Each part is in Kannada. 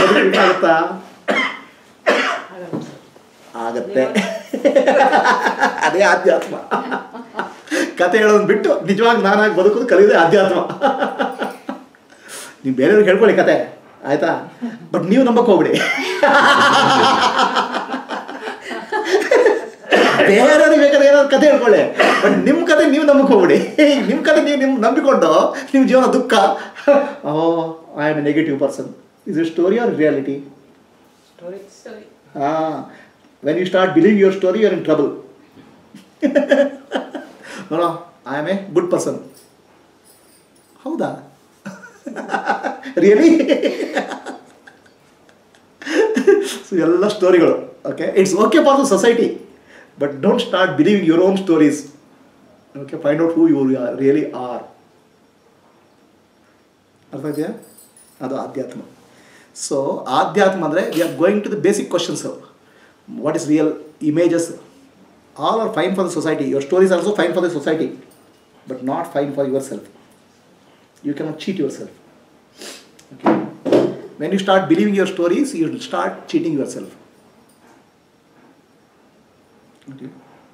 ಆಗುತ್ತಾ? ಆಗತ್ತೆ. ಅದೇ ಆಧ್ಯಾತ್ಮ. ಕತೆ ಹೇಳೋದು ಬಿಟ್ಟು ನಿಜವಾಗಿ ನಾನಾಗಿ ಬದುಕೋದು ಕಲಿಯೋದೇ ಆಧ್ಯಾತ್ಮ. ನೀವು ಬೇರೆಯವ್ರಿಗೆ ಹೇಳ್ಕೊಳ್ಳಿ ಕತೆ, ಆಯ್ತಾ? ಬಟ್ ನೀವು ನಂಬಕ್ಕೆ ಹೋಗ್ಬಿಡಿ. ಬೇರೆಯವ್ರಿಗೆ ಬೇಕಾದ್ರೆ ಏನಾದ್ರು ಕತೆ ಹೇಳ್ಕೊಳ್ಳಿ, ಬಟ್ ನಿಮ್ಮ ಕತೆ ನೀವು ನಂಬಕ್ಕೆ ಹೋಗ್ಬಿಡಿ. ನಿಮ್ಮ ಕತೆ ನೀವು ನಂಬಿಕೊಂಡು ನಿಮ್ಮ ಜೀವನ ದುಃಖ. I am a negative person. Is it story or reality? Story. When you start believing your story, you are in trouble. No, I am a good person. ಹೌದಾ? ರಿಯಲಿ? ಸೊ ಎಲ್ಲ ಸ್ಟೋರಿಗಳು. Okay, it's okay for the society, but don't start believing your own stories. Okay, find out who you really are. ಅರ್ಥ ಇದೆಯಾ? ಅದು ಆಧ್ಯಾತ್ಮ. ಸೊ ಆಧ್ಯಾತ್ಮ ಅಂದರೆ we are going to the basic questions. What is real? Images all are fine for the society. Your stories are also fine for the society, but not fine for yourself. You cannot cheat yourself. Okay? When you start believing your stories, you will start cheating yourself. Okay?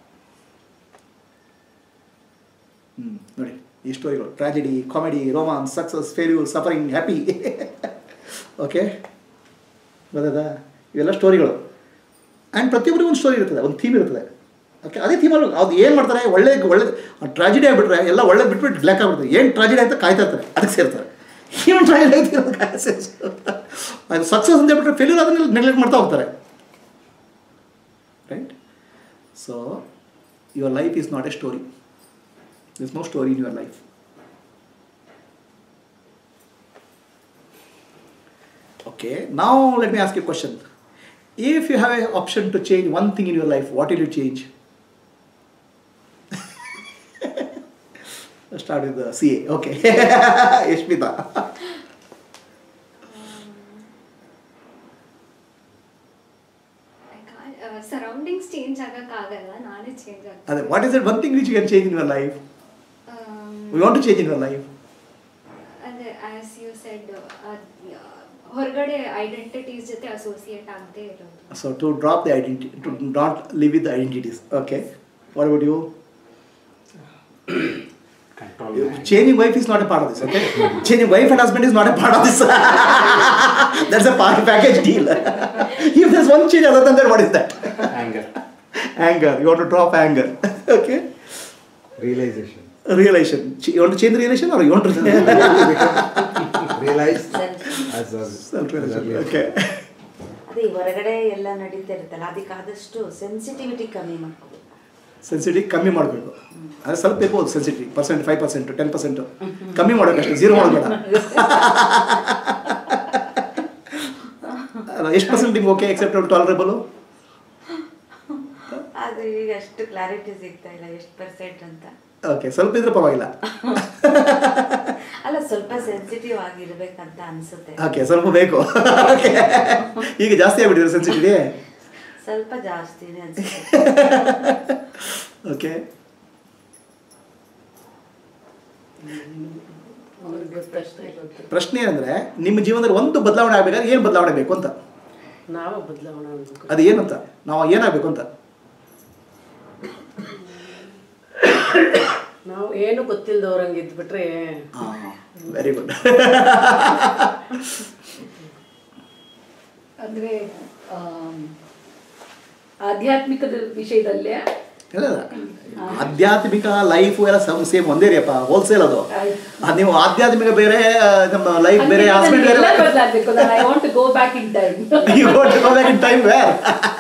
ನೋಡಿ ಈ ಸ್ಟೋರಿಗಳು: tragedy, comedy, romance, success, failure, suffering, happy. Okay, ಗೊತ್ತಾಯ್ತಾ? ಇವೆಲ್ಲ ಸ್ಟೋರಿಗಳು. ಆ್ಯಂಡ್ ಪ್ರತಿಯೊಬ್ಬರಿಗೂ ಒಂದು ಸ್ಟೋರಿ ಇರ್ತದೆ, ಒಂದು ಥೀಮ್ ಇರ್ತದೆ. ಓಕೆ, ಅದೇ ಥೀಮಲ್ಲಿ ಅದು ಏನು ಮಾಡ್ತಾರೆ, ಒಳ್ಳೆ ಟ್ರಾಜಿಡಿ ಆಗಿಬಿಟ್ರೆ ಎಲ್ಲ ಒಳ್ಳೇದು ಬಿಟ್ಬಿಟ್ಟು ಬ್ಲ್ಯಾಕ್ ಆಗಿಬಿಡ್ತಾರೆ. ಏನು ಟ್ರಾಜಿಡಿ ಆಯ್ತಾ ಕಾಯ್ತಾ ಇರ್ತಾರೆ, ಅದಕ್ಕೆ ಸೇರ್ತಾರೆ. ಏನು ಟ್ರಾಜಿಡಿ ಆಯ್ತು ಅದು ಸಕ್ಸಸ್ ಅಂತ ಹೇಳ್ಬಿಟ್ರೆ ಫೇಲ್ಯೂರ್ ಅದನ್ನೆಲ್ಲ ನೆಗ್ಲೆಕ್ಟ್ ಮಾಡ್ತಾ ಹೋಗ್ತಾರೆ. Right? So your life is not a story. There is no story in your life. Okay, now let me ask you a question. If you have an option to change one thing in your life, what will you change? Let's start with the CA. Okay. Yashmita. Surroundings change agakagalla, naane change agthe. What is that one thing which you can change in your life? We want to change in your life. And as you said, ಹೊರಗಡೆ ಐಡೆಂಟಿಟೀಸ್ ಜೊತೆ ಅಸೋಸಿಯೇಟ್ ಆಗದೆ ಇರೋದು. So to drop the identity, to not live with the identities. Okay. What about you? Changing wife is not a part of this. Okay. Changing wife and husband is not a part of this. That's a package deal. If there's one change other than that, what is that? Anger. You want to drop anger. Okay. Realization. You want to change the relation, or you want to realize self-realization? Okay. ಅದೇ ಹೊರಗಡೆ ಎಲ್ಲ ನಡೀತಾ ಇರುತ್ತಲ್ಲ, ಅದಕ್ಕಾದಷ್ಟು ಸೆನ್ಸಿಟಿವಿಟಿ ಕಮ್ಮಿ ಮಾಡ್ಕೋಬೇಕು. ಸೆನ್ಸಿಟಿವಿಟಿ ಕಮ್ಮಿ ಮಾಡಬೇಕು. ಅದು ಸ್ವಲ್ಪ ಇರ್ಬೋದು ಸೆನ್ಸಿಟಿವಿಟಿ, 5%, 10% ಕಮ್ಮಿ ಮಾಡಬೇಕಷ್ಟೇ, 0 ಮಾಡಬೇಡ. ಎಷ್ಟು ಪರ್ಸೆಂಟ್ ನಿಮ್ಗೆ ಓಕೆ, ಎಕ್ಸೆಪ್ಟಬಲ್, ಟಾಲರೇಬಲ್? ಅದು ಈಗ ಅಷ್ಟು ಕ್ಲಾರಿಟಿ ಸಿಗ್ತಾ ಇಲ್ಲ ಎಷ್ಟು ಪರ್ಸೆಂಟ್ ಅಂತ. ಓಕೆ, ಸ್ವಲ್ಪ ಇದ್ರೆ ಪರವಾಗಿಲ್ಲ. ಅಲ್ಲ, ಸ್ವಲ್ಪ ಸೆನ್ಸಿಟಿವ್ ಆಗಿರ್ಬೇಕಂತ ಅನ್ಸುತ್ತೆ. ಓಕೆ, ಸ್ವಲ್ಪ ಬೇಕು. ಈಗ ಜಾಸ್ತಿ ಆಗ್ಬಿಟ್ಟಿದ್ರೆ ಸೆನ್ಸಿಟಿವಿಟಿ? ಸ್ವಲ್ಪ ಜಾಸ್ತಿನೇ ಅನ್ಸುತ್ತೆ. ಓಕೆ. ಪ್ರಶ್ನೆ ಅಂದರೆ ನಿಮ್ಮ ಜೀವನದಲ್ಲಿ ಒಂದು ಬದಲಾವಣೆ ಆಗಬೇಕಾದ್ರೆ ಏನು ಬದಲಾವಣೆ ಬೇಕು ಅಂತ. ನಾವು ಬದಲಾವಣೆ ಆಗಬೇಕು. ಅದು ಏನಂತ, ನಾವು ಏನಾಗಬೇಕು ಅಂತ. ನಾವು ಏನು ಗೊತ್ತಿಲ್ಲದವ್ರಂಗೆ ಇದ್ಬಿಟ್ರೆ. Very good. ಅಂದರೆ ಆಧ್ಯಾತ್ಮಿಕದ ವಿಷಯದಲ್ಲೇ ಇಲ್ಲ, ಆಧ್ಯಾತ್ಮಿಕ ಲೈಫು ಎಲ್ಲ ಸೇಮ್ ಒಂದೇ ರೀಪ್ಪ, ಹೋಲ್ಸೇಲ್ ಅದು. ನೀವು ಆಧ್ಯಾತ್ಮಿಕ ಬೇರೆ, ನಮ್ಮ ಲೈಫ್ ಬೇರೆ, ಹಸ್ಬೆಂಡ್ ಬೇರೆ. I want to go back in time. You want to go back in time where?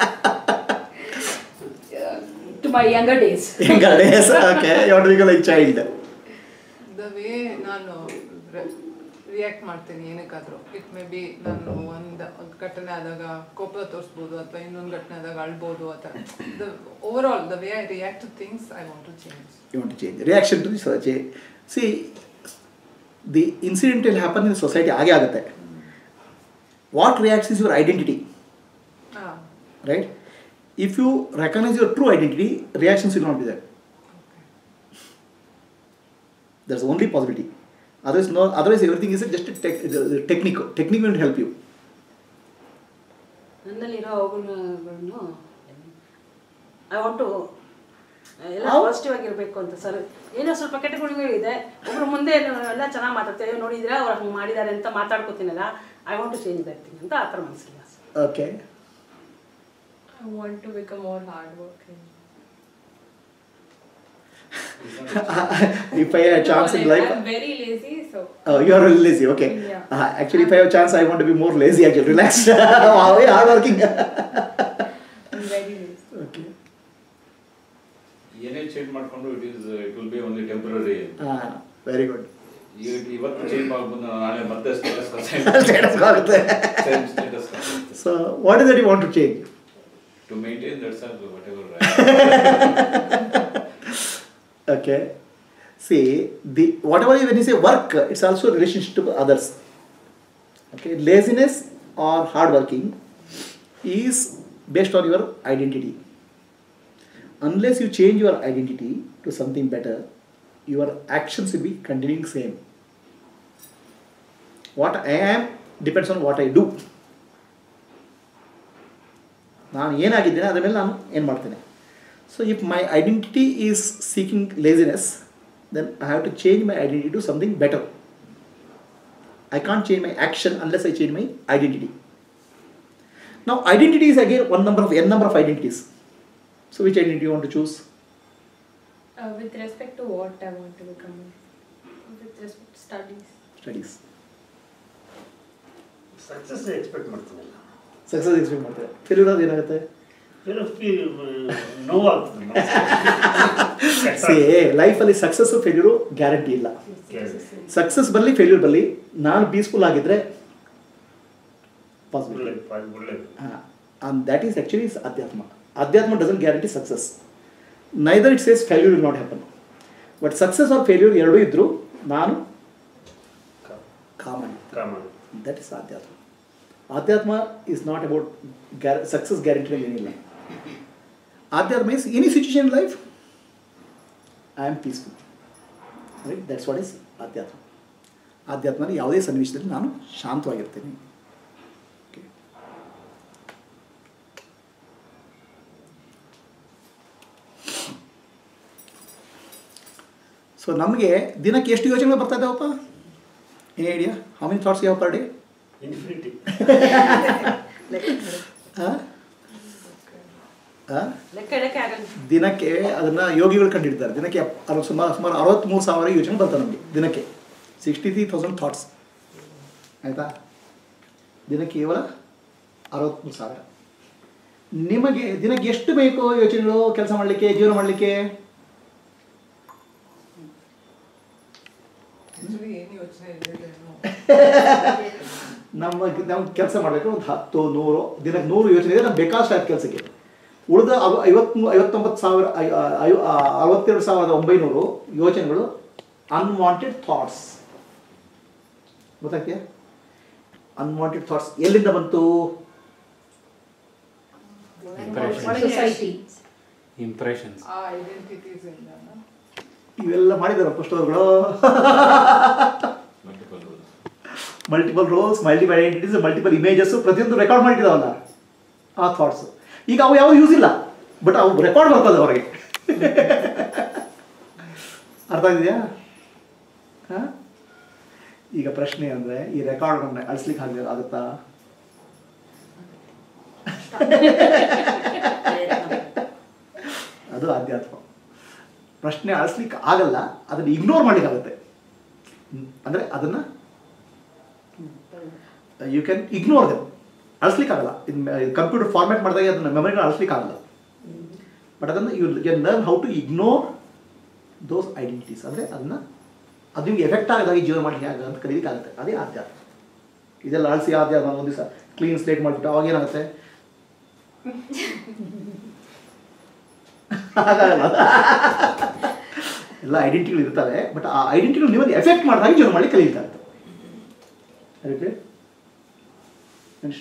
To my younger days. Younger days, okay. You want to become like child. The way ನಾನು ರಿಯಾಕ್ಟ್ ಮಾಡ್ತೀನಿ ಏನಕ್ಕಾದರೂ, ಇಟ್ ಮೇ ಬಿ ನಾನು ಒಂದು ಘಟನೆ ಆದಾಗ ಕೋಪ ತೋರಿಸ್ಬೋದು, ಅಥವಾ ಇನ್ನೊಂದು ಘಟನೆ ಆದಾಗ ಅಳ್ಬೋದು, ಆ ಥರ. The overall the way I react to things I want to change. You want to change. Reaction to the see, the incident will happen in society ಆಗೇ ಆಗುತ್ತೆ. What reacts is your identity. Right? If you recognize your true identity, reactions will not be there. That's the only possibility. Otherwise everything is just a technique. Technique will help you. ನನ್ನಲ್ಲಿರೋ ಅವಗುಣಗಳನ್ನು ಐ ವಾಂಟ್ ಟು ಎಲ್ಲ ಪಾಸಿಟಿವ್ ಆಗಿರಬೇಕು ಅಂತ ಸರ್. ಏನೋ ಸ್ವಲ್ಪ ಕೆಟ್ಟ ಗುಣಗಳು ಇದೆ, ಒಬ್ರು ಮುಂದೆ ಎಲ್ಲ ಚೆನ್ನಾಗಿ ಮಾತಾಡ್ತೇವೆ, ನೋಡಿದ್ರೆ ಅವ್ರು ಹಂಗೆ ಮಾಡಿದ್ದಾರೆ ಅಂತ ಮಾತಾಡ್ಕೋತೀನಲ್ಲ, I want to change that thing ಅಂತ ಆ ಥರ ಮನಸ್ಸಿಲ್ಲ sir. Okay. I want to become more hardworking. If I have a chance in life, I'm very lazy, so. Oh, you are really lazy. Okay. Yeah. Actually, if I have a chance, I want to be more lazy. Actually, relaxed. Wow, hard working. I'm very lazy. Okay. ಏನೇ ಚೇಂಜ್ ಮಾಡ್ಕೊಂಡು it will be only temporary. Very good. ಇವತ್ತು ಚೇಂಜ್ ಮಾಡ್ಬೋದು, ನಾಳೆ ಮತ್ತೆ ಸ್ಟೇಟಸ್ ಆಗುತ್ತೆ. So, what is it you want to change? To maintain that's whatever. Okay. See, whatever when you say work, it's also relationship to others. Okay. Laziness or hard working is based on your identity. Unless you change your identity to something better, your actions will be continuing same. What I am depends on what I do. ನಾನು ಏನಾಗಿದ್ದೇನೆ ಅದರ ಮೇಲೆ ನಾನು ಏನು ಮಾಡ್ತೇನೆ. So if my identity is seeking laziness, then I have to change my identity to something better. I can't change my action unless I change my identity. Now identity is again n number of identities. So which identity you want to choose? With respect to what I want to become. With respect to studies. Studies. Success expect ಮಾಡ್ತೀನಲ್ಲ. Success expect ಮಾಡ್ತಾರೆ. Failure ಆದ್ರೆ ಏನಾಗುತ್ತೆ? ನೋವಾಗ್ತದೆ. See, life ಅಲ್ಲಿ ಸಕ್ಸಸ್ ಫೇಲ್ಯೂರು ಗ್ಯಾರಂಟಿ ಇಲ್ಲ. ಸಕ್ಸಸ್ ಬರಲಿ ಫೇಲ್ಯೂರ್ ಬರಲಿ, ನಾನು ಪೀಸ್ಫುಲ್ ಆಗಿದ್ರೆ possible. And that is actually Adhyatma. Adhyatma doesn't guarantee success. Neither it says failure will not happen. But success or failure ಎರಡೂ ಇದ್ರು ನಾನು common. That is Adhyatma. Adhyatma is not about success guaranteed ಏನಿಲ್ಲ. Adhyatma is any situation in life, I am peaceful. Right? That's what is Adhyatma. Adhyatma ಯಾವುದೇ ಸನ್ನಿವೇಶದಲ್ಲಿ ನಾನು ಶಾಂತವಾಗಿರ್ತೇನೆ. ಸೊ ನಮಗೆ ದಿನಕ್ಕೆ ಎಷ್ಟು ಯೋಚನೆಗಳು ಬರ್ತಾ ಇದ್ದಾವಪ್ಪ? ಏನು idea? How many thoughts you have per day? Infinity. ದಿನಕ್ಕೆ ಅದನ್ನು ಯೋಗಿಗಳು ಕಂಡಿಡ್ತಾರೆ. ದಿನಕ್ಕೆ ಸುಮಾರು 63,000 ಯೋಚನೆ ಬರ್ತಾರೆ ನಮಗೆ ದಿನಕ್ಕೆ. 63,000 ಥಾಟ್ಸ್. ಆಯಿತಾ? ದಿನಕ್ಕೆ ಕೇವಲ 63,000. ನಿಮಗೆ ದಿನಕ್ಕೆ ಎಷ್ಟು ಬೇಕು ಯೋಚನೆಗಳು ಕೆಲಸ ಮಾಡಲಿಕ್ಕೆ, ಜೀವನ ಮಾಡಲಿಕ್ಕೆ? ನಾವು ಕೆಲಸ ಮಾಡಬೇಕು ಒಂದು 10, 100 ದಿನಕ್ಕೆ 100 ಯೋಚನೆ ಇದೆ ನಮ್ಗೆ ಬೇಕಾದಷ್ಟು ಆಯ್ತು ಕೆಲಸಕ್ಕೆ. ಉಳಿದ 62,900 ಯೋಚನೆಗಳು ಅನ್ವಾಂಟೆಡ್ ಥಾಟ್ಸ್. ಗೊತ್ತಾಗ್ತೀಯಾ? ಅನ್ವಾಂಟೆಡ್ ಥಾಟ್ಸ್ ಎಲ್ಲಿಂದ ಬಂತು? ಇಂಪ್ರೆಷನ್ಸ್. ಇವೆಲ್ಲ ಮಾಡಿದಾರ ಫಸ್ಟ್ ಅವರುಗಳು. Multiple roles, multiple identities, multiple images ಪ್ರತಿಯೊಂದು ರೆಕಾರ್ಡ್ ಮಾಡಿದ್ದಾವಲ್ಲ ಆ ಥಾಟ್ಸ್. ಈಗ ಅವು ಯಾವುದು ಯೂಸ್ ಇಲ್ಲ, ಬಟ್ ಅವು ರೆಕಾರ್ಡ್ ಬರ್ತದೆ ಹೊರಗೆ. ಅರ್ಥ ಆಗಿದೆಯಾ? ಹಾಂ, ಈಗ ಪ್ರಶ್ನೆ ಅಂದರೆ ಈ ರೆಕಾರ್ಡ್ಗಳನ್ನ ಅಳಿಸ್ಲಿಕ್ಕೆ ಆಗುತ್ತಾ? ಅದು ಆಧ್ಯಾತ್ಮ. ಪ್ರಶ್ನೆ ಅಳಿಸ್ಲಿಕ್ಕೆ ಆಗಲ್ಲ, ಅದನ್ನು ಇಗ್ನೋರ್ ಮಾಡಲಿಕ್ಕಾಗುತ್ತೆ. ಅಂದರೆ ಅದನ್ನು ಯು ಕ್ಯಾನ್ ಇಗ್ನೋರ್ ದೆಮ್. ಅಳಿಸ್ಲಿಕ್ಕಾಗಲ್ಲ. ಕಂಪ್ಯೂಟರ್ ಫಾರ್ಮ್ಯಾಟ್ ಮಾಡಿದಾಗ ಅದನ್ನು ಮೆಮೊರಿನ ಅಳಿಸ್ಲಿಕ್ಕಾಗಲ್ಲ. ಬಟ್ ಅದನ್ನು you can learn how to ignore those identities. ಅಂದರೆ ಅದನ್ನು ಅದು ನಿಮ್ಗೆ ಎಫೆಕ್ಟ್ ಆಗದಾಗಿ ಜೀವನ ಮಾಡಲಿಕ್ಕೆ ಆಗ ಅಂತ ಕರೀಲಿಕ್ಕಾಗುತ್ತೆ. ಅದೇ ಆಧ್ಯಾತ್ಮ. ಇದೆಲ್ಲ ಅಳಿಸಿ ಆಧ್ಯಾತ್ಮ ಒಂದು ದಿವಸ ಕ್ಲೀನ್ ಸ್ಲೇಟ್ ಮಾಡಿಬಿಟ್ಟು ಅವಾಗ ಏನಾಗುತ್ತೆ? ಎಲ್ಲ ಐಡೆಂಟಿಟಿಗಳು ಇರ್ತವೆ, ಬಟ್ ಆ ಐಡೆಂಟಿಟಿಗಳು ನಿಮ್ಮನ್ನು ಎಫೆಕ್ಟ್ ಮಾಡಿದಾಗ ಜೀವನ ಮಾಡಿ ಕಲಿಲಿಕ್ಕಾಗುತ್ತೆ. ಅದಕ್ಕೆ ಮನುಷ್ಯ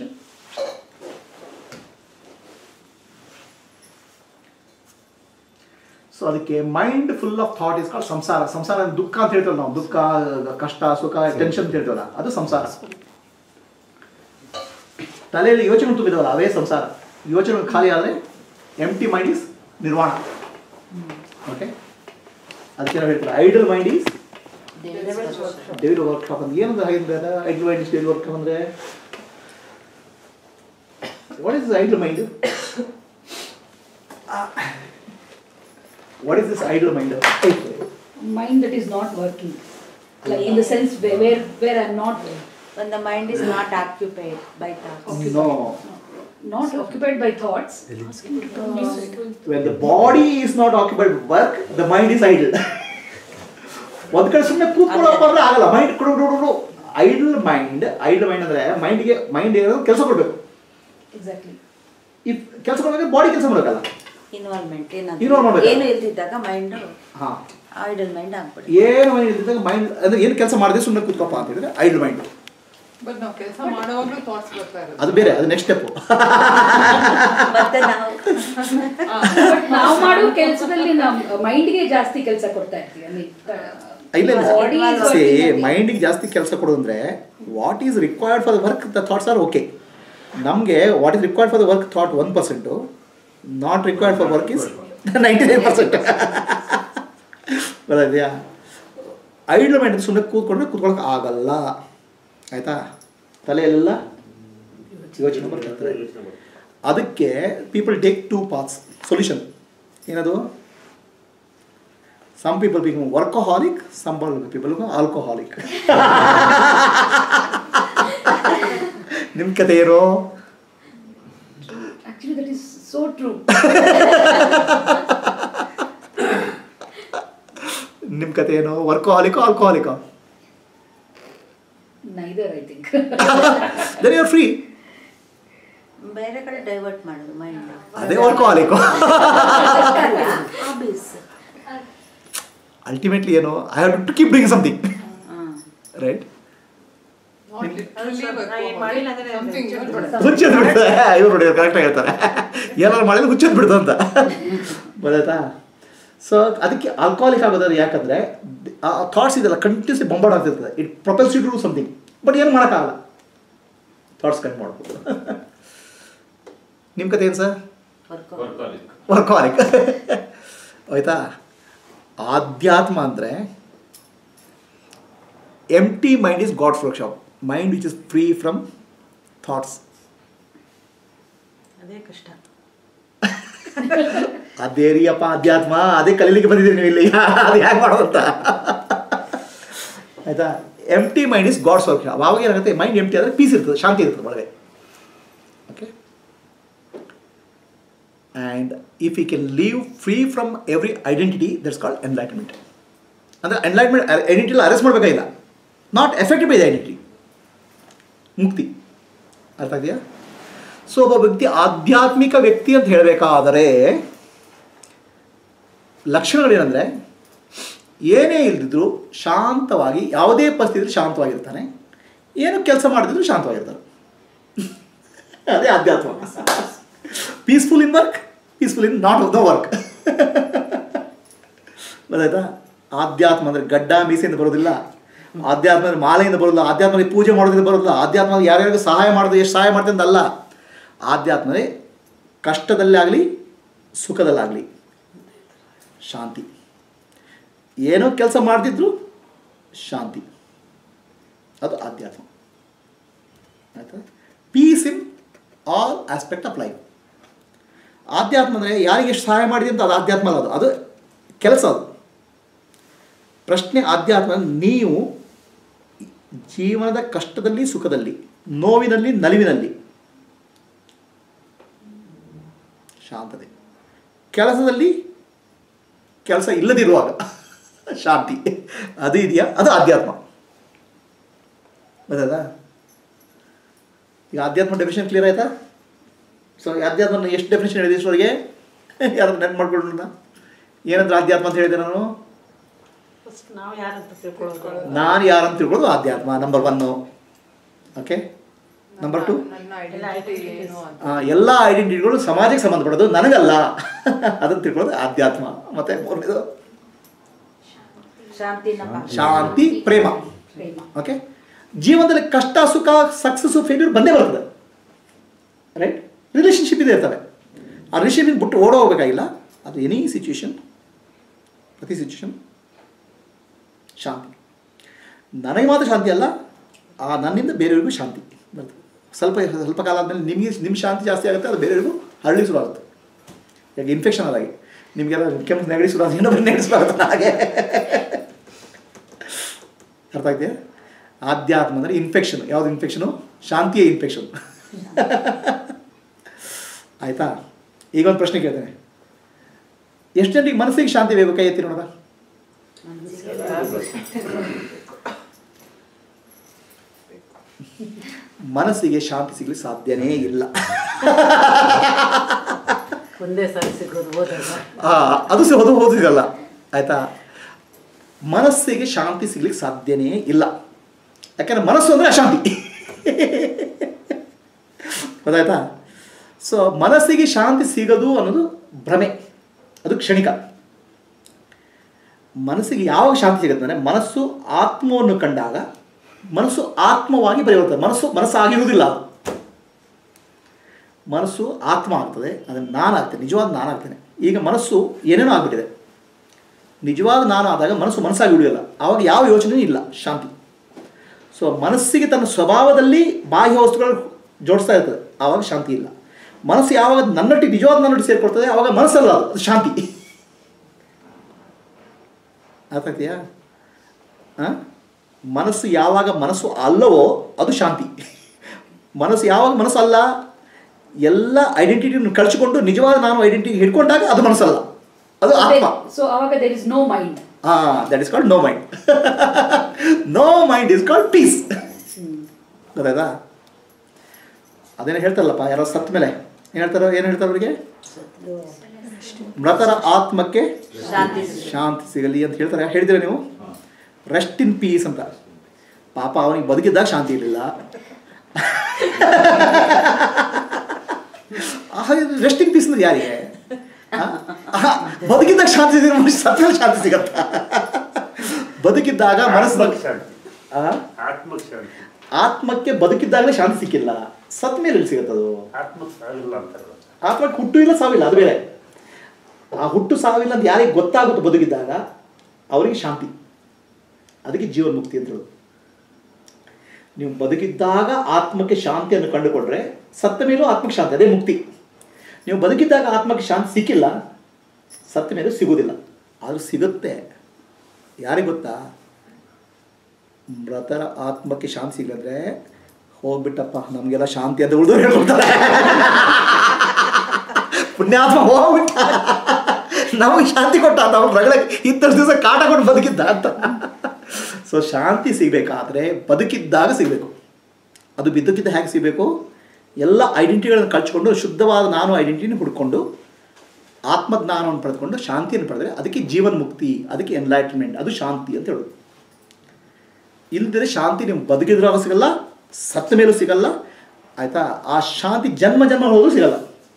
ಸೊ ಅದಕ್ಕೆ mind full of thought is called ಸಂಸಾರ. ಸಂಸಾರ ದುಃಖ ಅಂತ ಹೇಳ್ತೇವೆ ನಾವು. ದುಃಖ, ಕಷ್ಟ, ಸುಖ, ಟೆನ್ಷನ್ ಅಂತ ಹೇಳ್ತೇವಲ್ಲ, ಅದು ಸಂಸಾರ. ತಲೆಯಲ್ಲಿ ಯೋಚನೆ ತುಂಬಿದವಲ್ಲ ಅವೇ ಸಂಸಾರ. ಯೋಚನೆ ಖಾಲಿ ಆದರೆ empty mind is nirvana. Okay, ಅದಕ್ಕೆ ನಾವು ಹೇಳ್ತೀವಿ idle mind is devil workshop ಅಂತ. ಏನಂದ್ರೆ idle mind is devil workshop ಅಂದರೆ what is idle mind? What is this idle mind? Mind that is not working, like in the sense where I'm not. When the mind is not occupied by thoughts. No. Not occupied by thoughts. When the body is not occupied with work, the mind is idle. ಒಂದು ಕಡೆ ಸುಮ್ಮನೆ ಕೂತ್ಕೊಳ್ಳೋಕೆ ಬಂದ್ರೆ ಆಗಲ್ಲ. ಮೈಂಡ್ ಐಡಲ್ ಮೈಂಡ್ ಅಂದರೆ ಮೈಂಡ್ ಏನಾದ್ರು ಕೆಲಸ ಕೊಡಬೇಕು. Exactly. ಇಫ್ ಕೆಲಸ ಕೊಡಬೇಕು ಬಾಡಿ ಕೆಲಸ ಮಾಡಬೇಕಲ್ಲ. ಇನ್ವಾಲ್ವ್ಮೆಂಟ್ ಏನು ಇಲ್ದಿದ್ದಾಗ ಮೈಂಡ್ ಐಡಲ್ ಮೈಂಡ್ ಆಗ್ಬಿಡುತ್ತೆ. ಏನು ಮೈಂಡ್ ಇಲ್ದಿದ್ದಾಗ ಮೈಂಡ್ ಅಂದ್ರೆ ಏನು ಕೆಲಸ ಮಾಡಿದ್ರೆ ಸುಮ್ಮನೆ ಕೂತ್ಕೊಪ್ಪ ಅಂತ ಹೇಳಿದ್ರೆ ಐಡಲ್ ಮೈಂಡ್. ಬಟ್ ನಾವು ಕೆಲಸ ಮಾಡುವಾಗಲೂ ಥಾಟ್ಸ್ ಬರ್ತಾ ಇರುತ್ತೆ. ಅದು ಬೇರೆ, ಅದು ನೆಕ್ಸ್ಟ್ ಸ್ಟೆಪ್. ಮತ್ತೆ ನಾವು ಮಾಡೋ ಕೆಲಸದಲ್ಲಿ ನಮ್ಮ ಮೈಂಡ್ಗೆ ಜಾಸ್ತಿ ಕೆಲಸ ಕೊಡ್ತಾ ಇರ್ತೀವಿ. ಮೈಂಡಿಗೆ ಜಾಸ್ತಿ ಕೆಲಸ ಕೊಡೋದಂದ್ರೆ what is required for the work the thoughts are okay. ನಮಗೆ what is required for the work thought 1%, not required for work is 99%. ಬರೋದ್ಯಾ? ಐಡಲ್ ಮೈಂಡ್ ಸುಮ್ಮನೆ ಕೂತ್ಕೊಳ್ಳೋಕೆ ಆಗಲ್ಲ. ಆಯಿತಾ? ತಲೆಯೆಲ್ಲ ಯೋಚನೆ ಬರ್ತಿರ್ತಾರೆ. ಅದಕ್ಕೆ ಪೀಪಲ್ ಟೇಕ್ 2 paths ಸೊಲ್ಯೂಷನ್. ಏನದು? Some people become workaholic, some people become alcoholic. ನಿಮ್ಮ ಕತೆ ಏನೋ? Actually, that is so true. ನಿಮ್ಮ ಕತೆ ಏನೋ? ವರ್ಕೋಹಾಲಿಕೋ ಆಲ್ಕೋಹಾಲಿಕೋ? Neither, I think. Then you are free. ಬೇರೆ ಕಡೆ ಡೈವರ್ಟ್ ಮಾಡೋದು ಮೈಂಡ್. ಅದೇ ವರ್ಕೋಹಾಲಿಕೋ. Hobbies. Ultimately, you know, I have to keep doing something. Right? ಹುಚ್ಚೆದ್ದು ಬಿಡ್ತಾರೆ. ಇವ್ರು ನೋಡಿ ಕರೆಕ್ಟಾಗಿ ಹೇಳ್ತಾರೆ, ಏನಾದ್ರು ಮಾಡಿದ್ರೆ ಹುಚ್ಚೆದ್ದು ಬಿಡ್ತು ಅಂತ. ಗೊತ್ತಾಯ್ತಾ? ಸೊ ಅದಕ್ಕೆ ಆಲ್ಕೋಹಾಲಿಕ್ ಆಗೋದಾದ್ರೆ ಯಾಕಂದರೆ ಆ ಥಾಟ್ಸ್ ಇದೆಲ್ಲ ಕಂಟಿನ್ಯೂಸ್ಲಿ ಬೊಂಬಾರ್ಡ್ ಆಗ್ತಿರ್ತದೆ. It propels you to do something, but ಏನು ಮಾಡೋಕ್ಕಾಗಲ್ಲ. ಥಾಟ್ಸ್ ಕಟ್ ಮಾಡ್ಬೋದು. ನಿಮ್ಮ ಕತೆ ಏನು ಸರ್? ವರ್ಕೋಹಾಲಿಕ್. ಆಯ್ತಾ? ಆಧ್ಯಾತ್ಮ ಅಂದರೆ empty mind is God's workshop. Mind which is free from thoughts. ಅದೇ ಕಷ್ಟ. ಅದೇ ರೀಯಪ್ಪ ಅಧ್ಯಾತ್ಮ. ಅದೇ ಕಲೀಲಿಕ್ಕೆ ಬಂದಿದ್ದೀರಿ ನೀವು ಇಲ್ಲಿ. ಅದು ಹೇಗೆ ಮಾಡೋದಂತ. ಆಯಿತಾ? Empty mind is God's workshop. ಅವಾಗ ಏನಾಗುತ್ತೆ, ಮೈಂಡ್ ಎಂಟಿ ಆದರೆ ಪೀಸ್ ಇರ್ತದೆ, ಶಾಂತಿ ಇರ್ತದೆ ಒಳಗೆ. Okay. And if you can leave free from every identity, that's called enlightenment. ಅಂದರೆ ಎನ್ಲೈಟ್ಮೆಂಟ್ ಐಡೆಂಟಿಟಿಲ್ಲ ಅರೆಸ್ಟ್ ಮಾಡಬೇಕಾಗಿಲ್ಲ. Not affected by the identity. ಮುಕ್ತಿ. ಅರ್ಥ ಇದೆಯಾ? ಸೊ ಒಬ್ಬ ವ್ಯಕ್ತಿ ಆಧ್ಯಾತ್ಮಿಕ ವ್ಯಕ್ತಿ ಅಂತ ಹೇಳಬೇಕಾದರೆ ಲಕ್ಷಣಗಳೇನೆಂದರೆ ಏನೇ ಇಲ್ದಿದ್ರು ಶಾಂತವಾಗಿ, ಯಾವುದೇ ಪರಿಸ್ಥಿತಿ ಶಾಂತವಾಗಿರ್ತಾನೆ. ಏನು ಕೆಲಸ ಮಾಡಿದ್ರು ಶಾಂತವಾಗಿರ್ತಾರೆ. ಅದೇ ಆಧ್ಯಾತ್ಮ. Peaceful in work, peaceful in not the work. ಗೊತ್ತಾಯ್ತಾ? ಆಧ್ಯಾತ್ಮ ಅಂದರೆ ಗಡ್ಡ ಮೀಸೆಯಿಂದ ಬರೋದಿಲ್ಲ. ಆಧ್ಯಾತ್ಮ ಅಂದರೆ ಮಾಲೆಯಿಂದ ಬರೋದಿಲ್ಲ. ಆಧ್ಯಾತ್ಮ ಪೂಜೆ ಮಾಡೋದ್ರಿಂದ ಬರೋದಿಲ್ಲ. ಆಧ್ಯಾತ್ಮ ಯಾರ್ಯಾರಿಗೂ ಸಹಾಯ ಮಾಡೋದು, ಎಷ್ಟು ಸಹಾಯ ಮಾಡ್ತೀನಿ ಅಂತಲ್ಲ. ಆಧ್ಯಾತ್ಮ ಕಷ್ಟದಲ್ಲೇ ಆಗಲಿ ಸುಖದಲ್ಲಾಗಲಿ ಶಾಂತಿ. ಏನೋ ಕೆಲಸ ಮಾಡ್ತಿದ್ರು ಶಾಂತಿ, ಅದು ಆಧ್ಯಾತ್ಮ. ಆಯಿತಾ? Peace in all aspect of life. ಆಧ್ಯಾತ್ಮ ಅಂದರೆ ಯಾರಿಗೆ ಎಷ್ಟು ಸಹಾಯ ಮಾಡಿದೆ ಅಂತ ಅದು ಆಧ್ಯಾತ್ಮ ಅಲ್ಲ, ಅದು ಕೆಲಸ. ಅದು ಪ್ರಶ್ನೆ. ಆಧ್ಯಾತ್ಮ ನೀವು ಜೀವನದ ಕಷ್ಟದಲ್ಲಿ ಸುಖದಲ್ಲಿ, ನೋವಿನಲ್ಲಿ ನಲಿವಿನಲ್ಲಿ ಶಾಂತತೆ, ಕೆಲಸದಲ್ಲಿ ಕೆಲಸ ಇಲ್ಲದಿರುವಾಗ ಶಾಂತಿ, ಅದು ಇದೆಯಾ, ಅದು ಆಧ್ಯಾತ್ಮ. ಗೊತ್ತಾಯ್ತಾ? ಈಗ ಆಧ್ಯಾತ್ಮ ಡೆಫಿನೇಷನ್ ಕ್ಲಿಯರ್ ಆಯ್ತಾ? ಸೊ ಆಧ್ಯಾತ್ಮ ಎಷ್ಟು ಡೆಫಿನೇಷನ್ ಹೇಳಿದೆ ಇಷ್ಟವರೆಗೆ? ಯಾರು ನೆನ್ಪು ಮಾಡ್ಕೊಂಡ್ರ? ಏನಂದ್ರೆ ಆಧ್ಯಾತ್ಮ ಅಂತ ಹೇಳಿದೆ ನಾನು? ನಾವು ಯಾರಂತ ತಿಳ್ಕೊಳ್ಳೋದು, ನಾನು ಯಾರಂತ ತಿಳ್ಕೊಳ್ಳೋದು ಆಧ್ಯಾತ್ಮ. ನಂಬರ್ 1. ಓಕೆ. ನಂಬರ್ 2, ಎಲ್ಲ ಐಡೆಂಟಿಟಿಗಳು ಸಮಾಜಕ್ಕೆ ಸಂಬಂಧಪಡೋದು, ನನಗಲ್ಲ. ಅದನ್ನು ತಿಳ್ಕೊಳ್ಳೋದು ಆಧ್ಯಾತ್ಮ. ಮತ್ತೆ 3ನೇದು ಶಾಂತಿ, ಪ್ರೇಮ. ಓಕೆ. ಜೀವನದಲ್ಲಿ ಕಷ್ಟ ಸುಖ, ಸಕ್ಸಸ್ಸು, ಫೇಲ್ಯೂರ್ ಬಂದೇ ಬರ್ತದೆ. ರೈಟ್? ರಿಲೇಷನ್ಶಿಪ್ ಇದೆ ಇರ್ತವೆ. ಆ ರಿಲೇಷನ್ಶಿಪ್ ಬಿಟ್ಟು ಓಡೋ ಹೋಗ್ಬೇಕಾಗಿಲ್ಲ. ಅದು ಎನಿ ಸಿಚುವೇಶನ್, ಪ್ರತಿ ಸಿಚುವೇಶನ್ ಶಾಂತಿ. ನನಗೆ ಮಾತ್ರ ಶಾಂತಿ ಅಲ್ಲ, ಆ ನನ್ನಿಂದ ಬೇರೆಯವ್ರಿಗೂ ಶಾಂತಿ ಬರ್ತದೆ. ಸ್ವಲ್ಪ ಕಾಲ ಆದಮೇಲೆ ನಿಮ್ಮ ಶಾಂತಿ ಜಾಸ್ತಿ ಆಗುತ್ತೆ, ಅದು ಬೇರೆಯವ್ರಿಗೂ ಹರಳಿ ಶುರು ಆಗುತ್ತೆ. ಯಾಕೆ ಇನ್ಫೆಕ್ಷನ್ ಅದಾಗಿ ನಿಮಗೆಲ್ಲ ಕೆಮ್ಮು ನೆಗಡಿ ಶುರು ಆಗುತ್ತೆ, ಇನ್ನೊಬ್ಬರು ನೆಗಡಿ ಶುರು ಆಗುತ್ತೆ. ಹಾಗೆ ಅರ್ಥ ಆಗ್ತೀಯಾ? ಆಧ್ಯಾತ್ಮ ಅಂದರೆ ಇನ್ಫೆಕ್ಷನ್. ಯಾವುದು ಇನ್ಫೆಕ್ಷನು? ಶಾಂತಿಯೇ ಇನ್ಫೆಕ್ಷನ್. ಆಯಿತಾ? ಈಗ ಒಂದು ಪ್ರಶ್ನೆ ಕೇಳ್ತೇನೆ, ಎಷ್ಟು ಜನರಿಗೆ ಮನಸ್ಸಿಗೆ ಶಾಂತಿ ಬೇಕು? ಕೈ ಎತ್ತಿ ನೋಡೋಣ. ಮನಸ್ಸಿಗೆ ಶಾಂತಿ ಸಿಗಲಿಕ್ಕೆ ಸಾಧ್ಯನೇ ಇಲ್ಲ. ಒಂದೇ ಸಾರಿ ಸಿಗೋದು ಹೋದಾಗ ಅದು ಓದಿದಲ್ಲ. ಆಯಿತಾ? ಮನಸ್ಸಿಗೆ ಶಾಂತಿ ಸಿಗ್ಲಿಕ್ಕೆ ಸಾಧ್ಯನೇ ಇಲ್ಲ. ಯಾಕಂದರೆ ಮನಸ್ಸು ಅಂದರೆ ಅಶಾಂತಿ. ಗೊತ್ತಾಯ್ತಾ? ಸೊ ಮನಸ್ಸಿಗೆ ಶಾಂತಿ ಸಿಗೋದು ಅನ್ನೋದು ಭ್ರಮೆ, ಅದು ಕ್ಷಣಿಕ. ಮನಸ್ಸಿಗೆ ಯಾವಾಗ ಶಾಂತಿ ಸಿಗುತ್ತೆ ಅಂದರೆ ಮನಸ್ಸು ಆತ್ಮವನ್ನು ಕಂಡಾಗ ಮನಸ್ಸು ಆತ್ಮವಾಗಿ ಪರಿವರ್ತನೆ. ಮನಸ್ಸಾಗಿರುವುದಿಲ್ಲ, ಅದು ಮನಸ್ಸು ಆತ್ಮ ಆಗ್ತದೆ. ಅದನ್ನು ನಾನಾಗ್ತೇನೆ, ನಿಜವಾದ ನಾನಾಗ್ತೇನೆ. ಈಗ ಮನಸ್ಸು ಏನೇನೋ ಆಗ್ಬಿಟ್ಟಿದೆ. ನಿಜವಾದ ನಾನು ಆದಾಗ ಮನಸ್ಸಾಗಿ ಉಳಿಯೋಲ್ಲ. ಆವಾಗ ಯಾವ ಯೋಚನೆಯೂ ಇಲ್ಲ, ಶಾಂತಿ. ಸೊ ಮನಸ್ಸಿಗೆ ತನ್ನ ಸ್ವಭಾವದಲ್ಲಿ ಬಾಹ್ಯ ವಸ್ತುಗಳು ಜೋಡಿಸ್ತಾ ಇರ್ತದೆ, ಆವಾಗ ಶಾಂತಿ ಇಲ್ಲ. ಮನಸ್ಸು ಯಾವಾಗ ನನ್ನೊಟ್ಟಿಗೆ ನಿಜವಾದ ನನ್ನೊಟ್ಟಿಗೆ ಸೇರಿಕೊಡ್ತದೆ, ಆವಾಗ ಮನಸ್ಸಲ್ಲ, ಅದು ಶಾಂತಿ. ಅರ್ಥ ಆಗ್ತೀಯಾ? ಮನಸ್ಸು ಯಾವಾಗ ಮನಸ್ಸು ಅಲ್ಲವೋ ಅದು ಶಾಂತಿ. ಮನಸ್ಸು ಯಾವಾಗ ಮನಸ್ಸು ಅಲ್ಲ, ಎಲ್ಲ ಐಡೆಂಟಿಟಿಯನ್ನು ಕಳ್ಚಿಕೊಂಡು ನಿಜವಾದ ನಾನು ಐಡೆಂಟಿಟಿ ಹಿಡ್ಕೊಂಡಾಗ ಅದು ಮನಸ್ಸಲ್ಲ, ಅದು ಆತ್ಮ. ಸೊ ಆವಾಗ there is no mind. That is called no mind. No mind is called peace. ಗೊತ್ತಾಯ್ತಾ? ಅದೇನು ಹೇಳ್ತಾರಲ್ಲಪ್ಪ, ಯಾರೋ ಸತ್ತ ಮೇಲೆ ಏನು ಹೇಳ್ತಾರೆ ಅವರಿಗೆ? ಮೃತರ ಆತ್ಮಕ್ಕೆ ಶಾಂತಿ ಸಿಗಲಿ ಅಂತ ಹೇಳ್ತಾರೆ. ಹೇಳಿದ್ರೆ ನೀವು ರೆಸ್ಟ್ ಇನ್ ಪೀಸ್ ಅಂತ. ಪಾಪ ಅವನಿಗೆ ಬದುಕಿದ್ದಾಗ ಶಾಂತಿ ಇರಲಿಲ್ಲ. ರೆಸ್ಟ್ ಇನ್ ಪೀಸ್ ಅಂದ್ರೆ ಯಾರಿಗೆ? ಬದುಕಿದ್ದಾಗ ಶಾಂತಿ ಸಿಗ, ಸತ್ತ ಶಾಂತಿ ಸಿಗತ್ತ? ಬದುಕಿದ್ದಾಗ ಮನಸ್ಸು ಆತ್ಮಕ್ಕೆ ಬದುಕಿದ್ದಾಗಲೇ ಶಾಂತಿ ಸಿಕ್ಕಿಲ್ಲ, ಸತ್ ಮೇಲೆ ಸಿಗತ್ತದು. ಆತ್ಮಕ್ಕೆ ಹುಟ್ಟು ಇಲ್ಲ, ಸಾವಿಲ್ಲ, ಅದು ಬೇರೆ. ಆ ಹುಟ್ಟು ಸಾವಿಲ್ಲ ಅಂತ ಯಾರಿಗೆ ಗೊತ್ತಾಗುತ್ತೋ ಬದುಕಿದ್ದಾಗ ಅವರಿಗೆ ಶಾಂತಿ. ಅದಕ್ಕೆ ಜೀವನ್ ಮುಕ್ತಿ ಅಂತ ಹೇಳೋದು. ನೀವು ಬದುಕಿದ್ದಾಗ ಆತ್ಮಕ್ಕೆ ಶಾಂತಿಯನ್ನು ಕಂಡುಕೊಂಡ್ರೆ ಸತ್ತ ಮೇಲೂ ಆತ್ಮಕ್ಕೆ ಶಾಂತಿ, ಅದೇ ಮುಕ್ತಿ. ನೀವು ಬದುಕಿದ್ದಾಗ ಆತ್ಮಕ್ಕೆ ಶಾಂತಿ ಸಿಕ್ಕಿಲ್ಲ, ಸತ್ತ ಮೇಲೂ ಸಿಗೋದಿಲ್ಲ. ಆದರೂ ಸಿಗುತ್ತೆ. ಯಾರಿಗೆ ಗೊತ್ತಾ? ಮೃತರ ಆತ್ಮಕ್ಕೆ ಶಾಂತಿ ಸಿಗಂದ್ರೆ ಹೋಗ್ಬಿಟ್ಟಪ್ಪ ನಮಗೆಲ್ಲ ಶಾಂತಿ ಅಂತ ಉಳಿದು ಹೇಳ್ಕೊಳ್ತಾರೆ. ಪುಣ್ಯಾತ್ಮ ಹೋಗ್ಬಿಟ್ಟ, ನಮಗೆ ಶಾಂತಿ ಕೊಟ್ಟ, ನಾವು ರಗಳೆ ಇದ್ದಷ್ಟು ದಿವಸ ಕಾಟ ಕೊಟ್ಟು ಬದುಕಿದ್ದ ಅಂತ. ಸೊ ಶಾಂತಿ ಸಿಗಬೇಕಾದ್ರೆ ಬದುಕಿದ್ದಾಗ ಸಿಗಬೇಕು. ಅದು ಬಿದ್ದಕ್ಕಿದ್ದ ಹೇಗೆ ಸಿಗಬೇಕು? ಎಲ್ಲ ಐಡೆಂಟಿಟಿಗಳನ್ನು ಕಳ್ಚಿಕೊಂಡು ಶುದ್ಧವಾದ ನಾನು ಐಡೆಂಟಿಟಿನ ಹುಡ್ಕೊಂಡು ಆತ್ಮಜ್ಞಾನವನ್ನು ಪಡೆದುಕೊಂಡು ಶಾಂತಿಯನ್ನು ಪಡೆದರೆ ಅದಕ್ಕೆ ಜೀವನ್ ಮುಕ್ತಿ, ಅದಕ್ಕೆ ಎನ್ಲೈಟ್ಮೆಂಟ್, ಅದು ಶಾಂತಿ ಅಂತ ಹೇಳೋದು. ಇಲ್ಲದಿದ್ರೆ ಶಾಂತಿ ನೀವು ಬದುಕಿದ್ರಾಗ ಸಿಗಲ್ಲ, ಸತ್ತ ಮೇಲೂ ಸಿಗಲ್ಲ. ಆಯಿತಾ? ಆ ಶಾಂತಿ ಜನ್ಮ ಹೋದರೂ ಸಿಗಲ್ಲ.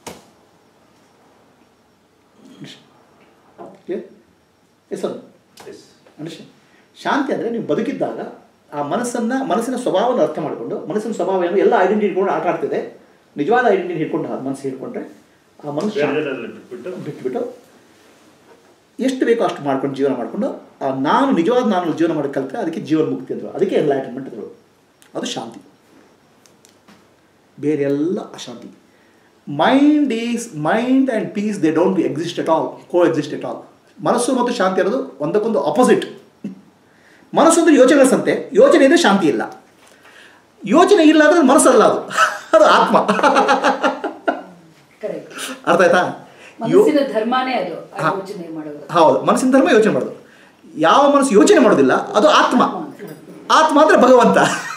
ಶಾಂತಿ ಅಂದರೆ ನೀವು ಬದುಕಿದ್ದಾಗ ಆ ಮನಸ್ಸಿನ ಸ್ವಭಾವವನ್ನು ಅರ್ಥ ಮಾಡಿಕೊಂಡು, ಮನಸ್ಸಿನ ಸ್ವಭಾವ ಏನು ಎಲ್ಲ ಐಡೆಂಟಿಟಿ ಇಟ್ಕೊಂಡು ಆಟ ಆಡ್ತಿದೆ, ನಿಜವಾದ ಐಡೆಂಟಿಟಿ ಹಿಡ್ಕೊಂಡು ಮನಸ್ಸು ಹಿಡ್ಕೊಂಡ್ರೆ ಆ ಮನಸ್ಸು ಬಿಟ್ಬಿಟ್ಟು ಎಷ್ಟು ಬೇಕೋ ಅಷ್ಟು ಮಾಡ್ಕೊಂಡು ಜೀವನ ಮಾಡಿಕೊಂಡು ನಾನು ನಿಜವಾದ ನಾನು ಜೀವನ ಮಾಡಿ ಕಲಿತ್ರೆ ಅದಕ್ಕೆ ಜೀವನ ಮುಕ್ತಿ ಅಂದರು, ಅದಕ್ಕೆ ಎನ್ಲೈಟನ್ಮೆಂಟ್ ಅಂದರು. ಅದು ಶಾಂತಿ. ಬೇರೆ ಎಲ್ಲ ಅಶಾಂತಿ. Mind and peace they don't exist at all, coexist at all. ಮನಸ್ಸು ಮತ್ತು ಶಾಂತಿ ಅನ್ನೋದು ಒಂದಕ್ಕೊಂದು ಅಪೋಸಿಟ್. ಮನಸ್ಸು ಅಂದರೆ ಯೋಚನೆ ಸಂತೆ, ಯೋಚನೆ ಅಂದರೆ ಶಾಂತಿ ಇಲ್ಲ. ಯೋಚನೆ ಇಲ್ಲ ಅಂದರೆ ಮನಸ್ಸಲ್ಲ, ಅದು ಆತ್ಮ. ಅರ್ಥ ಆಯ್ತಾ? ಮನಸ್ಸಿನ ಧರ್ಮನೇ ಅದು, ಯೋಚನೆ ಮಾಡೋದು. ಹೌದು, ಮನಸ್ಸಿನ ಧರ್ಮ ಯೋಚನೆ ಮಾಡೋದು. ಯಾವ ಮನಸ್ಸು ಯೋಚನೆ ಮಾಡೋದಿಲ್ಲ ಅದು ಆತ್ಮ. ಆತ್ಮ ಅಂದರೆ ಭಗವಂತ.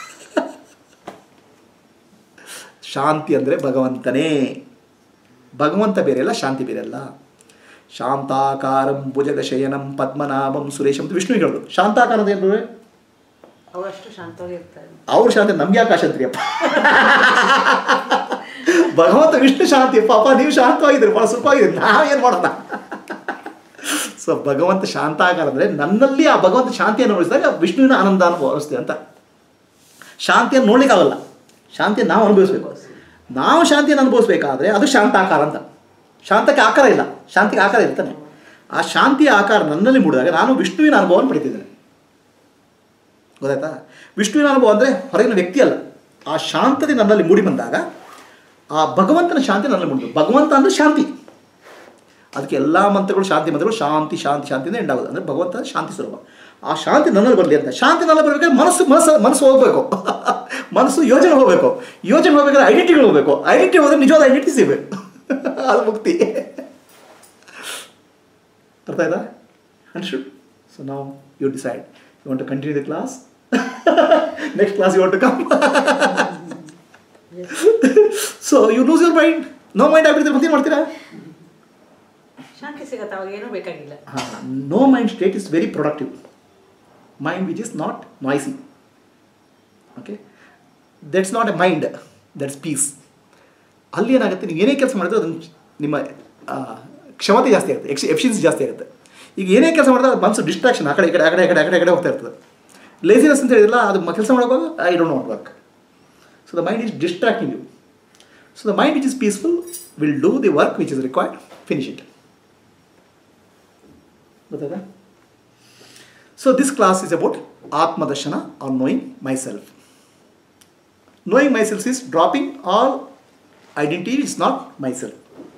ಶಾಂತಿ ಅಂದರೆ ಭಗವಂತನೇ. ಭಗವಂತ ಬೇರೆ ಅಲ್ಲ, ಶಾಂತಿ ಬೇರೆ ಅಲ್ಲ. ಶಾಂತಾಕಾರಂ ಭುಜಗಶಯನಂ ಪದ್ಮನಾಭಂ ಸುರೇಶಂ ಅಂತ ವಿಷ್ಣು ಹೇಳೋದು. ಶಾಂತಾಕಾರ ಅಂತ ಏನು? ಅವಷ್ಟು ಶಾಂತವಾಗಿರ್ತಾರೆ. ಅವ್ರ ಶಾಂತಿ ನಮ್ಗೆ ಯಾಕೆ ಶಾಂತಿ ಅಪ್ಪ? ಭಗವಂತ ವಿಷ್ಣು ಶಾಂತಿ. ಪಾಪ ನೀವು ಶಾಂತವಾಗಿದ್ದೀರಿ, ಭಾಳ ಸುಖವಾಗಿದ್ದೀರಿ, ನಾವೇನು ಮಾಡೋಣ? ಸೊ ಭಗವಂತ ಶಾಂತಾಕಾರ ಅಂದರೆ ನನ್ನಲ್ಲಿ ಆ ಭಗವಂತ ಶಾಂತಿಯನ್ನು ಅನುಭವಿಸಿದಾಗ ವಿಷ್ಣುವಿನ ಆನಂದ ಅನುಭವಿಸ್ತೇವೆ ಅಂತ. ಶಾಂತಿಯನ್ನು ನೋಡ್ಲಿಕ್ಕಾಗಲ್ಲ, ಶಾಂತಿಯನ್ನು ನಾವು ಅನುಭವಿಸ್ಬೇಕು. ನಾವು ಶಾಂತಿಯನ್ನು ಅನುಭವಿಸ್ಬೇಕಾದ್ರೆ ಅದು ಶಾಂತಾಕಾರ ಅಂತ. ಶಾಂತಕ್ಕೆ ಆಕಾರ ಇಲ್ಲ, ಶಾಂತಿಗೆ ಆಕಾರ ಇರ್ತಾನೆ. ಆ ಶಾಂತಿಯ ಆಕಾರ ನನ್ನಲ್ಲಿ ಮೂಡಿದಾಗ ನಾನು ವಿಷ್ಣುವಿನ ಅನುಭವವನ್ನು ಪಡಿತಿದ್ದೇನೆ. ಗೊತ್ತಾಯ್ತಾ? ವಿಷ್ಣುವಿನ ಅನುಭವ ಅಂದರೆ ಹೊರಗಿನ ವ್ಯಕ್ತಿ ಅಲ್ಲ, ಆ ಶಾಂತತೆ ನನ್ನಲ್ಲಿ ಮೂಡಿ ಬಂದಾಗ ಆ ಭಗವಂತನ ಶಾಂತಿ ನನ್ನಲ್ಲಿ ಮೂಡಿತು. ಭಗವಂತ ಅಂದರೆ ಶಾಂತಿ. ಅದಕ್ಕೆ ಎಲ್ಲ ಮಂತ್ರಗಳು ಶಾಂತಿ ಮಂತ್ರಗಳು ಶಾಂತಿ ಶಾಂತಿ ಶಾಂತಿಯಿಂದ ಎಂಡಾಗೋದು. ಅಂದರೆ ಭಗವಂತ ಶಾಂತಿ ಸ್ವರೂಪ. ಆ ಶಾಂತಿ ನನ್ನಲ್ಲಿ ಬರಲಿ ಅಂತ. ಶಾಂತಿ ನನ್ನಲ್ಲಿ ಬರಬೇಕಾದ್ರೆ ಮನಸ್ಸು ಹೋಗಬೇಕು. ಮನಸ್ಸು ಯೋಜನೆ ಹೋಗಬೇಕು. ಯೋಜನೆ ಹೋಗ್ಬೇಕಾದ್ರೆ ಐಡೆಂಟಿಟಿಗಳು ಹೋಗಬೇಕು. ಐಡೆಂಟಿಟಿ ಹೋದರೆ ನಿಜವಾದ ಐಡೆಂಟಿಟಿ ಸಿಗಬೇಕು. ಅದು ಮುಕ್ತಿ. ಅರ್ಥ ಆಯ್ತಾ? ಅಂಡರ್ಸ್ಟುಡ್? ಸೊ ನಾವು you decide you want to continue the class. Next class you want to come. So you lose your mind. No mind ಆಗ್ಬಿಟ್ಟಿದ್ರೆ ಮತ್ತೇನು ಮಾಡ್ತೀರಾ? ಶಾಂತಿ ಸಿಗತ್ತೆ, ಅವಾಗ ಏನೂ ಬೇಕಾಗಿಲ್ಲ. No mind state is very productive. Mind which is not noisy. Okay, that's not a mind, that's peace. ಅಲ್ಲಿ ಏನಾಗುತ್ತೆ, ನೀವು ಏನೇ ಕೆಲಸ ಮಾಡಿದ್ರೆ ಅದನ್ನು ನಿಮ್ಮ ಕ್ಷಮತೆ ಜಾಸ್ತಿ ಆಗುತ್ತೆ, ಎಫಿಷಿಯನ್ಸಿ ಜಾಸ್ತಿ ಆಗುತ್ತೆ. ಈಗ ಏನೇ ಕೆಲಸ ಮಾಡಿದ್ರೆ ಅದು ಮನಸ್ಸು ಡಿಸ್ಟ್ರಾಕ್ಷನ್ ಆ ಕಡೆ ಈ ಕಡೆ ಆ ಕಡೆ ಆ ಕಡೆ ಆ ಕಡೆ ಆ ಕಡೆ ಹೋಗ್ತಾ ಇರ್ತದೆ. ಲೇಸಿನೆಸ್ ಅಂತ ಹೇಳಿದ್ರಲ್ಲ, ಅದು ಕೆಲಸ ಮಾಡೋವಾಗ I don't not work. So the mind is distracting you. So the mind which is peaceful will do the work which is required, finish it. ಗೊತ್ತಾಗ? So this class is about ಆತ್ಮದರ್ಶನ or knowing myself. Knowing myself is dropping all identity is not myself.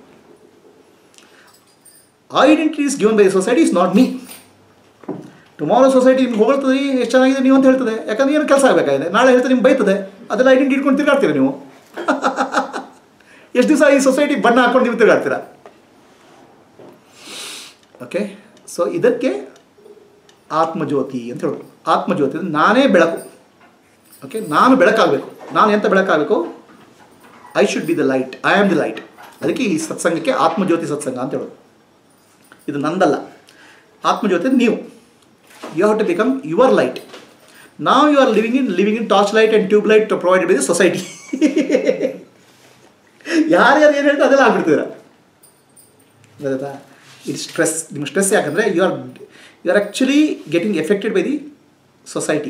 Identity is given by the society, is not me. Tomorrow society ನಿಮ್ಗೆ ಹೊಗಳ್ತದೆ, ಎಷ್ಟು ಚೆನ್ನಾಗಿದೆ ನೀವು ಅಂತ ಹೇಳ್ತದೆ, ಯಾಕಂದ್ರೆ ಏನು ಕೆಲಸ ಆಗಬೇಕಾಗಿದೆ. ನಾಳೆ ಹೇಳ್ತದೆ ನಿಮ್ಗೆ ಬೈತದೆ, ಅದೆಲ್ಲ ಐಡೆಂಟಿ ಇಟ್ಕೊಂಡು ತಿರುಗಾಡ್ತೀರ ನೀವು. ಎಷ್ಟು ದಿವಸ ಈ ಸೊಸೈಟಿ ಬಣ್ಣ ಹಾಕ್ಕೊಂಡು ನೀವು ತಿರುಗಾಡ್ತೀರಾ? ಓಕೆ, ಸೊ ಇದಕ್ಕೆ ಆತ್ಮಜ್ಯೋತಿ ಅಂತ ಹೇಳೋದು. ಆತ್ಮಜ್ಯೋತಿ ಅಂದರೆ ನಾನೇ ಬೆಳಕು. ಓಕೆ, ನಾನು ಬೆಳಕಾಗಬೇಕು. ನಾನು ಎಂತ ಬೆಳಕಾಗಬೇಕು? I should be the light, I am the light. ಅದಕ್ಕೆ ಈ ಸತ್ಸಂಗಕ್ಕೆ ಆತ್ಮಜ್ಯೋತಿ ಸತ್ಸಂಗ ಅಂತ ಹೇಳೋದು. ಇದು ನಂದಲ್ಲ. ಆತ್ಮಜ್ಯೋತಿ ನೀವು. You have to become your light. ನಾವ್ you are living in torch light and tube light provided by the society. ಯಾರ್ಯಾರು ಏನು ಹೇಳ್ತಾರೆ ಅದೆಲ್ಲ ಆಗ್ಬಿಡ್ತೀರ. ಗೊತ್ತಾ? ಇದು ಸ್ಟ್ರೆಸ್. ನಿಮ್ಮ ಸ್ಟ್ರೆಸ್ ಯಾಕಂದರೆ you are actually getting affected by the society.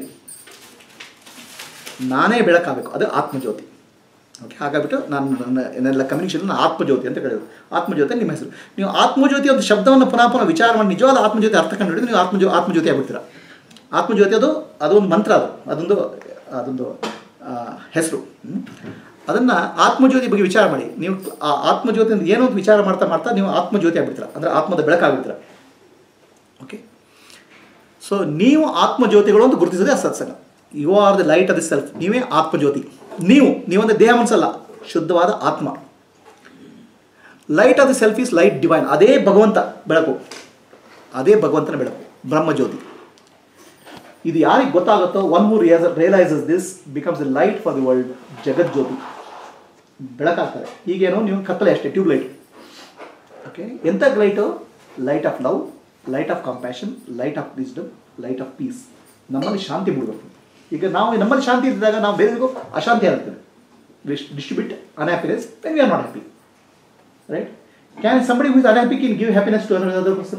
ನಾನೇ ಬೆಳಕಾಗಬೇಕು, ಅದು ಆತ್ಮಜ್ಯೋತಿ. ಓಕೆ, ಹಾಗಾಗ್ಬಿಟ್ಟು ನನ್ನೆಲ್ಲ ಕಮ್ಯುನಿಕೇಷನ್ ಆತ್ಮಜ್ಯೋತಿ ಅಂತ ಕರೆಯೋದು. ಆತ್ಮಜ್ಯೋತಿ ನಿಮ್ಮ ಹೆಸರು. ನೀವು ಆತ್ಮಜ್ಯೋತಿ ಒಂದು ಶಬ್ದವನ್ನು ಪುನಃ ವಿಚಾರ ಮಾಡಿ ನಿಜವಾದ ಆತ್ಮಜ್ಯೋತಿ ಅರ್ಥ ಕಂಡು ಹಿಡಿದು ನೀವು ಆತ್ಮಜ್ಯೋತಿ ಆಗ್ಬಿಡ್ತೀರ. ಆತ್ಮಜ್ಯೋತಿ ಅದೊಂದು ಮಂತ್ರ, ಅದೊಂದು ಹೆಸರು. ಅದನ್ನು ಆತ್ಮಜ್ಯೋತಿ ಬಗ್ಗೆ ವಿಚಾರ ಮಾಡಿ. ನೀವು ಆ ಆತ್ಮಜ್ಯೋತಿ ಅಂತ ಏನೋ ಒಂದು ವಿಚಾರ ಮಾಡ್ತಾ ನೀವು ಆತ್ಮಜ್ಯೋತಿ ಆಗ್ಬಿಡ್ತೀರ, ಅಂದರೆ ಆತ್ಮದ ಬೆಳಕಾಗ್ಬಿಡ್ತೀರ. ಓಕೆ, ಸೊ ನೀವು ಆತ್ಮಜ್ಯೋತಿಗಳು ಅಂತ ಗುರುತಿಸೋದೇ ಆ ಸತ್ಸಂಗ. You are the light of the self. ನೀವೇ ಆತ್ಮಜ್ಯೋತಿ. ನೀವೊಂದು ದೇಹ ಮನಸ್ಸಲ್ಲ, ಶುದ್ಧವಾದ ಆತ್ಮ. Light of the self is light divine. ಅದೇ ಭಗವಂತ ಬೆಳಕು, ಅದೇ ಭಗವಂತನ ಬೆಳಕು, ಬ್ರಹ್ಮಜ್ಯೋತಿ. ಇದು ಯಾರಿಗೆ ಗೊತ್ತಾಗುತ್ತೋ, one who realises this becomes the light for the world, ಜಗಜ್ಯೋತಿ. ಬೆಳಕಾಗ್ತಾರೆ. ಈಗೇನೋ ನೀವು ಕತ್ತಲೆ ಅಷ್ಟೇ, ಟ್ಯೂಬ್ ಲೈಟ್. ಓಕೆ, ಎಂಥ light? Light of love, light of compassion, light of wisdom, light of peace. ನಮ್ಮಲ್ಲಿ ಶಾಂತಿ ಬಿಡಬೇಕು. ಈಗ ನಮ್ಮಲ್ಲಿ ಶಾಂತಿ ಇದ್ದಾಗ ನಾವು ಬೇರೆಗೂ ಅಶಾಂತಿ ಆಗ್ತದೆ. Distribute unhappiness when we are not happy, right? Can somebody who is unhappy can give happiness to another person?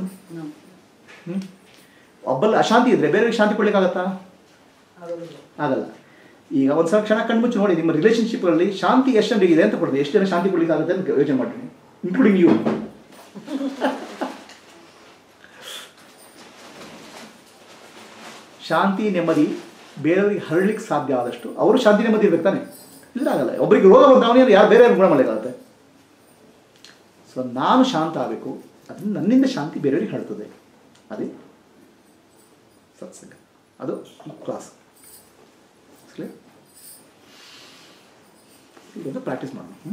ಒಬ್ಬಲ್ಲಿ ಅಶಾಂತಿ ಇದ್ದರೆ ಬೇರೆಯವ್ರಿಗೆ ಶಾಂತಿ ಕೊಡ್ಲಿಕ್ಕಾಗತ್ತಾ? ಆಗಲ್ಲ. ಈಗ ಒಂದು ಸಲ ಕ್ಷಣ ಕಣ್ಮುಚ್ಚಿ ನೋಡಿ, ನಿಮ್ಮ ರಿಲೇಷನ್ಶಿಪ್ಪಲ್ಲಿ ಶಾಂತಿ ಎಷ್ಟು ಜನರಿಗೆ ಇದೆ ಅಂತ ಕೊಡ್ತೀವಿ, ಎಷ್ಟು ಜನ ಶಾಂತಿ ಕೊಡ್ಲಿಕ್ಕಾಗುತ್ತೆ ಅಂತ ಯೋಚನೆ ಮಾಡ್ತೀನಿ, ಇನ್ಕ್ಲೂಡಿಂಗ್ ಯು. ಶಾಂತಿ ನೆಮ್ಮದಿ ಬೇರೆಯವ್ರಿಗೆ ಹರಡ್ಲಿಕ್ಕೆ ಸಾಧ್ಯ ಆದಷ್ಟು ಅವರು ಶಾಂತಿ ನೆಮ್ಮದಿ ಇರ್ಬೇಕು ತಾನೆ. ಇದ್ರಾಗಲ್ಲ. ಒಬ್ಬರಿಗೆ ರೋಗ ಬಂದ ಅವನಿಗೆ ಯಾರು ಬೇರೆಯವ್ರಿಗೆ ಗುಣ ಮಾಡಲಿಕ್ಕಾಗುತ್ತೆ. ಸೊ ನಾನು ಶಾಂತ ಆಗಬೇಕು, ಅದನ್ನು ನನ್ನಿಂದ ಶಾಂತಿ ಬೇರೆಯವ್ರಿಗೆ ಹರಡ್ತದೆ. ಅದೇ ಸತ್ಸಂಗ, ಅದು ಈ ಕ್ಲಾಸ್. ಇದೊಂದು ಪ್ರಾಕ್ಟೀಸ್ ಮಾಡೋಣ.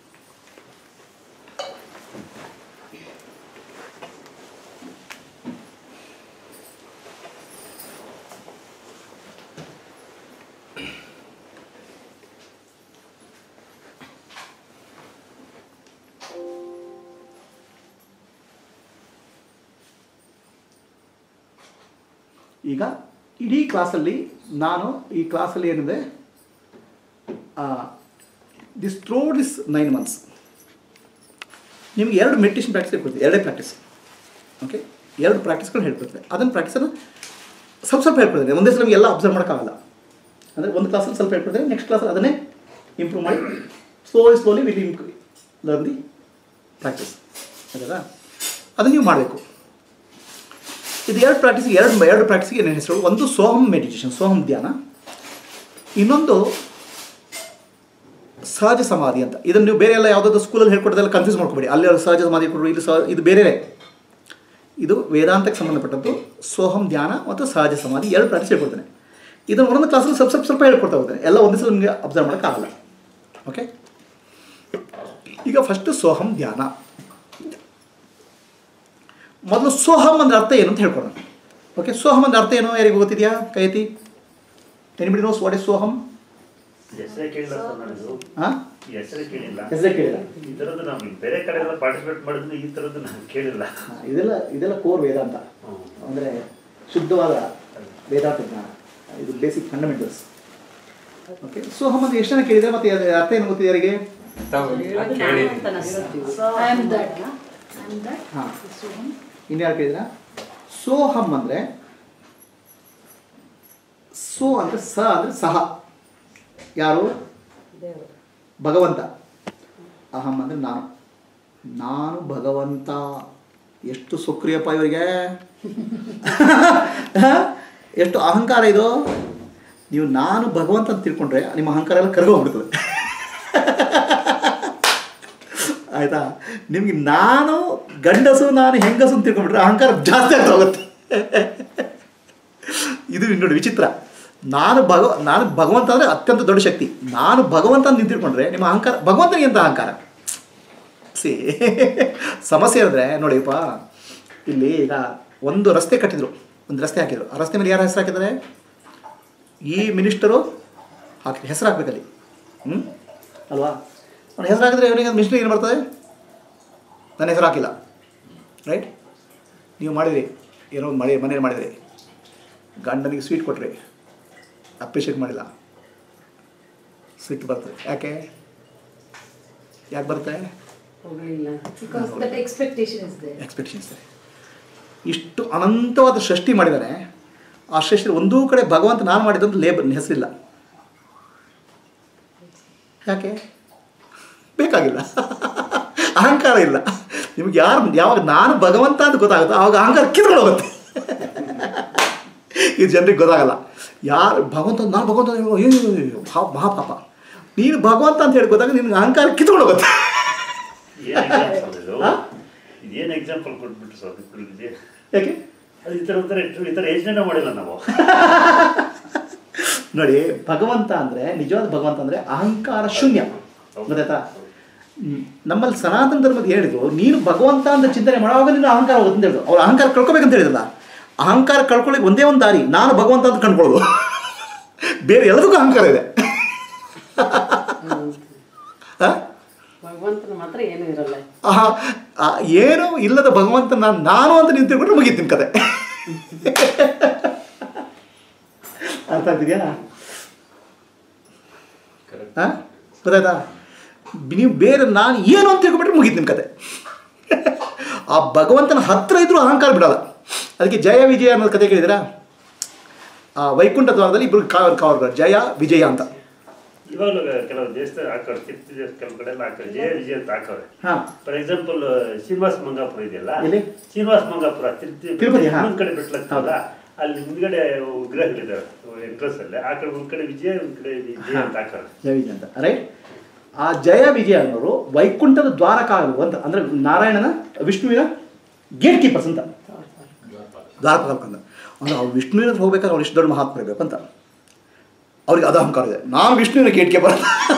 ಈಗ ಇಡೀ ಕ್ಲಾಸಲ್ಲಿ ಈ ಕ್ಲಾಸಲ್ಲಿ ಏನಿದೆ, ಥ್ರೂ ದಿಸ್ 9 months ನಿಮಗೆ 2 ಮೆಡಿಟೇಷನ್ ಪ್ರಾಕ್ಟೀಸ್ ಹೇಳ್ಕೊಡ್ತೀವಿ. 2 ಪ್ರಾಕ್ಟೀಸ್. ಓಕೆ, 2 ಪ್ರಾಕ್ಟೀಸ್ಗಳು ಹೇಳ್ಕೊಡ್ತೇವೆ. ಅದನ್ನು ಪ್ರಾಕ್ಟೀಸನ್ನು ಸ್ವಲ್ಪ ಹೇಳ್ಕೊಡ್ತೇವೆ. ಒಂದೇ ಸಲ ನಮಗೆ ಎಲ್ಲ ಅಬ್ಸರ್ವ್ ಮಾಡೋಕ್ಕಾಗಲ್ಲ. ಅಂದರೆ ಒಂದು ಕ್ಲಾಸಲ್ಲಿ ಸ್ವಲ್ಪ ಹೇಳ್ಕೊಡ್ತೇವೆ, ನೆಕ್ಸ್ಟ್ ಕ್ಲಾಸಲ್ಲಿ ಅದನ್ನೇ ಇಂಪ್ರೂವ್ ಮಾಡಿ slowly will learn the practice ಅದಲ್ಲ, ಅದು ನೀವು ಮಾಡಬೇಕು. ಇದು ಎರಡು ಪ್ರಾಕ್ಟೀಸ್ಗೆ ಏನೇನು ಹೆಸರು? ಒಂದು ಸೋಹಂ ಮೆಡಿಟೇಷನ್, ಸೋಹಂ ಧ್ಯಾನ. ಇನ್ನೊಂದು ಸಹಜ ಸಮಾಧಿ ಅಂತ. ಇದನ್ನು ನೀವು ಬೇರೆ ಎಲ್ಲ ಯಾವುದಾದ್ರು ಸ್ಕೂಲಲ್ಲಿ ಹೇಳ್ಕೊಡೋದೆಲ್ಲ ಕನ್ಫ್ಯೂಸ್ ಮಾಡ್ಕೊಬೇಡಿ. ಅಲ್ಲಿ ಸಹಜ ಸಮಾಧಿ ಕೊಡರು, ಇಲ್ಲಿ ಇದು ಬೇರೆ. ಇದು ವೇದಾಂತಕ್ಕೆ ಸಂಬಂಧಪಟ್ಟದ್ದು ಸೋಹಂ ಧ್ಯಾನ ಮತ್ತು ಸಹಜ ಸಮಾಧಿ, ಎರಡು ಪ್ರಾಕ್ಟೀಸ್ ಹೇಳ್ಕೊಡ್ತೇನೆ. ಇದನ್ನು ಒಂದೊಂದು ಕ್ಲಾಸಲ್ಲಿ ಸ್ವಲ್ಪ ಹೇಳ್ಕೊಡ್ತಾ ಹೋಗ್ತೇನೆ. ಎಲ್ಲ ಒಂದೇ ಸಲ ನಿಮಗೆ ಅಬ್ಸರ್ವ್ ಮಾಡೋಕ್ಕಾಗಲ್ಲ. ಓಕೆ, ಈಗ ಫಸ್ಟ್ ಸೋಹಂ ಧ್ಯಾನ. ಮೊದಲು ಸೋಹಂ ಅಂದ್ರೆ ಅರ್ಥ ಏನು ಅಂತ ಹೇಳ್ಕೊಡೋಣ. ಓಕೆ, ಸೋಹಂ ಅಂದ್ರೆ ಅರ್ಥ ಏನು? ಯಾರಿಗೂ ಗೊತ್ತಿದೆಯಾ? ಕೈ ಎತ್ತಿ. Anybody knows what is Soham? ಹೆಸರೇ ಕೇಳಿಲ್ಲ ಸರ್ ನಾನು. ಹಾಂ, ಹೆಸರೇ ಕೇಳಿಲ್ಲ. ಈ ಥರದ್ದು ನಾವು ಬೇರೆ ಕಡೆ ಎಲ್ಲ ಪಾರ್ಟಿಸಿಪೇಟ್ ಮಾಡಿದ್ರೆ ಈ ಥರದ್ದು ನಾನು ಕೇಳಿಲ್ಲ. ಇದೆಲ್ಲ ಕೋರ್ ವೇದಾಂತ, ಅಂದರೆ ಶುದ್ಧವಾದ ವೇದಾಂತ ಜ್ಞಾನ. ಇದು ಬೇಸಿಕ್ ಫಂಡಮೆಂಟಲ್ಸ್. ಓಕೆ, ಸೋಹಂ ಅಂದ್ರೆ ಎಷ್ಟು ಜನ ಕೇಳಿದರೆ ಮತ್ತೆ ಅರ್ಥ ಏನು ಗೊತ್ತಿದೆ ಯಾರಿಗೆ? ಹಾಂ, ಇನ್ಯಾರು ಕೇಳಿದ್ರ? ಸೋಹಂ ಅಂದರೆ ಸೋ ಅಂದರೆ ಸ ಅಂದರೆ ಸಹ, ಯಾರು? ಭಗವಂತ. ಅಹಂ ಅಂದರೆ ನಾನು ಭಗವಂತ. ಎಷ್ಟು ಸಕ್ರಿಯಪ್ಪ ಇವರಿಗೆ, ಎಷ್ಟು ಅಹಂಕಾರ ಇದು. ನೀವು ನಾನು ಭಗವಂತ ಅಂತ ತಿಳ್ಕೊಂಡ್ರೆ ನಿಮ್ಮ ಅಹಂಕಾರ ಎಲ್ಲ ಕರಗೋಗ್ಬಿಡ್ತದೆ. ಆಯಿತಾ? ನಿಮಗೆ ನಾನು ಗಂಡಸು ನಾನು ಹೆಂಗಸು ಅಂತ ತಿಳ್ಕೊಂಡ್ಬಿಟ್ರೆ ಅಹಂಕಾರ ಜಾಸ್ತಿ ಆಗ್ತಾ ಹೋಗುತ್ತೆ. ಇದು ನೋಡಿ ವಿಚಿತ್ರ. ನಾನು ಭಗವಂತ ಅಂದರೆ ಅತ್ಯಂತ ದೊಡ್ಡ ಶಕ್ತಿ. ನಾನು ಭಗವಂತ ಅಂತ ತಿಳ್ಕೊಂಡ್ರೆ ನಿಮ್ಮ ಅಹಂಕಾರ, ಭಗವಂತನಿಗೆ ಎಂಥ ಅಹಂಕಾರ. ಸಮಸ್ಯೆ ಅಂದರೆ ನೋಡಿಪ್ಪ, ಇಲ್ಲಿ ಈಗ ಒಂದು ರಸ್ತೆ ಕಟ್ಟಿದ್ರು, ಒಂದು ರಸ್ತೆ ಹಾಕಿದ್ರು. ಆ ರಸ್ತೆ ಮೇಲೆ ಯಾರು ಹೆಸರು ಹಾಕಿದ್ದಾರೆ? ಈ ಮಿನಿಸ್ಟರು ಹೆಸರು ಹಾಕ್ಬೇಕಲ್ಲಿ, ಅಲ್ವಾ? ಅವ್ನು ಹೆಸರು ಹಾಕಿದ್ರೆ ಇವನಿಗೆ ಮಿನಿಸ್ಟರ್ ಏನು ಬರ್ತದೆ? ನನ್ನ ಹೆಸರು ಹಾಕಿಲ್ಲ, ರೈಟ್? ನೀವು ಮಾಡಿದ್ರಿ, ಏನೋ ಒಂದು ಮನೇಲಿ ಮಾಡಿದ್ರಿ, ಗಂಡನಿಗೆ ಸ್ವೀಟ್ ಕೊಟ್ರಿ, ಅಪ್ರಿಷಿಯೇಟ್ ಮಾಡಿಲ್ಲ, ಸಿಟ್ಟು ಬರ್ತದೆ. ಯಾಕೆ ಬರುತ್ತೆ? ಎಕ್ಸ್ಪೆಕ್ಟೇಷನ್ಸ್. ಇಷ್ಟು ಅನಂತವಾದ ಸೃಷ್ಟಿ ಮಾಡಿದ್ದಾನೆ. ಆ ಸೃಷ್ಟಿ ಒಂದೂ ಕಡೆ ಭಗವಂತ ನಾನು ಮಾಡಿದಂತ ಹೆಸರಿಲ್ಲ. ಯಾಕೆ? ಬೇಕಾಗಿಲ್ಲ. ಅಹಂಕಾರ ಇಲ್ಲ ನಿಮ್ಗೆ. ಯಾವಾಗ ನಾನು ಭಗವಂತ ಅಂತ ಗೊತ್ತಾಗುತ್ತೋ ಆವಾಗ ಅಹಂಕಾರ ಕಿತ್ಕೊಂಡು ಹೋಗುತ್ತೆ. ಇದು ಜನರಿಗೆ ಗೊತ್ತಾಗಲ್ಲ. ಯಾರು ಭಗವಂತ, ನಾನು ಭಗವಂತ ಮಹಾಪಾಪ. ನೀನು ಭಗವಂತ ಅಂತ ಹೇಳಿ ಗೊತ್ತಾಗ ನಿನ್ಗೆ ಅಹಂಕಾರ ಕಿತ್ಕೊಂಡು ಹೋಗುತ್ತೆ. ಇದೇನು ಎಕ್ಸಾಂಪಲ್ ಕೊಟ್ಬಿಟ್ಟು ಸರ್? ಯಾಕೆ? ಅದು ಈ ಥರ ಯೋಚನೆ ಮಾಡಿಲ್ಲ ನಾವು. ನೋಡಿ, ಭಗವಂತ ಅಂದರೆ, ನಿಜವಾದ ಭಗವಂತ ಅಂದರೆ ಅಹಂಕಾರ ಶೂನ್ಯ. ಗೊತ್ತಾಯ್ತಾ? ನಮ್ಮಲ್ಲಿ ಸನಾತನ ಧರ್ಮದ ಹೇಳಿದ್ರು, ನೀನು ಭಗವಂತ ಅಂತ ಚಿಂತನೆ ಮಾಡುವಾಗ ನೀನು ಅಹಂಕಾರ ಹೋಗುತ್ತೆ ಅಂತ ಹೇಳಿದ್ರು. ಅವ್ರು ಅಹಂಕಾರ ಕಳ್ಕೊಬೇಕಂತ ಹೇಳಿದಲ್ಲ. ಅಹಂಕಾರ ಕಳ್ಕೊಳ್ಳಿಕ್ಕೆ ಒಂದೇ ಒಂದು ದಾರಿ, ನಾನು ಭಗವಂತ ಅಂತ ಕಂಡ್ಕೊಳ್ಳೋದು. ಬೇರೆ ಎಲ್ಲದಕ್ಕೂ ಅಹಂಕಾರ ಇದೆ. ಭಗವಂತನ ಮಾತ್ರ ಏನೂ ಇರಲ್ಲ. ಏನೂ ಇಲ್ಲದ ಭಗವಂತ ನಾನು ಅಂತ ನೀವು ತಿಳ್ಕೊಂಡ್ರೆ ಮುಗೀತು ನಿಮ್ಮ ಕತೆ. ಅರ್ಥ ಆಗ್ತಿದೆಯಾ? ಗೊತ್ತಾಯ್ತಾ? ನೀವು ಬೇರೆ ನಾನು ಏನು ಅಂತ ತಿಳ್ಕೊಂಡ್ಬಿಟ್ರೆ ಮುಗೀತು ನಿಮ್ಮ ಕತೆ. ಆ ಭಗವಂತನ ಹತ್ರ ಇದ್ರೂ ಅಹಂಕಾರ ಬಿಡಲ್ಲ. ಅದಕ್ಕೆ ಜಯ ವಿಜಯ ಅನ್ನೋದು ಕತೆ ಕೇಳಿದಿರಾ? ಆ ವೈಕುಂಠ ದ್ವಾರದಲ್ಲಿ ಇಬ್ಬರು ಕಾವಲ್ಗಳು, ಜಯ ವಿಜಯ ಅಂತ. ಇವಾಗಲೂ ಕೆಲವು ದೇಶದಲ್ಲಿ ಹಾಕೋರು, ತಿರುಪತಿ ದೇಶ ಕೆಲವು ಕಡೆ ಎಲ್ಲ ಹಾಕೋರು ಜಯ ವಿಜಯ ಅಂತ ಹಾಕೋರೆ. ಫಾರ್ ಎಕ್ಸಾಂಪಲ್ ಶ್ರೀನಿವಾಸ ಮಂಗಾಪುರ ಇದೆಯಲ್ಲ, ಶ್ರೀನಿವಾಸ ಮಂಗಾಪುರ ತಿರುಪತಿ ಇನ್ನೊಂದು ಕಡೆ ಬಿಟ್ಲಾಗ್ತಲ್ಲ, ಅಲ್ಲಿ ಮುಂದ್ಗಡೆ ವಿಗ್ರಹಗಳಿದ್ದಾವೆ ಎಂಟ್ರೆನ್ಸ್ ಅಲ್ಲಿ. ಆ ಕಡೆ ಒಂದ್ ಕಡೆ ವಿಜಯ, ಒಂದ್ ಕಡೆ ವಿಜಯ ಅಂತ ಹಾಕೋರು, ಜಯ ವಿಜಯ ಅಂತ. ರೈಟ್? ಆ ಜಯ ವಿಜಯ ಅನ್ನೋರು ವೈಕುಂಠದ ದ್ವಾರಕಾಗಳು ಅಂತ, ಅಂದರೆ ನಾರಾಯಣನ ವಿಷ್ಣುವಿನ ಗೇಟ್ ಕೀಪರ್ಸ್ ಅಂತ, ದ್ವಾರಪಾಲಕಂತ. ಅಂದರೆ ಅವ್ರು ವಿಷ್ಣುವಿನ ಹೋಗ್ಬೇಕಾದ್ರೆ ಅವ್ರು ಇಷ್ಟು ದೊಡ್ಡ ಮಹಾತ್ಮ ಇರಬೇಕು ಅಂತ ಅವ್ರಿಗೆ ಅದು ಅಹಂಕಾರ ಇದೆ. ನಾನು ವಿಷ್ಣುವಿನ ಗೇಟ್ ಕೀಪರ್.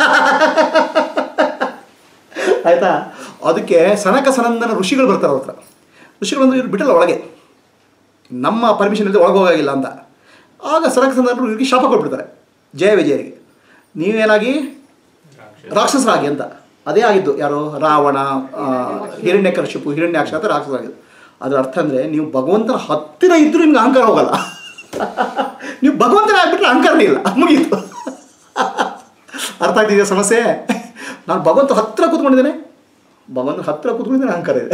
ಆಯಿತಾ? ಅದಕ್ಕೆ ಸನಕ ಸನಂದನ ಋಷಿಗಳು ಬರ್ತಾರೆ ಅವ್ರ ಹತ್ರ. ಋಷಿಗಳು ಅಂದರೆ ಇವ್ರು ಬಿಟ್ಟಲ್ಲ ಒಳಗೆ, ನಮ್ಮ ಪರ್ಮಿಷನ್ ಇಲ್ಲದೆ ಒಳಗೆ ಹೋಗಾಗಿಲ್ಲ ಅಂತ. ಆಗ ಸನಕ ಸನಂದರು ಇವರಿಗೆ ಶಾಪ ಕೊಟ್ಬಿಡ್ತಾರೆ ಜಯ ವಿಜಯರಿಗೆ, ನೀವೇನಾಗಿ ರಾಕ್ಷಸರಾಗಿ ಅಂತ. ಅದೇ ಆಗಿದ್ದು ಯಾರು? ರಾವಣ, ಹಿರಣ್ಯಕಶಿಪು, ಹಿರಣ್ಯಾಕ್ಷ ಅಂತ ರಾಕ್ಷಸರಾಗಿದ್ದು. ಅದರ ಅರ್ಥ ಅಂದರೆ ನೀವು ಭಗವಂತನ ಹತ್ತಿರ ಇದ್ದರೂ ನಿಮ್ಗೆ ಅಹಂಕಾರ ಹೋಗಲ್ಲ. ನೀವು ಭಗವಂತನ ಆಗ್ಬಿಟ್ರೆ ಅಹಂಕಾರನೇ ಇಲ್ಲ, ಮುಗೀತು. ಅರ್ಥ ಆಗ್ತಿದೆಯಾ ಸಮಸ್ಯೆ? ನಾನು ಭಗವಂತ ಹತ್ತಿರ ಕೂತ್ಕೊಂಡಿದ್ದೇನೆ, ಅಹಂಕಾರ ಇದೆ.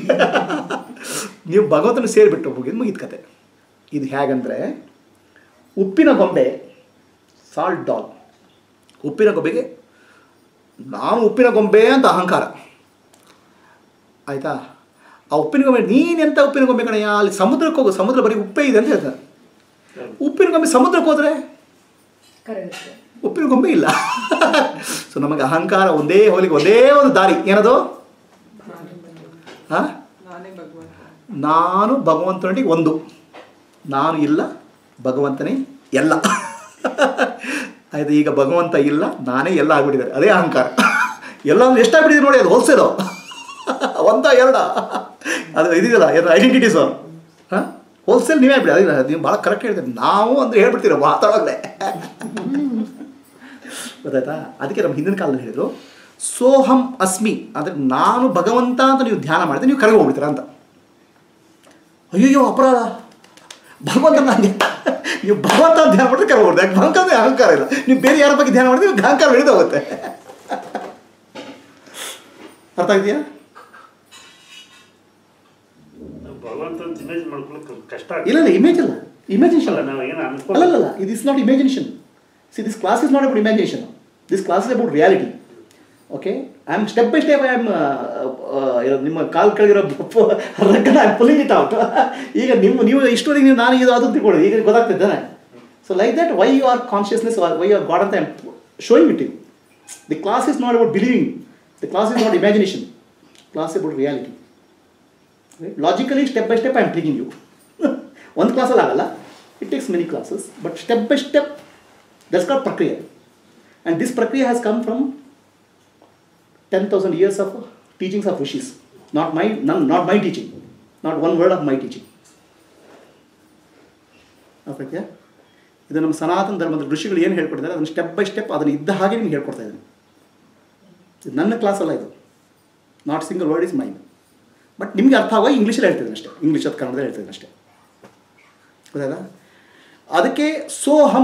ನೀವು ಭಗವಂತನ ಸೇರಿಬಿಟ್ಟು ಮುಗಿದು ಕತೆ. ಇದು ಹೇಗಂದರೆ, ಉಪ್ಪಿನ ಗೊಂಬೆ, ಸಾಲ್ಟ್ ಡಾಲ್. ಉಪ್ಪಿನ ಗೊಂಬೆಗೆ ನಾನು ಉಪ್ಪಿನ ಗೊಂಬೆ ಅಂತ ಅಹಂಕಾರ. ಆಯಿತಾ? ಆ ಉಪ್ಪಿನ ಗೊಂಬೆ ನೀನೆಂಥ ಉಪ್ಪಿನ ಗೊಂಬೆ ಕಣಯ್ಯ, ಅಲ್ಲಿ ಸಮುದ್ರಕ್ಕೆ ಹೋಗು, ಸಮುದ್ರ ಬರೀ ಉಪ್ಪೇ ಇದೆ ಅಂತ ಹೇಳ್ತಾರೆ. ಉಪ್ಪಿನ ಗೊಂಬೆ ಸಮುದ್ರಕ್ಕೆ ಹೋದರೆ ಉಪ್ಪಿನ ಗೊಂಬೆ ಇಲ್ಲ. ಸೊ ನಮಗೆ ಅಹಂಕಾರ ಒಂದೇ ಹೋಲಿಗೆ ಒಂದೇ ಒಂದು ದಾರಿ, ಏನದು? ಹಾಂ, ನಾನು ಭಗವಂತನಿಗೆ ಒಂದು, ನಾನು ಇಲ್ಲ, ಭಗವಂತನೇ ಎಲ್ಲ. ಆಯ್ತು, ಈಗ ಭಗವಂತ ಇಲ್ಲ, ನಾನೇ ಎಲ್ಲ ಆಗ್ಬಿಟ್ಟಿದ್ದಾರೆ, ಅದೇ ಅಹಂಕಾರ. ಎಲ್ಲ ಎಷ್ಟಾಗ್ಬಿಟ್ಟಿದೆ ನೋಡಿ, ಅದು ಹೋಲ್ಸೇಲು ಒಂದ ಎರಡ, ಅದು ಇದೆಯಲ್ಲ ಏನು ಐಡೆಂಟಿಟೀಸು. ಹಾಂ, ಹೋಲ್ಸೇಲ್ ನೀವೇ ಆಗ್ಬಿಡಿ. ಅದೇ ನೀವು ಭಾಳ ಕರೆಕ್ಟ್ ಹೇಳ್ತೀರಿ. ನಾವು ಅಂದರೆ ಹೇಳ್ಬಿಡ್ತೀರ ಮಾತಾಡೋಗ್ಲೆ, ಗೊತ್ತಾಯ್ತಾ? ಅದಕ್ಕೆ ನಮ್ಮ ಹಿಂದಿನ ಕಾಲದಲ್ಲಿ ಹೇಳಿದರು, ಸೋಹಂ ಅಸ್ಮಿ ಅಂದರೆ ನಾನು ಭಗವಂತ ಅಂತ ನೀವು ಧ್ಯಾನ ಮಾಡಿದ್ರೆ ನೀವು ಕರಗಿ ಹೋಗ್ಬಿಡ್ತೀರ ಅಂತ. ಅಯ್ಯೋ ಅಪರಾಧ, ಭಗವಂತ ನನಗೆ ನೀವು ಭಗವಂತ ಅಂತ ಧ್ಯಾನ ಮಾಡಿದ್ರೆ ಕರಗಿ ಹೋಗ್ಬಿಡ್ತೀವಿ. ಯಾಕೆ? ಭಗವಂತ ಅಹಂಕಾರ ಇಲ್ಲ. ನೀವು ಬೇರೆ ಯಾರ ಬಗ್ಗೆ ಧ್ಯಾನ ಮಾಡಿದ್ರೆ ನೀವು ಅಹಂಕಾರ ಬೆಳೆದು ಹೋಗುತ್ತೆ. ಅರ್ಥ ಆಗಿದೆಯಾ? ಇಲ್ಲ ಇಮೇಜ್ ಅಲ್ಲ, ಇಮ್ಯಾಜಿನೇಷನ್ ಅಲ್ಲ. ಇದು is not imagination. See, this class is not about imagination, this class is about reality. Okay, I am step by step, I am ನಿಮ್ಮ ಕಾಲು ಕೆಳಗಿರೋ ರಗ್ಗನ I am pulling it out. ಈಗ ನೀವು ಇಷ್ಟೊಂದಿಗೆ ನೀವು ನಾನು ಇದು ಅದು ತಿಳ್ಕೊಳ್ಳಿ, ಈಗ ಗೊತ್ತಾಗ್ತಿದ್ದಾನೆ. So like that, why you are consciousness, why you are God ಅಂತ I am showing it you. The class is not about believing, the class is not imagination, class about reality. Logically step by step I am taking you. ಒಂದು ಕ್ಲಾಸಲ್ಲಿ ಆಗಲ್ಲ, it takes many classes, but step by step, that's called ಪ್ರಕ್ರಿಯೆ. ಆ್ಯಂಡ್ ದಿಸ್ ಪ್ರಕ್ರಿಯೆ has come from 10,000 years of teachings of rishis, not my teaching, not one word of my teaching. Okay, ಇದು ನಮ್ಮ ಸನಾತನ ಧರ್ಮದ ಋಷಿಗಳು ಏನು ಹೇಳ್ಕೊಡ್ತಾರೆ ಅದನ್ನು ಸ್ಟೆಪ್ ಬೈ ಸ್ಟೆಪ್ ಅದನ್ನು ಇದ್ದ ಹಾಗೆ ನಿಮ್ಗೆ ಹೇಳ್ಕೊಡ್ತಾ ಇದ್ದೀನಿ. ಇದು ನನ್ನ ಕ್ಲಾಸಲ್ಲ, ಇದು not single word is mine. But ನಿಮಗೆ ಅರ್ಥ ಆಗುವ ಇಂಗ್ಲೀಷಲ್ಲಿ ಹೇಳ್ತಿದ್ದೀನಿ ಅಷ್ಟೇ, ಇಂಗ್ಲೀಷ್ ಅದು ಕನ್ನಡದಲ್ಲಿ ಹೇಳ್ತಿದ್ದೀನಿ ಅಷ್ಟೇ, ಗೊತ್ತಾಯ್ತಾ? ಅದಕ್ಕೆ ಸೋಹಂ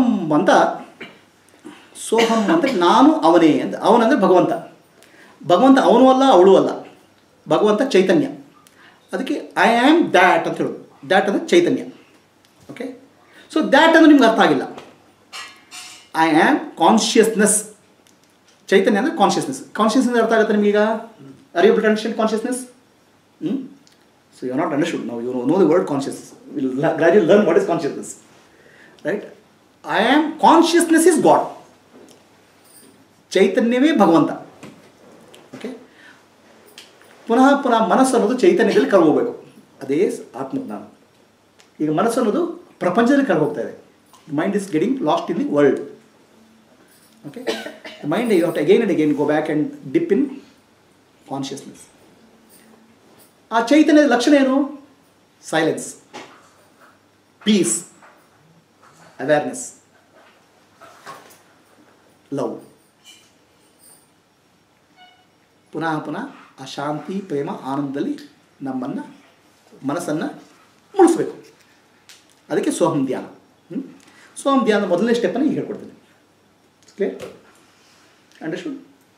ಅಂದರೆ ನಾನು ಅವನೇ ಅಂತ. ಅವನಂದರೆ ಭಗವಂತ. ಭಗವಂತ ಅವನು ಅಲ್ಲ, ಅವಳು ಅಲ್ಲ, ಭಗವಂತ ಚೈತನ್ಯ. ಅದಕ್ಕೆ ಐ ಆಮ್ ದ್ಯಾಟ್ ಅಂತ ಹೇಳೋದು. ದ್ಯಾಟ್ ಅಂದರೆ ಚೈತನ್ಯ. ಓಕೆ, ಸೊ ದ್ಯಾಟ್ ಅಂದರೆ ನಿಮ್ಗೆ ಅರ್ಥ ಆಗಿಲ್ಲ. I am consciousness. ಚೈತನ್ಯ ಅಂದರೆ ಕಾನ್ಷಿಯಸ್ನೆಸ್. ಕಾನ್ಷಿಯಸ್ನೆಸ್ ಅರ್ಥ ಆಗುತ್ತೆ ನಿಮಗೀಗ? Are you able to understand consciousness? So you are not understood. ನಾವು you know the word consciousness. Will gradually learn what is consciousness, right? I am consciousness is God. ಚೈತನ್ಯವೇ ಭಗವಂತ. ಓಕೆ, ಪುನಃ ಮನಸ್ಸು ಅನ್ನೋದು ಚೈತನ್ಯದಲ್ಲಿ ಕರಗೋಗ್ಬೇಕು. ಅದೇ ಆತ್ಮಜ್ಞಾನ. ಈಗ ಮನಸ್ಸು ಅನ್ನೋದು ಪ್ರಪಂಚದಲ್ಲಿ ಕರಗೋಗ್ತಾ ಇದೆ. Mind is getting lost in the world. Okay, mind you have to again and again go back and dip in consciousness. ಆ ಚೈತನ್ಯದ ಲಕ್ಷಣ ಏನು? Silence, peace, awareness, love. ಪುನಃ ಆ ಶಾಂತಿ, ಪ್ರೇಮ, ಆನಂದದಲ್ಲಿ ಮನಸ್ಸನ್ನು ಮುಳಿಸ್ಬೇಕು. ಅದಕ್ಕೆ ಸೋಹಂ ಧ್ಯಾನ. ಸೋಹಂ ಧ್ಯಾನ ಮೊದಲನೇ ಸ್ಟೆಪ್ಪನ್ನು ಈಗ ಹೇಳ್ಕೊಡ್ತೀನಿ. ಕ್ಲಿಯರ್? ಅಂಡರ್ಸ್ಟುಡ್?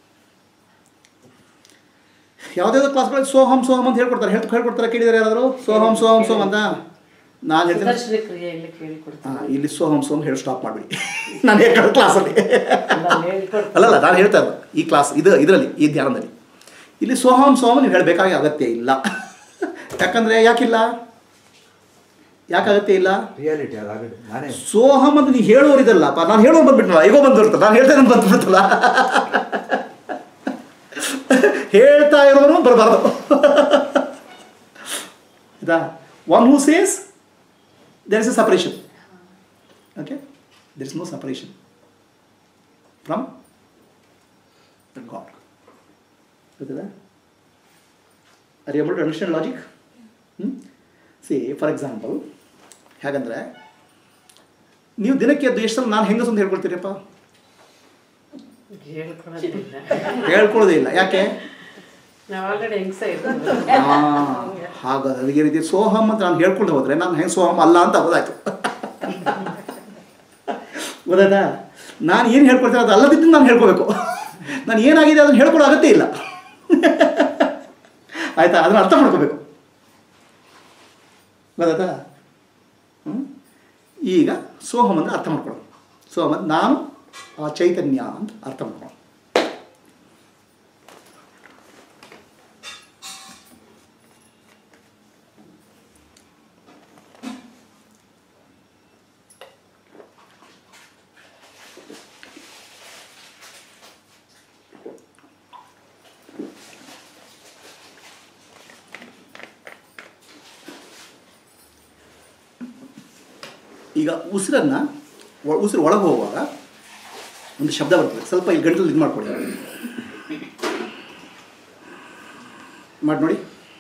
ಯಾವುದಾದ್ರು ಕ್ಲಾಸ್ಗಳಲ್ಲಿ ಸೋಹಂ ಅಂತ ಹೇಳ್ಕೊಡ್ತಾರೆ. ಕೇಳಿದರೆ ಯಾರಾದರೂ ಸೋಹಂ ಅಂತ? ನಾನು ಹೇಳ್ತೀನಿ, ಇಲ್ಲಿ ಸೋಹಂ ಹೇಳಿ ಸ್ಟಾಪ್ ಮಾಡಿಬಿಡಿ. ನಾನು ಹೇಳ್ಕೊಡೋ ಕ್ಲಾಸಲ್ಲಿ ಅಲ್ಲಲ್ಲ, ನಾನು ಹೇಳ್ತಾ ಇರೋದು ಈ ಕ್ಲಾಸ್ ಇದರಲ್ಲಿ, ಈ ಧ್ಯಾನದಲ್ಲಿ. ಇಲ್ಲಿ ಸೋಹಂ ನೀವು ಹೇಳಬೇಕಾಗಿ ಅಗತ್ಯ ಇಲ್ಲ. ಯಾಕಂದರೆ ಯಾಕಿಲ್ಲ? ಯಾಕೆ ಅಗತ್ಯ ಇಲ್ಲ? ಸೋಹಂ ಅಂತ ನೀವು ಹೇಳೋರಿದಲ್ಲಪ್ಪ. ನಾನು ಹೇಳೋ ಬಂದ್ಬಿಟ್ನಲ್ಲ, ಈಗೋ ಬಂದ್ಬಿಡ್ತಲ್ಲ, ನಾನು ಹೇಳ್ತೇನೆ ಬಂದ್ಬಿಡ್ತಲ್ಲ. ಹೇಳ್ತಾ ಇರೋನು ಬರಬಾರ್ದು. ಇದಾ one who says there is a separation. Okay, there is no separation from the God. Are you able to understand logic? See, for example, ಹೇಗಂದ್ರೆ ನೀವು ದಿನಕ್ಕೆ ಎದ್ದು ಎಷ್ಟು ಸಲ ನಾನು ಹೆಂಗಸು ಅಂತ ಹೇಳ್ಕೊಳ್ತೀರಪ್ಪ? ಹೇಳ್ಕೊಳ್ಳೋದೇ ಇಲ್ಲ. ಯಾಕೆ? ಹಾಗಾದ್ರೆ ಅದೇ ರೀತಿ ಸೋಹಂ ಅಂತ ನಾನು ಹೇಳ್ಕೊಂಡು ಹೋದರೆ ನಾನು ಹೆಂಗೆ ಸೋಹಂ ಅಲ್ಲ ಅಂತ ಗೊತ್ತಾಯ್ತು. ಗೊತ್ತಾಯ್ತಾ? ನಾನು ಏನು ಹೇಳ್ಕೊಳ್ತೀನಿ ಅದು ಅಲ್ಲದಿದ್ದು ನಾನು ಹೇಳ್ಕೋಬೇಕು. ನಾನು ಏನಾಗಿದೆ ಅದನ್ನು ಹೇಳ್ಕೊಳ್ಳೋ ಅಗತ್ಯ ಇಲ್ಲ. ಆಯಿತಾ? ಅದನ್ನು ಅರ್ಥ ಮಾಡ್ಕೋಬೇಕು. ಗೊತ್ತಾಯ್ತಾ? ಈಗ ಸೋಹಂ ಅಂದರೆ ಅರ್ಥ ಮಾಡ್ಕೊಳ್ಳೋದು. ಸೋಹಂ ಅಂದರೆ ನಾನು ಆ ಚೈತನ್ಯ ಅಂತ ಅರ್ಥ ಮಾಡ್ಕೊಳ್ಳೋದು. ಈಗ ಉಸಿರು ಒಳಗೆ ಹೋಗುವಾಗ ಒಂದು ಶಬ್ದ ಬರ್ತದೆ. ಸ್ವಲ್ಪ ಈ ಗಂಟಲು ಇದು ಮಾಡ್ಕೊಳ್ಳಿ, ಮಾಡಿ ನೋಡಿ.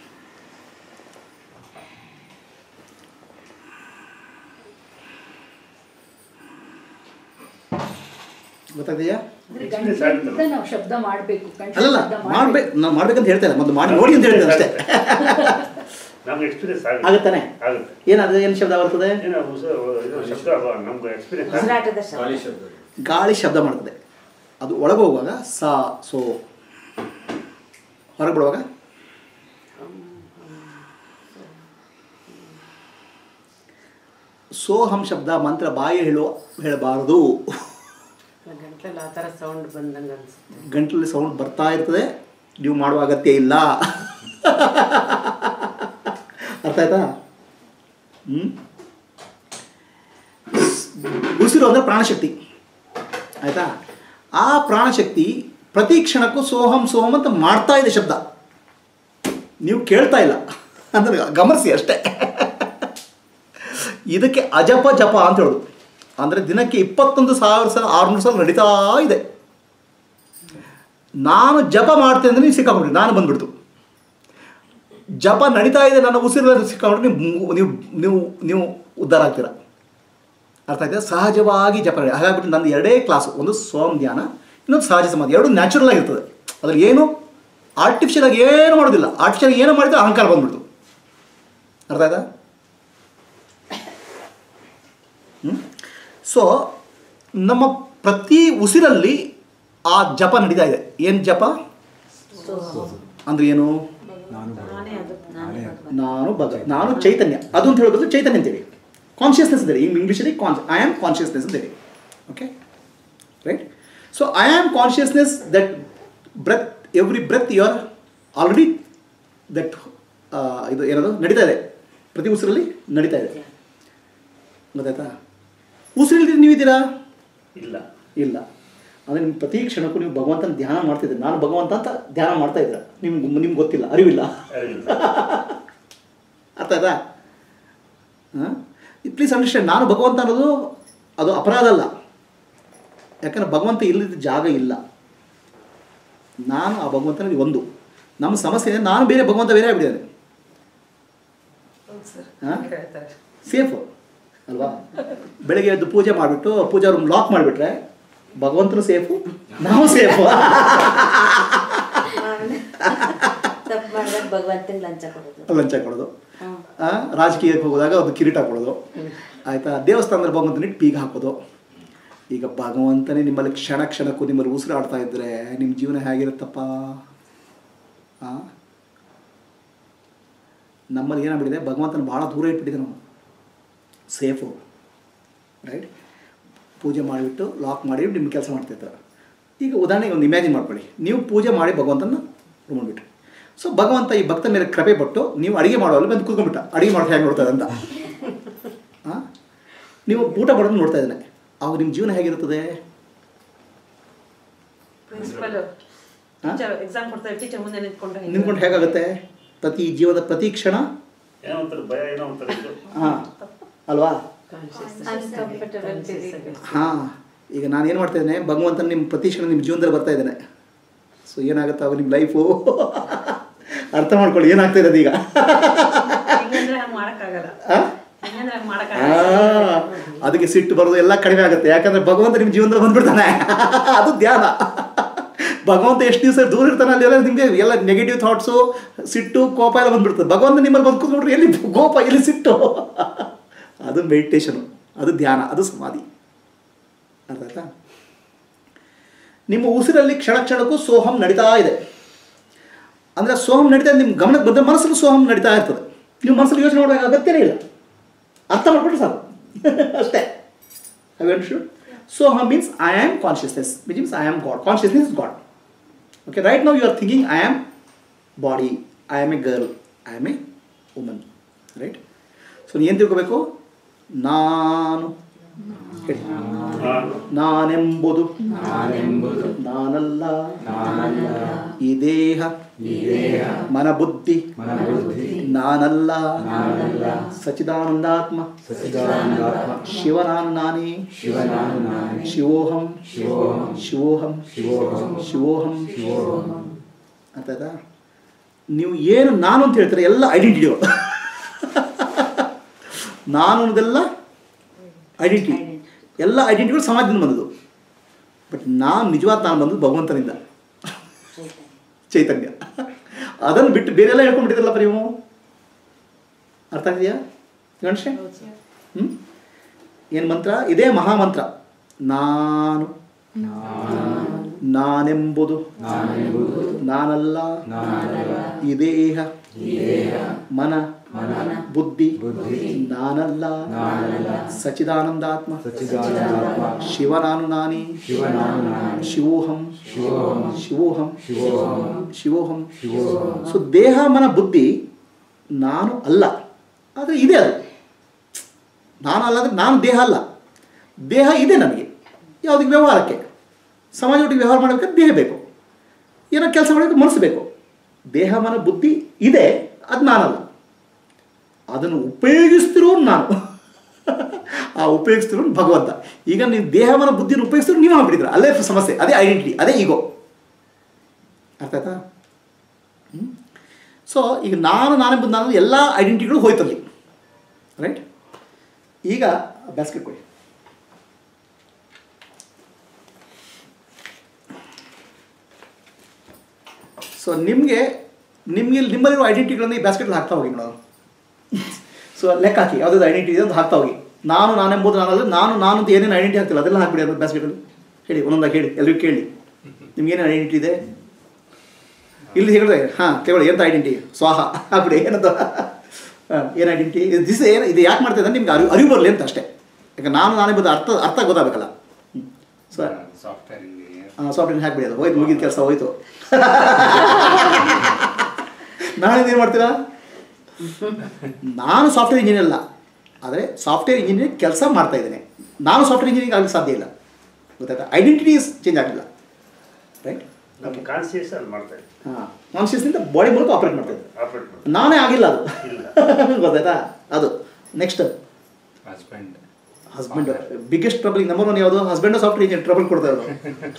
ಗೊತ್ತಾಗ್ತೀಯಾ? ನಾವು ಶಬ್ದ ಮಾಡಬೇಕು. ಅಲ್ಲಲ್ಲ, ಮಾಡ್ಬೇಕು, ನಾನು ಮಾಡ್ಬೇಕಂತ ಹೇಳ್ತಾ ಇಲ್ಲ, ಮೊದಲು ಮಾಡಿ ನೋಡಿ ಅಂತ ಹೇಳ್ತೇನೆ ಅಷ್ಟೇ. ನಮ್ಗೆ ಎಕ್ಸ್ಪೀರಿಯನ್ಸ್ ಆಗುತ್ತಾನೆ. ಆಗುತ್ತೆ. ಏನಾದ್ರೆ ಏನು ಶಬ್ದ ಬರ್ತದೆ? ನಮ್ಗೆ ಎಕ್ಸ್ಪೀರಿಯನ್ಸ್ ಉಸಿರಾಟದ ಶಬ್ದ. ಗಾಳಿ ಶಬ್ದ ಮಾಡ್ತದೆ. ಅದು ಒಳಗೆ ಹೋಗುವಾಗ ಸಾ ಸೋ, ಹೊರಗೆ ಬಿಡುವಾಗ ಸೋಹಂ ಶಬ್ದ ಮಂತ್ರ ಬಾಯಿ ಹೇಳಬಾರದು. ಗಂಟಲಲ್ಲಿ ಆ ಥರ ಸೌಂಡ್ ಬಂದಂಗೆ ಅನಿಸುತ್ತೆ. ಗಂಟಲಲ್ಲಿ ಸೌಂಡ್ ಬರ್ತಾ ಇರ್ತದೆ, ನೀವು ಮಾಡುವ ಅಗತ್ಯ ಇಲ್ಲ. ಅರ್ಥ ಆಯ್ತಾ? ಉಸಿರು ಅಂದರೆ ಪ್ರಾಣಶಕ್ತಿ, ಆಯಿತಾ? ಆ ಪ್ರಾಣಶಕ್ತಿ ಪ್ರತಿ ಕ್ಷಣಕ್ಕೂ ಸೋಹಂ ಸೋಹಂ ಅಂತ ಮಾಡ್ತಾ ಇದೆ ಶಬ್ದ, ನೀವು ಕೇಳ್ತಾ ಇಲ್ಲ ಅಂದರೆ ಗಮನಿಸಿ ಅಷ್ಟೇ. ಇದಕ್ಕೆ ಅಜಪ ಜಪ ಅಂತ ಹೇಳೋದು. ಅಂದರೆ ದಿನಕ್ಕೆ 21,000 ಸಲ 600 ಸಲ ನಡೀತಾ ಇದೆ. ನಾನು ಜಪ ಮಾಡ್ತೇನೆ ಅಂದರೆ ನೀವು ಸಿಕ್ಕಾಕೊಂಡ್ರಿ, ನಾನು ಬಂದ್ಬಿಡ್ತು. ಜಪ ನಡೀತಾ ಇದೆ, ನನ್ನ ಉಸಿರಲ್ಲಿ ಸಿಕ್ಕಾಕೊಂಡ್ರೆ ನೀವು ಉದ್ಧಾರ ಆಗ್ತೀರ. ಅರ್ಥ ಆಯ್ತಾ? ಸಹಜವಾಗಿ ಜಪ ನಡೆ. ಹಾಗಾಗ್ಬಿಟ್ಟು ನನ್ನ 2 ಕ್ಲಾಸು, ಒಂದು ಸ್ವಯಂ ಧ್ಯಾನ, ಇನ್ನೊಂದು ಸಹಜ ಸಮಾಧಿ. ಎರಡು ನ್ಯಾಚುರಲ್ ಆಗಿರ್ತದೆ. ಅದ್ರಲ್ಲಿ ಏನು ಆರ್ಟಿಫಿಷಿಯಲ್ ಆಗಿ ಏನು ಮಾಡೋದಿಲ್ಲ. ಆರ್ಟಿಫಿಷಿಯಲ್ ಏನು ಮಾಡಿದ್ರೆ ಅಹಂಕಾರ ಬಂದ್ಬಿಡ್ತು. ಅರ್ಥ ಆಯ್ತಾ? ಸೊ ನಮ್ಮ ಪ್ರತಿ ಉಸಿರಲ್ಲಿ ಆ ಜಪ ನಡೀತಾ ಇದೆ. ಏನು ಜಪ ಅಂದರೆ ಏನು? ನಾನು ಚೈತನ್ಯ, ಅದು ಅಂತ ಹೇಳೋದು ಚೈತನ್ಯ ಅಂತೇಳಿ, ಕಾನ್ಷಿಯಸ್ನೆಸ್ ಅಂತೇಳಿ. ಇಂಗ್ಲೀಷಲ್ಲಿ ಐ ಆಮ್ ಕಾನ್ಷಿಯಸ್ನೆಸ್ ಅಂತೇಳಿ. Okay, right? So I am consciousness that breath, every breath you are already that ಇದು ಏನದು ನಡೀತಾ ಇದೆ, ಪ್ರತಿ ಉಸಿರಲ್ಲಿ ನಡೀತಾ ಇದೆ. ಗೊತ್ತಾಯ್ತಾ? ಉಸಿರಿಲ್ದ್ರೆ ನೀವಿದ್ದೀರಾ? ಇಲ್ಲ. ಅಂದರೆ ನಿಮ್ಮ ಪ್ರತಿ ಕ್ಷಣಕ್ಕೂ ನೀವು ಭಗವಂತನ ಧ್ಯಾನ ಮಾಡ್ತಿದ್ದೀರಿ. ನಾನು ಭಗವಂತ ಅಂತ ಧ್ಯಾನ ಮಾಡ್ತಾ ಇದ್ದೀರ, ನಿಮ್ಗೆ ಗೊತ್ತಿಲ್ಲ, ಅರಿವಿಲ್ಲ. ಅರ್ಥ ಆಯ್ತಾ? ಪ್ಲೀಸ್ ಅಂಡರ್ಸ್ಟ್ಯಾಂಡ್, ನಾನು ಭಗವಂತ ಅನ್ನೋದು ಅದು ಅಪರಾಧ ಅಲ್ಲ. ಯಾಕಂದರೆ ಭಗವಂತ ಇಲ್ಲದ ಜಾಗ ಇಲ್ಲ. ನಾನು ಆ ಭಗವಂತನಲ್ಲಿ ಒಂದು. ನಮ್ಮ ಸಮಸ್ಯೆ ಇದೆ, ನಾನು ಬೇರೆ, ಭಗವಂತ ಬೇರೆ ಆಗ್ಬಿಟ್ಟಿದ್ದಾನೆ. ಸೇಫು ಅಲ್ವಾ? ಬೆಳಗ್ಗೆ ಎದ್ದು ಪೂಜೆ ಮಾಡಿಬಿಟ್ಟು ಪೂಜಾ ರೂಮ್ ಲಾಕ್ ಮಾಡಿಬಿಟ್ರೆ ಭಗವಂತನು ಸೇಫು, ನಾವು ಸೇಫು. ಲಂಚ ಕೊಡೋದು, ರಾಜಕೀಯಕ್ಕೆ ಹೋಗೋದಾಗ ಒಂದು ಕಿರೀಟ ಕೊಡೋದು, ಆಯಿತಾ? ದೇವಸ್ಥಾನದಲ್ಲಿ ಭಗವಂತನಿಟ್ಟು ಪೀಗ ಹಾಕೋದು. ಈಗ ಭಗವಂತನೇ ನಿಮ್ಮಲ್ಲಿ ಕ್ಷಣ ಕ್ಷಣಕ್ಕೂ ನಿಮ್ಮಲ್ಲಿ ಉಸಿರಾಡ್ತಾ ಇದ್ದರೆ ನಿಮ್ಮ ಜೀವನ ಹೇಗಿರುತ್ತಪ್ಪ? ನಮ್ಮಲ್ಲಿ ಏನಾಗ್ಬಿಟ್ಟಿದೆ, ಭಗವಂತನ ಭಾಳ ದೂರ ಇಟ್ಬಿಟ್ಟಿದೆ ನಾವು. Safe, right? ಪೂಜೆ ಮಾಡಿಬಿಟ್ಟು ಲಾಕ್ ಮಾಡಿ ನಿಮ್ಮ ಕೆಲಸ ಮಾಡ್ತಿರ್ತಾರೆ. ಈಗ ಉದಾಹರಣೆಗೆ ಒಂದು ಇಮ್ಯಾಜಿನ್ ಮಾಡ್ಕೊಳ್ಳಿ, ನೀವು ಪೂಜೆ ಮಾಡಿ ಭಗವಂತನ ರೂಮಲ್ಲಿ ಬಿಟ್ರಿ. ಸೊ ಭಗವಂತ ಈ ಭಕ್ತ ಮೇಲೆ ಕೃಪೆ ಪಟ್ಟು ನೀವು ಅಡುಗೆ ಮಾಡೋಲ್ಲ ಬಂದು ಕೂತ್ಕೊಂಡ್ಬಿಟ್ಟ, ಅಡುಗೆ ಮಾಡೋದು ಹೇಗೆ ನೋಡ್ತಾರೆ ಅಂತ. ನೀವು ಊಟ ಮಾಡೋದು ನೋಡ್ತಾ ಇದ್ದಾನೆ, ಆವಾಗ ನಿಮ್ಮ ಜೀವನ ಹೇಗಿರುತ್ತದೆ? ನಿಂತ್ಕೊಂಡು ಹೇಗಾಗುತ್ತೆ? ಜೀವನದ ಪ್ರತಿ ಕ್ಷಣ ಹಾಂ ಅಲ್ವಾ? ಹಾಂ, ಈಗ ನಾನು ಏನು ಮಾಡ್ತಾ ಇದ್ದೇನೆ, ಭಗವಂತನ ನಿಮ್ಮ ಪ್ರತಿ ಕ್ಷಣ ನಿಮ್ಮ ಜೀವನದಲ್ಲಿ ಬರ್ತಾ ಇದ್ದೇನೆ. ಸೊ ಏನಾಗುತ್ತೆ ಅವಾಗ ನಿಮ್ಮ ಲೈಫು? ಅರ್ಥ ಮಾಡ್ಕೊಳ್ಳಿ ಏನಾಗ್ತಾ ಇರೋದು ಈಗ. ಅದಕ್ಕೆ ಸಿಟ್ಟು ಬರೋದು ಎಲ್ಲ ಕಡಿಮೆ ಆಗುತ್ತೆ, ಯಾಕಂದರೆ ಭಗವಂತ ನಿಮ್ಮ ಜೀವನದಲ್ಲಿ ಬಂದ್ಬಿಡ್ತಾನೆ. ಅದು ಧ್ಯಾನ. ಭಗವಂತ ಎಷ್ಟು ದಿವಸ ದೂರ ಇರ್ತಾನೆ, ಅಲ್ಲಿ ಎಲ್ಲ ನಿಮಗೆ ಎಲ್ಲ ನೆಗೆಟಿವ್ ಥಾಟ್ಸು, ಸಿಟ್ಟು, ಕೋಪ ಎಲ್ಲ ಬಂದ್ಬಿಡ್ತದೆ. ಭಗವಂತ ನಿಮ್ಮಲ್ಲಿ ಬಂದು ಕೂತ್ಕೊಂಡ್ರೆ ಎಲ್ಲಿ ಕೋಪ, ಎಲ್ಲಿ ಸಿಟ್ಟು? ಅದು ಮೆಡಿಟೇಷನು, ಅದು ಧ್ಯಾನ, ಅದು ಸಮಾಧಿ. ಅರ್ಥ ಆಯ್ತಾ? ನಿಮ್ಮ ಉಸಿರಲ್ಲಿ ಕ್ಷಣ ಕ್ಷಣಕ್ಕೂ ಸೋಹಂ ನಡೀತಾ ಇದೆ. ಅಂದರೆ ಸೋಹಂ ನಡೀತಾ ಇದೆ, ನಿಮ್ಮ ಗಮನಕ್ಕೆ ಬಂದರೆ ಮನಸ್ಸಲ್ಲಿ ಸೋಹಂ ನಡೀತಾ ಇರ್ತದೆ. ನೀವು ಮನಸ್ಸಲ್ಲಿ ಯೋಚನೆ ಮಾಡಬೇಕು ಅಗತ್ಯನೇ ಇಲ್ಲ, ಅರ್ಥ ಮಾಡ್ಬಿಟ್ರೆ ಸಾಕು ಅಷ್ಟೇ. Have you understood? Soham means I am consciousness, which means I am God. Consciousness is God. Okay, right now you are thinking I am body, I am a girl, I am a woman, right? So ಏನು ತಿಳ್ಕೋಬೇಕು? ನಾನು ಹೇಳಿ. ನಾನೆಂಬುದು ನಾನಲ್ಲ, ಈ ದೇಹ ಮನಬುದ್ಧಿ ನಾನಲ್ಲ, ಸಚಿದಾನಂದಾತ್ಮ ಶಿವನಾನು ನಾನೇ, ಶಿವೋಹಂ ಶಿವೋಹಂ ಶಿವೋಹಂ ಅಂತ ಆಯ್ತಾ? ನೀವು ಏನು ನಾನು ಅಂತ ಹೇಳ್ತಾರೆ ಎಲ್ಲ ಐಡೆಂಟಿಟಿಗಳು. ನಾನು ಅನ್ನೋದೆಲ್ಲ ಐಡೆಂಟಿಟಿ, ಎಲ್ಲ ಐಡೆಂಟಿಟಿಗಳು ಸಮಾಜದಿಂದ ಬಂದದ್ದು. ಬಟ್ ನಾನು ನಿಜವಾದ ನಾನು ಬಂದದ್ದು ಭಗವಂತನಿಂದ, ಚೈತನ್ಯ. ಅದನ್ನು ಬಿಟ್ಟು ಬೇರೆಲ್ಲ ಹೇಳ್ಕೊಂಡ್ಬಿಟ್ಟಿದ್ರಲ್ಲಪ್ಪ ನೀವು. ಅರ್ಥ ಆಗಿದೆಯಾ ಗಣೇಶ? ಏನು ಮಂತ್ರ? ಇದೇ ಮಹಾಮಂತ್ರ. ನಾನು ನಾನೆಂಬುದು ನಾನಲ್ಲ, ಈ ದೇಹ ಮನ ಬುದ್ಧಿ ನಾನಲ್ಲ, ಸಚಿದಾನಂದಾತ್ಮ ಶಿವನಾನು ನಾನೇ, ಶಿವೋಹಂ ಶಿವೋಹಂ ಶಿವೋಹಂ. ಸೊ ದೇಹ ಮನ ಬುದ್ಧಿ ನಾನು ಅಲ್ಲ, ಆದರೆ ಇದೆ. ಅದು ನಾನು ಅಲ್ಲ ಅಂದರೆ ನಾನು ದೇಹ ಅಲ್ಲ. ದೇಹ ಇದೆ ನನಗೆ, ಯಾವುದಕ್ಕೆ ವ್ಯವಹಾರಕ್ಕೆ, ಸಮಾಜದೊಟ್ಟಿಗೆ ವ್ಯವಹಾರ ಮಾಡಬೇಕಾದ್ರೆ ದೇಹ ಬೇಕು, ಏನೋ ಕೆಲಸ ಮಾಡೋಕ್ಕೆ ಮನಸ್ಸು ಬೇಕು. ದೇಹ ಮನ ಬುದ್ಧಿ ಇದೆ, ಅದು ನಾನಲ್ಲ. ಅದನ್ನು ಉಪಯೋಗಿಸ್ತಿರೋನು ನಾನು, ಆ ಉಪಯೋಗಿಸ್ತಿರೋನು ಭಗವಂತ. ಈಗ ನೀವು ದೇಹ ಮನ ಬುದ್ಧಿನ ಉಪಯೋಗಿಸ್ತಿರೋ ನೀವು ಆಗ್ಬಿಟ್ಟಿದ್ರ, ಅಲ್ಲೇ ಸಮಸ್ಯೆ. ಅದೇ ಐಡೆಂಟಿಟಿ, ಅದೇ ಈಗೋ. ಅರ್ಥ ಆಯ್ತಾ? ಸೊ ಈಗ ನಾನೆಂಬುದು ನಾನು ಎಲ್ಲ ಐಡೆಂಟಿಟಿಗಳು ಹೋಯ್ತಲ್ಲಿ, ರೈಟ್? ಈಗ ಬ್ಯಾಸ್ಕೆಟ್ ಕೊಡಿ. ಸೊ ನಿಮ್ಮಲ್ಲಿರೋ ಐಡೆಂಟಿಟಿಗಳನ್ನು ಈ ಬ್ಯಾಸ್ಕೆಟಲ್ಲಿ ಹಾಕ್ತಾ ಹೋಗಿ ನೋಡೋದು. ಸೊ ಲೆಕ್ಕ ಹಾಕಿ, ಯಾವುದಾದ್ರು ಐಡೆಂಟಿಟಿ ಇದೆ ಅಂತ ಹಾಕ್ತಾ ಹೋಗಿ. ನಾನೆಂಬುದು ನಾನಲ್ಲ, ನಾನು ಅಂತ ಏನೇನು ಐಡೆಂಟಿಟಿ ಆಗ್ತಿಲ್ಲ ಅದೆಲ್ಲ ಹಾಕ್ಬಿಡಿ ಅದು ಬ್ಯಾಸ್ಕೆಟಲ್ಲಿ. ಹೇಳಿ, ಒಂದೊಂದಾಗಿ ಹೇಳಿ, ಎಲ್ಲರಿಗೂ ಕೇಳಿ. ನಿಮ್ಗೇನು ಐಡೆಂಟಿಟಿ ಇದೆ ಇಲ್ಲಿ ಹೇಳಿದ್ರೆ? ಹಾಂ ತಗೊಳ್ಳಿ, ಎಂಥ ಐಡೆಂಟಿಟಿ? ಸ್ವಾಹ ಹಾಕ್ಬಿಡಿ. ಏನಂತ ಏನು ಐಡೆಂಟಿಟಿ ಇದು ಯಾಕೆ ಮಾಡ್ತಾ ಇದ್ದ ನಿಮ್ಗೆ ಅರಿವು ಬರಲಿ ಅಂತ ಅಷ್ಟೇ. ಯಾಕೆ ನಾನೆಂಬುದು ಅರ್ಥ ಗೊತ್ತಾಗಬೇಕಲ್ಲ. ಸೊ ಸಾಫ್ಟ್ವೇರ್ ಹಾಕ್ಬಿಡಿ, ಅದು ಹೋಯ್ತು, ಮುಗಿದ ಕೆಲಸ ಹೋಯ್ತು. ನಾಳೆದು ಏನು ಮಾಡ್ತೀರಾ? ನಾನು ಸಾಫ್ಟ್ವೇರ್ ಇಂಜಿನಿಯರ್ ಅಲ್ಲ, ಆದರೆ ಸಾಫ್ಟ್ವೇರ್ ಇಂಜಿನಿಯರ್ ಕೆಲಸ ಮಾಡ್ತಾ ಇದ್ದೇನೆ. ನಾನು ಸಾಫ್ಟ್ವೇರ್ ಇಂಜಿನಿಯರಿಂಗ್ ಆಗಲಿಕ್ಕೆ ಸಾಧ್ಯ ಇಲ್ಲ, ಗೊತ್ತಾಯ್ತಾ? ಐಡೆಂಟಿಟಿ ಚೇಂಜ್ ಆಗಿಲ್ಲ, ರೈಟ್? ನಮ್ಮ ಕಾನ್ಸಿಯಸ್ ಅಲ್ಲಿ ಮಾಡ್ತಾ ಇದ್ದೀವಿ. ಹಾಂ, ಕಾನ್ಷಿಯಸ್ನಿಂದ ಬಾಡಿ ಮೂಲಕ ಆಪ್ರೇಟ್ ಮಾಡ್ತಾ ಇದ್ದೆ. ನಾನೇ ಆಗಿಲ್ಲ ಅದು, ಗೊತ್ತಾಯ್ತಾ? ಅದು next husband biggest trouble. Number 1 ಯಾವುದು? ಹಸ್ಬೆಂಡು ಸಾಫ್ಟ್ವೇರ್ ಇಂಜಿನಿಯರ್ ಟ್ರಬಲ್ ಕೊಡ್ತಾ ಇರೋದು.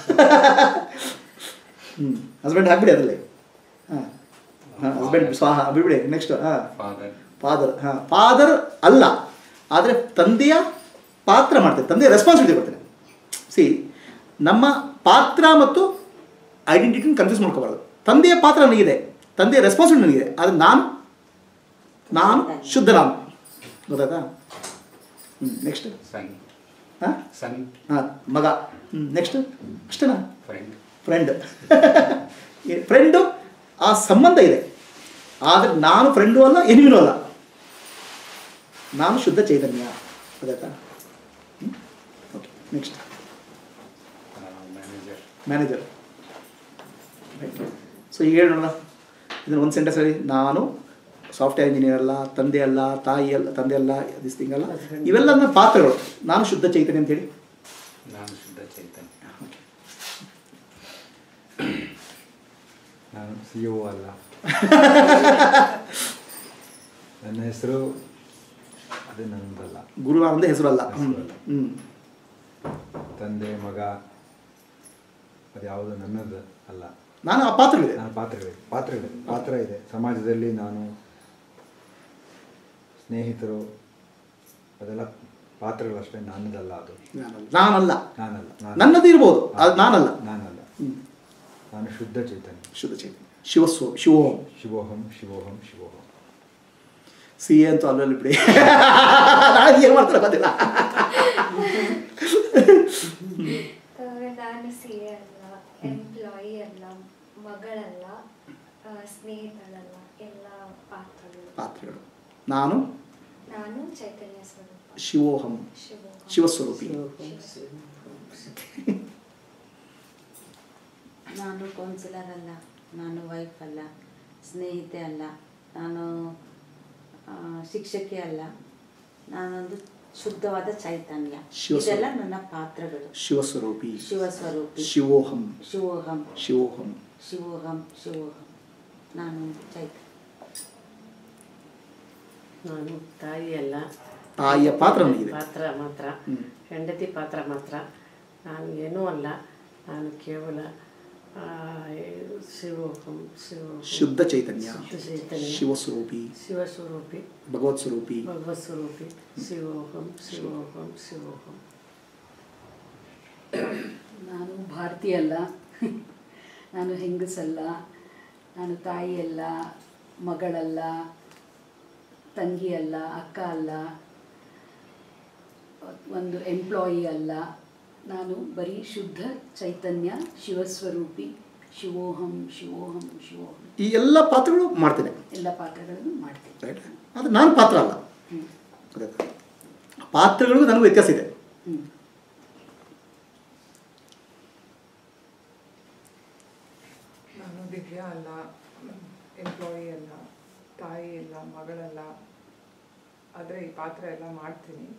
ಹಸ್ಬೆಂಡ್ ಹಾಕ್ಬಿಡಿ ಅದರಲ್ಲಿ. ಹಾಂ ಹಸ್ಬೆಂಡ್ ಸ್ವಾಹ ಬಿಡ್ಬಿಡಿ. Next father. ಹಾಂ ಫಾದರ್ ಅಲ್ಲ, ಆದರೆ ತಂದೆಯ ಪಾತ್ರ ಮಾಡ್ತೇನೆ, ತಂದೆಯ ರೆಸ್ಪಾನ್ಸಿಬಿಲಿಟಿ ಕೊಡ್ತೇನೆ. ಸಿ, ನಮ್ಮ ಪಾತ್ರ ಮತ್ತು ಐಡೆಂಟಿಟಿನ ಕನ್ಫ್ಯೂಸ್ ಮಾಡ್ಕೋಬಾರ್ದು. ತಂದೆಯ ಪಾತ್ರ ನನಗಿದೆ, ತಂದೆಯ ರೆಸ್ಪಾನ್ಸಿಬಿಲಿಟಿ ನನಗಿದೆ, ಆದರೆ ನಾನು ಶುದ್ಧ ನಾನು, ಗೊತ್ತಾಯ್ತಾ? ನೆಕ್ಸ್ಟ್ ಹಾಂ ಮಗ. ನೆಕ್ಸ್ಟ್ ಅಷ್ಟೇನಾ? ಫ್ರೆಂಡು ಆ ಸಂಬಂಧ ಇದೆ, ಆದರೆ ನಾನು ಫ್ರೆಂಡು ಅಲ್ಲ, ಎನಿಮಿನೂ ಅಲ್ಲ. ನಾನು ಶುದ್ಧ ಚೈತನ್ಯ, ಗೊತ್ತಾಯ್ತಾ? Okay, next manager. ಸೊ ಈಗ ಹೇಳೋಣ, ಇದನ್ನು ಒಂದು ಸೆಂಟೆನ್ಸ್ ಹೇಳಿ. ನಾನು ಸಾಫ್ಟ್ವೇರ್ ಇಂಜಿನಿಯರ್ ಅಲ್ಲ, ತಂದೆ ಅಲ್ಲ, ತಾಯಿ ಅಲ್ಲ, ತಂದೆ ಅಲ್ಲ, ದಿಸ್ ಥಿಂಗ್ ಅಲ್ಲ, ಇವೆಲ್ಲ ನನ್ನ ಪಾತ್ರಗಳು. ನಾನು ಶುದ್ಧ ಚೈತನ್ಯ ಅಂತ ಹೇಳಿ. ನಾನು ಶುದ್ಧ ಚೈತನ್ಯ. ನಾನು CEO ಅಲ್ಲ. ನನ್ನ ಹೆಸರು ಅದೇ ನನ್ನದಲ್ಲ. ಗುರು ಆನಂದ ಹೆಸರು ಅಲ್ಲ. ತಂದೆ ಮಗ ಅದ್ಯಾವುದು ನನ್ನದು ಅಲ್ಲ. ನಾನು ಆ ಪಾತ್ರಗಳಿದೆ. ನಾನು ಪಾತ್ರ ಇದೆ ಸಮಾಜದಲ್ಲಿ. ನಾನು ಸ್ನೇಹಿತರು ಅದೆಲ್ಲ ಪಾತ್ರಗಳಷ್ಟೇ, ನನ್ನದಲ್ಲ. ಅದು ನಾನಲ್ಲ. ನನ್ನದು ಇರ್ಬೋದು, ಅದು ನಾನಲ್ಲ. ನಾನು ಶುದ್ಧ ಚೈತನ್ಯ. ಶಿವೋಹಂ. ಸಿ ಅಂತೂ ಅಲ್ಲಲ್ಲಿ ಬಿಡಿ, ಏನು ಮಾಡ್ತಾರೆ ಗೊತ್ತಿಲ್ಲ. ನಾನು CA ಅಲ್ಲ, ಎಂಪ್ಲಾಯಿ ಅಲ್ಲ, ಮಗಳಲ್ಲ, ಸ್ನೇಹಿತಳಲ್ಲ, ಎಲ್ಲ ಪಾತ್ರಗಳು. ನಾನು ಚೈತನ್ಯ ಸ್ವರೂಪ, ಶಿವೋಹಂ, ಶಿವಸ್ವರೂಪಿ. ನಾನು ಕೌನ್ಸಿಲರ್ ಅಲ್ಲ, ನಾನು ವೈಫ್ ಅಲ್ಲ, ಸ್ನೇಹಿತೆ ಅಲ್ಲ, ನಾನು ಶಿಕ್ಷಕಿ ಅಲ್ಲ, ನಾನೊಂದು ಶುದ್ಧವಾದ ಚೈತನ್ಯ. ಶಿವಸ್ವರೂಪಿ. ಇದೆಲ್ಲ ನನ್ನ ಪಾತ್ರಗಳು. ಶಿವಸ್ವರೂಪಿ. ಶಿವಸ್ವರೂಪಿ. ಶಿವೋಹಂ. ಶಿವೋಹಂ. ಶಿವೋಹಂ. ಶಿವೋಹಂ. ಶಿವೋಹಂ. ನಾನು ಚೈತನ್ಯ. ನಾನು ತಾಯಿ ಅಲ್ಲ, ತಾಯಿಯ ಪಾತ್ರ ನನಗಿದೆ. ಪಾತ್ರ ಮಾತ್ರ, ಹೆಂಡತಿ ಪಾತ್ರ ಮಾತ್ರ. ನಾನು ಏನೂ ಅಲ್ಲ, ನಾನು ಕೇವಲ ಶಿವೋಹಂ. ಶುದ್ಧ ಚೈತನ್ಯ. ಶಿವಸ್ವರೂಪಿ. ಶಿವಸ್ವರೂಪಿ. ಭಗವತ್ ಸ್ವರೂಪಿ. ಭಗವತ್ ಸ್ವರೂಪಿ. ಶಿವೋಹಂ. ಶಿವೋಹಂ. ಶಿವೋಹಂ. ನಾನು ಭಾರತೀಯ ಅಲ್ಲ, ನಾನು ಹೆಂಗಸಲ್ಲ, ನಾನು ತಾಯಿ ಅಲ್ಲ, ಮಗಳಲ್ಲ, ತಂಗಿ ಅಲ್ಲ, ಅಕ್ಕ ಅಲ್ಲ, ಒಂದು ಎಂಪ್ಲಾಯಿ ಅಲ್ಲ. ನಾನು ಬರೀ ಶುದ್ಧ ಚೈತನ್ಯ, ಶಿವಸ್ವರೂಪಿ, ಶಿವೋಹಂ. ಶಿವೋಹಂ. ಶಿವೋಹಂ. ಈ ಎಲ್ಲ ಪಾತ್ರಗಳು ಮಾಡ್ತೇನೆ. ಎಲ್ಲ ಪಾತ್ರಗಳನ್ನು ಮಾಡ್ತೇನೆ. ರೈಟ್. ಅದು ನಾನು ಪಾತ್ರ ಅಲ್ಲ. ಪಾತ್ರಗಳಿಗೂ ನನಗೂ ವ್ಯತ್ಯಾಸ ಇದೆ. ನಾನು ದಿವ್ಯಾ ಅಲ್ಲ, ಎಂಪ್ಲಾಯಿ ಅಲ್ಲ, ತಾಯಿ ಇಲ್ಲ, ಮಗಳಲ್ಲ. ಆದರೆ ಈ ಪಾತ್ರ ಎಲ್ಲ ಮಾಡ್ತೀನಿ.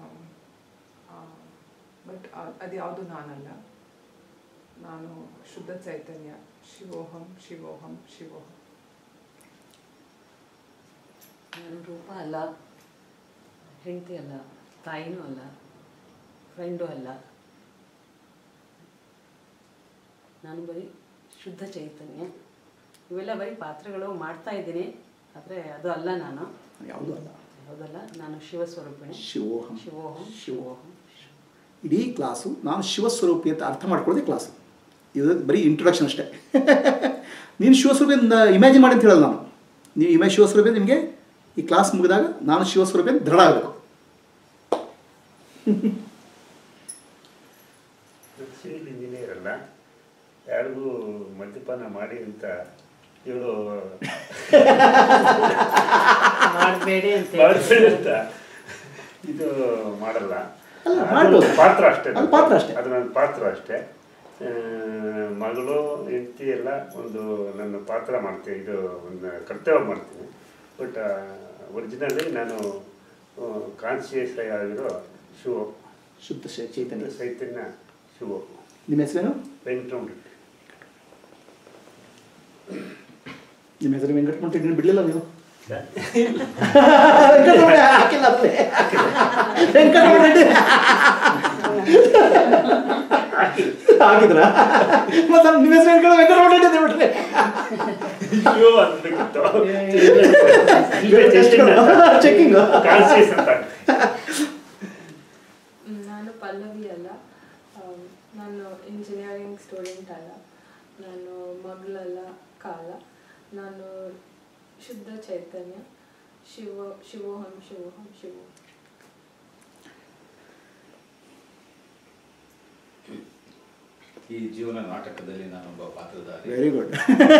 ಬಟ್ ಅದು ಯಾವುದು ನಾನಲ್ಲ. ನಾನು ಶುದ್ಧ ಚೈತನ್ಯ. ಶಿವೋಹಂ. ಶಿವೋಹಂ. ಶಿವೋಹಂ. ನಾನು ರೂಪ ಅಲ್ಲ, ಹೆಂಡತಿ ಅಲ್ಲ, ತಾಯಿನೂ ಅಲ್ಲ, ಫ್ರೆಂಡು ಅಲ್ಲ. ನಾನು ಬರೀ ಶುದ್ಧ ಚೈತನ್ಯ. ಇವೆಲ್ಲ ಬರೀ ಪಾತ್ರಗಳು ಮಾಡ್ತಾ ಇದ್ದೀನಿ, ಆದರೆ ಅದು ಅಲ್ಲ. ನಾನು ಯಾವುದೂ ಅಲ್ಲ. ಯಾವುದಲ್ಲ. ನಾನು ಶಿವಸ್ವರೂಪಿಣಿ. ಶಿವೋಹಂ. ಶಿವೋಹಂ. ಶಿವೋಹಂ. ಇಡೀ ಕ್ಲಾಸು ನಾನು ಶಿವಸ್ವರೂಪಿ ಅಂತ ಅರ್ಥ ಮಾಡ್ಕೊಳ್ಳೋದೇ ಕ್ಲಾಸು. ಇದು ಬರೀ ಇಂಟ್ರೊಡಕ್ಷನ್ ಅಷ್ಟೇ. ನೀನು ಶಿವಸ್ವರೂಪಿ ಇಮ್ಯಾಜಿನ್ ಮಾಡಿ ಅಂತ ಹೇಳಲ್ಲ ನಾನು. ನೀವು ಶಿವಸ್ವರೂಪಿ ನಿಮಗೆ ಈ ಕ್ಲಾಸ್ ಮುಗಿದಾಗ ನಾನು ಶಿವಸ್ವರೂಪಿ ಅಂತ ದೃಢ ಆಗಬೇಕು. ಸಿವಿಲ್ ಇಂಜಿನಿಯರ್ ಅಲ್ಲ, ಯಾರಿಗೂ ಮದ್ಯಪಾನ ಮಾಡಿ ಅಂತ ಇವಳು ಮಾಡಬೇಡಿ ಅಂತ ಇದು ಮಾಡಲ್ಲ. ಮಾಡ್ಬೋದು. ಪಾತ್ರ ಅಷ್ಟೇ. ಅದು ಪಾತ್ರ ಅಷ್ಟೇ. ಅದು ನನ್ನ ಪಾತ್ರ ಅಷ್ಟೇ. ಮಗಳು ಹೆಂಡತಿ ಎಲ್ಲ ಒಂದು ನನ್ನ ಪಾತ್ರ ಮಾಡ್ತೀನಿ, ಇದು ಒಂದು ಕರ್ತವ್ಯ ಮಾಡ್ತೀನಿ. ಬಟ್ ಒರಿಜಿನಲಿ ನಾನು ಕಾನ್ಶಿಯಸ್ ಆಗಿರೋ ಶಿವ, ಶುದ್ಧ ಚೈತನ್ಯ. ಚೈತನ್ಯ ಶಿವ. ನಿಮ್ಮ ಹೆಸರೇನು? ವೆಂಕಟರಮಣ. ನಿಮ್ಮ ಹೆಸರು ವೆಂಕಟರಮಣ ಇದನ್ನು ಬಿಡಲಿಲ್ಲ ನೀವು? ಹಾಕಿದ್ರ ಮತ್ತೆ ನಿಮ್ಮ ಹೆಸರು ವೆಂಕಟರಮಣ ಬಿಟ್ರೆ ಚೆಕಿಂಗ್. ನಾನು ಪಲ್ಲವಿ ಅಲ್ಲ, ನಾನು ಇಂಜಿನಿಯರಿಂಗ್ ಸ್ಟೂಡೆಂಟ್ ಅಲ್ಲ, ನಾನು ಮಗಳಲ್ಲ, ಕಾಲ. ನಾನು ಶುದ್ಧ ಚೈತನ್ಯ. ಶಿವೋಹಂ. ಶಿವೋಹಂ. ಶಿವೋಹಂ. ಈ ಜೀವನ ನಾಟಕದಲ್ಲಿ ನಾನೊಬ್ಬ ಪಾತ್ರಧಾರಿ. Very good.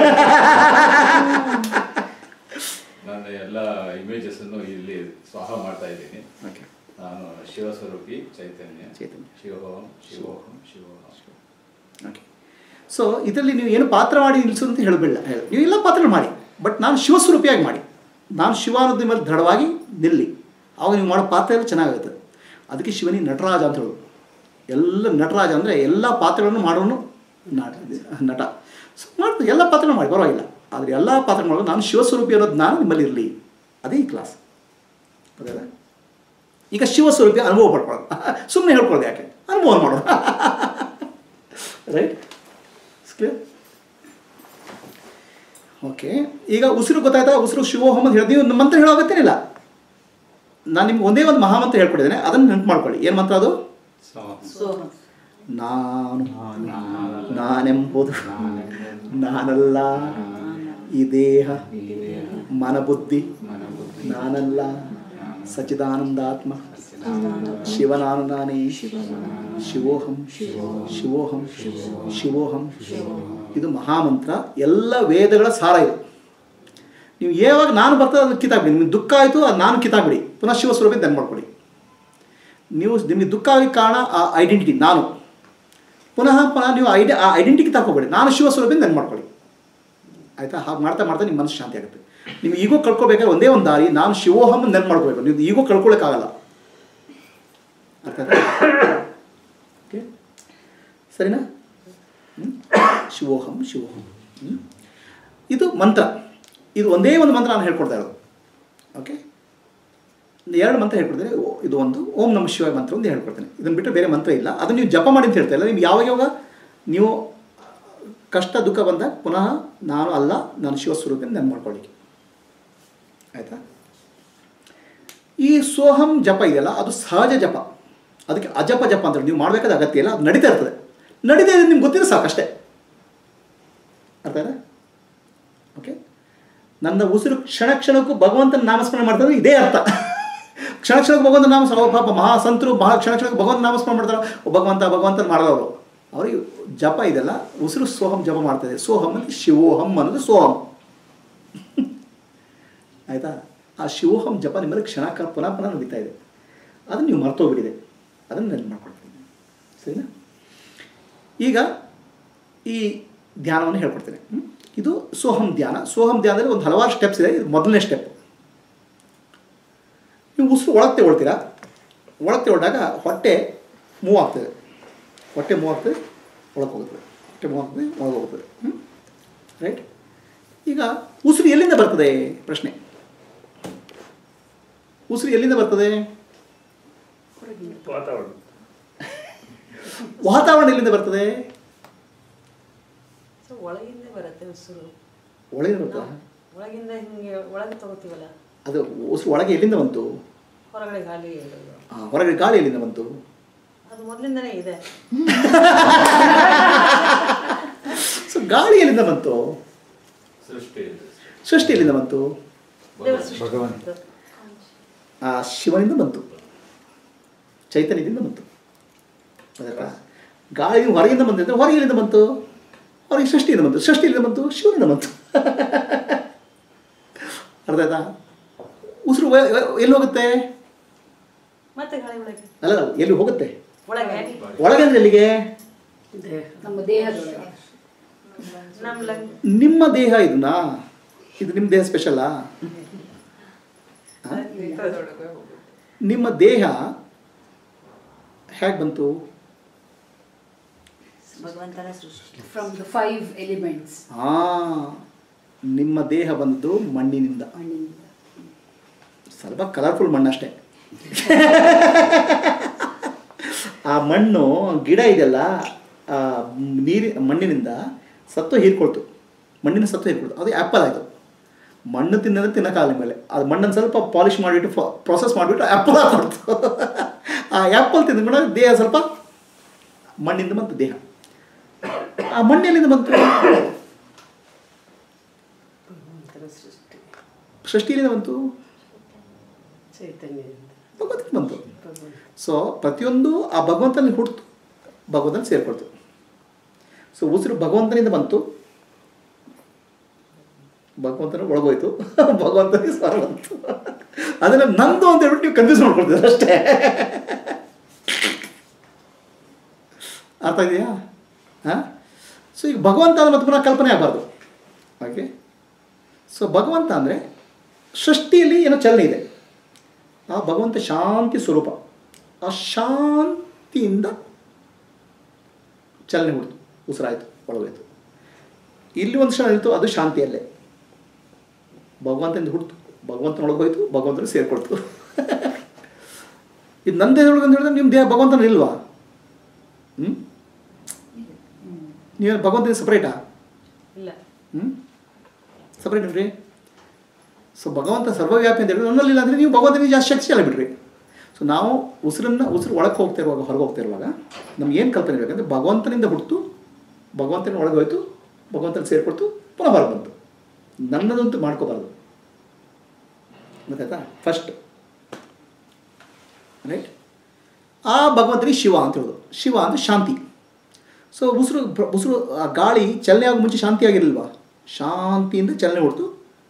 ನನ್ನ ಎಲ್ಲ ಇಮೇಜಸ್ ಅನ್ನು ಇಲ್ಲಿ ಸ್ವಾಹ ಮಾಡ್ತಾ ಇದ್ದೀನಿ. ನಾನು ಶಿವಸ್ವರೂಪಿ ಚೈತನ್ಯ. ಶಿವೋಹಂ. ಶಿವೋಹಂ. ಶಿವೋಹಂ. ಓಕೆ. ಸೊ ಇದರಲ್ಲಿ ನೀವು ಏನು ಪಾತ್ರ ಮಾಡಿ ನಿಲ್ಲಿಸು ಅಂತ ಹೇಳಬೇಡ. ನೀವು ಎಲ್ಲ ಪಾತ್ರಗಳು ಮಾಡಿ, ಬಟ್ ನಾನು ಶಿವಸ್ವರೂಪಿಯಾಗಿ ಮಾಡಿ. ನಾನು ಶಿವ ಅನ್ನೋದ್ರ ಮೇಲೆ ದೃಢವಾಗಿ ನಿಲ್ಲಿ. ಆವಾಗ ನೀವು ಮಾಡೋ ಪಾತ್ರ ಎಲ್ಲ ಚೆನ್ನಾಗುತ್ತೆ. ಅದಕ್ಕೆ ಶಿವನಿಗೆ ನಟರಾಜ ಅಂತ ಹೇಳೋದು. ಎಲ್ಲ ನಟರಾಜ ಅಂದರೆ ಎಲ್ಲ ಪಾತ್ರಗಳನ್ನು ಮಾಡೋನು ನಟ. ಸೊ ಮಾಡ್ತೀವಿ, ಎಲ್ಲ ಪಾತ್ರಗಳು ಮಾಡಿ, ಪರವಾಗಿಲ್ಲ. ಆದರೆ ಎಲ್ಲ ಪಾತ್ರಗಳು ನಾನು ಶಿವಸ್ವರೂಪಿ ಅನ್ನೋದು ನಾನು ನಿಮ್ಮಲ್ಲಿ ಇರಲಿ. ಅದೇ ಈ ಕ್ಲಾಸ್. ಅದೇ ಈಗ ಶಿವಸ್ವರೂಪಿ ಅನುಭವ ಪಡ್ಕೊಳ್ಳೋದು, ಸುಮ್ಮನೆ ಹೇಳ್ಕೊಳ್ಳೋದು ಯಾಕೆ, ಅನುಭವ ಮಾಡೋದು. ರೈಟ್. ಕ್ಲಿಯರ್? ಓಕೆ. ಈಗ ಉಸಿರು ಗೊತ್ತಾಯ್ತಾ? ಉಸಿರು ಶಿವೋಹಂ ಅಂತ ಹೇಳಿದ್ವಿ. ಒಂದು ಮಂತ್ರ ಹೇಳೋ ಅಗತ್ಯನಿಲ್ಲ. ನಾನು ನಿಮ್ಗೆ ಒಂದೇ ಒಂದು ಮಹಾಮಂತ್ರ ಹೇಳ್ಕೊಟ್ಟಿದ್ದೇನೆ, ಅದನ್ನು ನೆನಪು ಮಾಡ್ಕೊಳ್ಳಿ. ಏನು ಮಂತ್ರ ಅದು? ನಾನು ನಾನೆಂಬುದು ನಾನಲ್ಲ, ಈ ದೇಹ ಮನಬುದ್ಧಿ ನಾನಲ್ಲ, ಸಚ್ಚಿದಾನಂದಾತ್ಮ ಶಿವನಾನು ನಾನೇ. ಶಿವೋಹಂ. ಶಿವೋಹಂ. ಶಿವೋಹಂ. ಇದು ಮಹಾಮಂತ್ರ. ಎಲ್ಲ ವೇದಗಳ ಸಾರ ಇದು. ನೀವು ಯಾವಾಗ ನಾನು ಬರ್ತದೆ ಅದನ್ನು ಕಿತ್ತಾಕ್ಬಿಡಿ. ನಿಮ್ಗೆ ದುಃಖ ಆಯಿತು, ಅದು ನಾನು ಕಿತ್ತಾಕ್ಬಿಡಿ. ಪುನಃ ಶಿವಸ್ವರೂಪಿ ನೆನ್ಪು ಮಾಡ್ಕೊಳ್ಳಿ. ನೀವು ನಿಮಗೆ ದುಃಖ ಆಗಿ ಕಾರಣ ಆ ಐಡೆಂಟಿಟಿ ನಾನು. ಪುನಃ ನೀವು ಆ ಐಡೆಂಟಿಟಿ ಕಿತ್ತಾಕೋಬೇಡಿ. ನಾನು ಶಿವಸ್ವರೂಪಿ ನೆನ್ಪು ಮಾಡ್ಕೊಳ್ಳಿ. ಆಯಿತಾ? ಹಾಗೆ ಮಾಡ್ತಾ ಮಾಡ್ತಾ ನಿಮ್ಮ ಮನಸ್ಸು ಶಾಂತಿ ಆಗುತ್ತೆ. ನೀವು ಈಗೋ ಕಳ್ಕೊಬೇಕಾದ್ರೆ ಒಂದೇ ಒಂದು ದಾರಿ, ನಾನು ಶಿವೋಹಂ ನೆನ್ಪು ಮಾಡ್ಕೋಬೇಕು. ನೀವು ಈಗೋ ಕಳ್ಕೊಳ್ಳೋಕ್ಕಾಗಲ್ಲ. ಅರ್ಥ ಆಯ್ತಾ? ಓಕೆ ಸರಿನಾ? ಶಿವೋಹಂ ಶಿವೋಹಂ. ಇದು ಮಂತ್ರ. ಇದು ಒಂದೇ ಒಂದು ಮಂತ್ರ ನಾನು ಹೇಳ್ಕೊಡ್ತಾ ಇರೋದು. ಓಕೆ, 2 ಮಂತ್ರ ಹೇಳ್ಕೊಡ್ತೇನೆ. ಇದು ಒಂದು ಓಂ ನಮಃ ಶಿವಾಯ ಮಂತ್ರ ಒಂದು ಹೇಳ್ಕೊಡ್ತೇನೆ. ಇದನ್ನು ಬಿಟ್ಟರೆ ಬೇರೆ ಮಂತ್ರ ಇಲ್ಲ. ಅದನ್ನು ನೀವು ಜಪ ಮಾಡಿ ಅಂತ ಹೇಳ್ತಾ ಇಲ್ಲ. ನಿಮ್ಗೆ ಯಾವಾಗ ನೀವು ಕಷ್ಟ ದುಃಖ ಬಂದಾಗ ಪುನಃ ನಾನು ಅಲ್ಲ, ನಾನು ಶಿವಸ್ವರೂಪ ನೆನಪು ಮಾಡ್ಕೊಳ್ಳಿಕ್ಕೆ. ಆಯಿತಾ? ಈ ಸೋಹಂ ಜಪ ಇದೆಯಲ್ಲ, ಅದು ಸಹಜ ಜಪ. ಅದಕ್ಕೆ ಅಜಪ ಜಪ ಅಂತ ನೀವು ಮಾಡಬೇಕಾದ ಅಗತ್ಯ ಇಲ್ಲ. ಅದು ನಡೀತಾ ಇರ್ತದೆ. ನಡೀತಾ ಇದೆ ನಿಮ್ಗೆ ಗೊತ್ತಿರೋ ಸಾಕಷ್ಟೇ. ಅರ್ಥ ಆಯ್ತಾ? ಓಕೆ, ನನ್ನ ಉಸಿರು ಕ್ಷಣ ಕ್ಷಣಕ್ಕೂ ಭಗವಂತನ ನಾಮಸ್ಮರಣೆ ಮಾಡ್ತಾರೆ, ಇದೇ ಅರ್ಥ. ಕ್ಷಣ ಕ್ಷಣಕ್ಕೆ ಭಗವಂತನ ನಾಮಸ್ಮರಣೆ, ಪಾಪ ಮಹಾಸಂತರು ಕ್ಷಣ ಕ್ಷಣಕ್ಕೆ ಭಗವಂತ ನಾಮಸ್ಮರಣೆ ಮಾಡ್ತಾರೆ. ಭಗವಂತನ ಮಾಡೋರು ಅವ್ರಿಗೆ ಜಪ ಇದೆಲ್ಲ ಉಸಿರು ಸೋಹಂ ಜಪ ಮಾಡ್ತಾಯಿದೆ. ಸೋಹಂ ಮತ್ತು ಶಿವೋಹಂ ಅನ್ನೋದು ಸೋಹಂ. ಆಯಿತಾ? ಆ ಶಿವೋಹಂ ಜಪ ನಿಮ್ಮಲ್ಲಿ ಕ್ಷಣಕಾಲ ಪುನಃ ಪುನಃ ನಡೀತಾ ಇದೆ. ಅದನ್ನು ನೀವು ಮರ್ತೋಗ್ಬಿಟ್ಟಿದೆ. ಅದನ್ನು ನೆನಪು ಮಾಡ್ಕೊಡ್ತೀನಿ. ಸರಿನಾ? ಈಗ ಈ ಧ್ಯಾನವನ್ನು ಹೇಳ್ಕೊಡ್ತೇನೆ. ಇದು ಸೋಹಂ ಧ್ಯಾನ. ಸೋಹಂ ಧ್ಯಾನದಲ್ಲಿ ಒಂದು ಹಲವಾರು ಸ್ಟೆಪ್ಸ್ ಇದೆ. ಇದು ಮೊದಲನೇ ಸ್ಟೆಪ್. ನೀವು ಉಸಿರು ಒಳಗೆ ತಗೊಳ್ತೀರಾ. ಒಳಗೆ ತಗೊಂಡಾಗ ಹೊಟ್ಟೆ ಮೂವ್ ಆಗ್ತದೆ. ಹೊಟ್ಟೆ ಮೂವ್ ಆಗ್ತದೆ, ಒಳಗೆ ಹೋಗ್ತದೆ. ಹೊಟ್ಟೆ ಮೂವ್ ಆಗ್ತದೆ, ಒಳಗೆ ಹೋಗ್ತದೆ. ರೈಟ್? ಈಗ ಉಸಿರು ಎಲ್ಲಿಂದ ಬರ್ತದೆ ಪ್ರಶ್ನೆ. ಉಸಿರು ಎಲ್ಲಿಂದ ಬರ್ತದೆ? ವಾತಾವರಣ ಎಲ್ಲಿಂದ ಬರ್ತದೆ? ಒಳಗಿಂದ ಬರುತ್ತೆ ಉಸಿರು. ಒಳಗಿಂದ ಬರ್ತದೆ. ಒಳಗಿಂದ ಹಿಂಗೆ ಒಳಗೆ ತಗೋತೀವಲ್ಲ, ಅದು ಉಸಿರು ಒಳಗೆ ಎಲ್ಲಿಂದ ಬಂತು? ಹೊರಗಡೆ ಗಾಳಿ. ಹೊರಗಡೆ ಗಾಳಿ ಎಲ್ಲಿಂದ ಬಂತು? ಅದು ಮೊದಲಿಂದನೇ ಇದೆ. ಸೊ ಗಾಳಿ ಎಲ್ಲಿಂದ ಬಂತು? ಸೃಷ್ಟಿ ಎಲ್ಲಿಂದ ಬಂತು? ಭಗವಂತ. ಆ ಶಿವನಿಂದ ಬಂತು, ಚೈತನ್ಯದಿಂದ ಬಂತು. ಅದರ ಗಾಳಿ ಹೊರಗಿಂದ ಬಂದಿದ್ದರೆ ಹೊರಗೆ ಎಲ್ಲಿಂದ ಬಂತು? ಹೊರಗೆ ಸೃಷ್ಟಿಯಿಂದ ಬಂತು. ಸೃಷ್ಟಿ ಎಲ್ಲಿಂದ ಬಂತು? ಶಿವನಿಂದ ಬಂತು. ಅರ್ಥ ಆಯ್ತಾ? ಉಸಿರು ಎಲ್ಲಿ ಹೋಗುತ್ತೆ? ಮತ್ತೆ ಗಾಳಿ ಒಳಗೆ ಅಲ್ಲ, ಎಲ್ಲಿ ಹೋಗುತ್ತೆ? ಒಳಗೆ. ಒಳಗೆ ಅಂದ್ರೆ ಎಲ್ಲಿಗೆ? ನಮ್ಮ ದೇಹದೊಳಗೆ. ನಿಮ್ಮ ದೇಹ ಇದನ್ನ, ಇದು ನಿಮ್ಮ ದೇಹ ಸ್ಪೆಷಲ್ಲಾ? ನಿಮ್ಮ ದೇಹ ಹೇಗೆ ಬಂತು? ಭಗವಂತನ ಸೃಷ್ಟಿ. From the 5 elements. ನಿಮ್ಮ ದೇಹ ಬಂದದ್ದು ಮಣ್ಣಿನಿಂದ. ಸ್ವಲ್ಪ ಕಲರ್ಫುಲ್ ಮಣ್ಣು ಅಷ್ಟೇ. ಆ ಮಣ್ಣು ಗಿಡ ಇದೆಯಲ್ಲ, ಮಣ್ಣಿನಿಂದ ಸತ್ವ ಹೀರ್ಕೊಳ್ತು. ಮಣ್ಣಿನ ಸತ್ವ ಹೀರ್ಕೊಳ್ತು. ಅದು ಆ್ಯಪಲ್ ಆಯಿತು. ಮಣ್ಣು ತಿನ್ನೋದ್ರೆ ತಿನ್ನೋಕ್ಕಾಗಲ್ಲ ಮೇಲೆ. ಅದು ಮಣ್ಣನ್ನು ಸ್ವಲ್ಪ ಪಾಲಿಷ್ ಮಾಡಿಬಿಟ್ಟು ಪ್ರೊಸೆಸ್ ಮಾಡಿಬಿಟ್ಟು ಆ್ಯಪಲ್ ಹಾಕೊಡ್ತು. ಆ ಆ್ಯಪಲ್ ತಿಂದ್ಕೊಂಡಾಗ ದೇಹ ಸ್ವಲ್ಪ ಮಣ್ಣಿಂದ ಬಂತು ದೇಹ. ಆ ಮಣ್ಣೆಲ್ಲಿಂದ ಬಂತು? ಸೃಷ್ಟಿಯಿಂದ ಬಂತು, ಭಗವಂತನಿಂದ ಬಂತು. ಸೊ ಪ್ರತಿಯೊಂದು ಆ ಭಗವಂತನಲ್ಲಿ ಹುಟ್ಟಿತು, ಭಗವಂತನ ಸೇರ್ಕೊಳ್ತು. ಸೊ ಉಸಿರು ಭಗವಂತನಿಂದ ಬಂತು, ಭಗವಂತನ ಒಳಗೋಯ್ತು, ಭಗವಂತನಿಗೆ ಸ್ವರ ಬಂತು. ಅದನ್ನು ನಂದು ಅಂತ ಹೇಳ್ಬಿಟ್ಟು ನೀವು ಕನ್ಫ್ಯೂಸ್ ಮಾಡ್ಕೊಳ್ತೀರ ಅಷ್ಟೇ. ಅರ್ಥ ಇದೆಯಾ? ಹಾಂ. ಸೊ ಈಗ ಭಗವಂತ ಅಂದರೆ ಮತ್ತೆ ಪುನಃ ಕಲ್ಪನೆ ಆಗಬಾರ್ದು. ಓಕೆ. ಸೊ ಭಗವಂತ ಅಂದರೆ ಸೃಷ್ಟಿಯಲ್ಲಿ ಏನೋ ಚಲನೆ ಇದೆ. ಆ ಭಗವಂತ ಶಾಂತಿ ಸ್ವರೂಪ. ಆ ಶಾಂತಿಯಿಂದ ಚಲನೆ ಹುಡ್ತು, ಉಸಿರಾಯಿತು, ಒಳಗೋಯ್ತು. ಇಲ್ಲಿ ಒಂದು ಕ್ಷಣ ಇತ್ತು, ಅದು ಶಾಂತಿಯಲ್ಲೇ. ಭಗವಂತನಿಂದ ಹುಡ್ತು, ಭಗವಂತನ ಒಳಗೋಯ್ತು, ಭಗವಂತನ ಸೇರ್ಕೊಳ್ತು. ಇದು ನನ್ನ ದೇಹದೊಳಗೆ ಅಂತ ಹೇಳಿದ್ರೆ ನಿಮ್ಮ ದೇಹ ಭಗವಂತನ ಇಲ್ವಾ? ನೀವು ಭಗವಂತನ ಸಪ್ರೇಟಾ? ಇಲ್ಲ. ಸಪ್ರೇಟ್ ಬಿಡ್ರಿ. ಸೊ ಭಗವಂತ ಸರ್ವವ್ಯಾಪಿ ಅಂತ ಹೇಳಿದ್ರೆ ನನ್ನಲ್ಲಿಲ್ಲ ಅಂದರೆ ನೀವು ಭಗವಂತನಿಗೆ ಜಾಸ್ತಿ ಶಕ್ತಿ ಅಲ್ಲ ಬಿಡ್ರಿ. ಸೊ ನಾವು ಉಸಿರು ಒಳಗೆ ಹೋಗ್ತಾ ಇರುವಾಗ, ಹೊರಗೆ ಹೋಗ್ತಾ ಇರುವಾಗ ನಮ್ಗೆ ಏನು ಕಲ್ಪನೆ ಬೇಕಂದರೆ ಭಗವಂತನಿಂದ ಹುಟ್ಟಿತು, ಭಗವಂತನ ಒಳಗೆ ಹೋಯ್ತು, ಭಗವಂತನ ಸೇರ್ಕೊಳ್ತು, ಪುನಃ ಹೊರಗೆ ಬಂತು. ನನ್ನದಂತೂ ಮಾಡ್ಕೋಬಾರ್ದು. ಗೊತ್ತಾಯ್ತಾ? First right. ಆ ಭಗವಂತನಿಗೆ ಶಿವ ಅಂತ ಹೇಳೋದು. ಶಿವ ಅಂದರೆ ಶಾಂತಿ. ಸೊ ಉಸಿರು ಆ ಗಾಳಿ ಚಲನೆ ಆಗೋ ಮುಂಚೆ ಶಾಂತಿಯಾಗಿರಲಿಲ್ವಾ? ಶಾಂತಿಯಿಂದ ಚಲನೆ ಹೊಡ್ತು,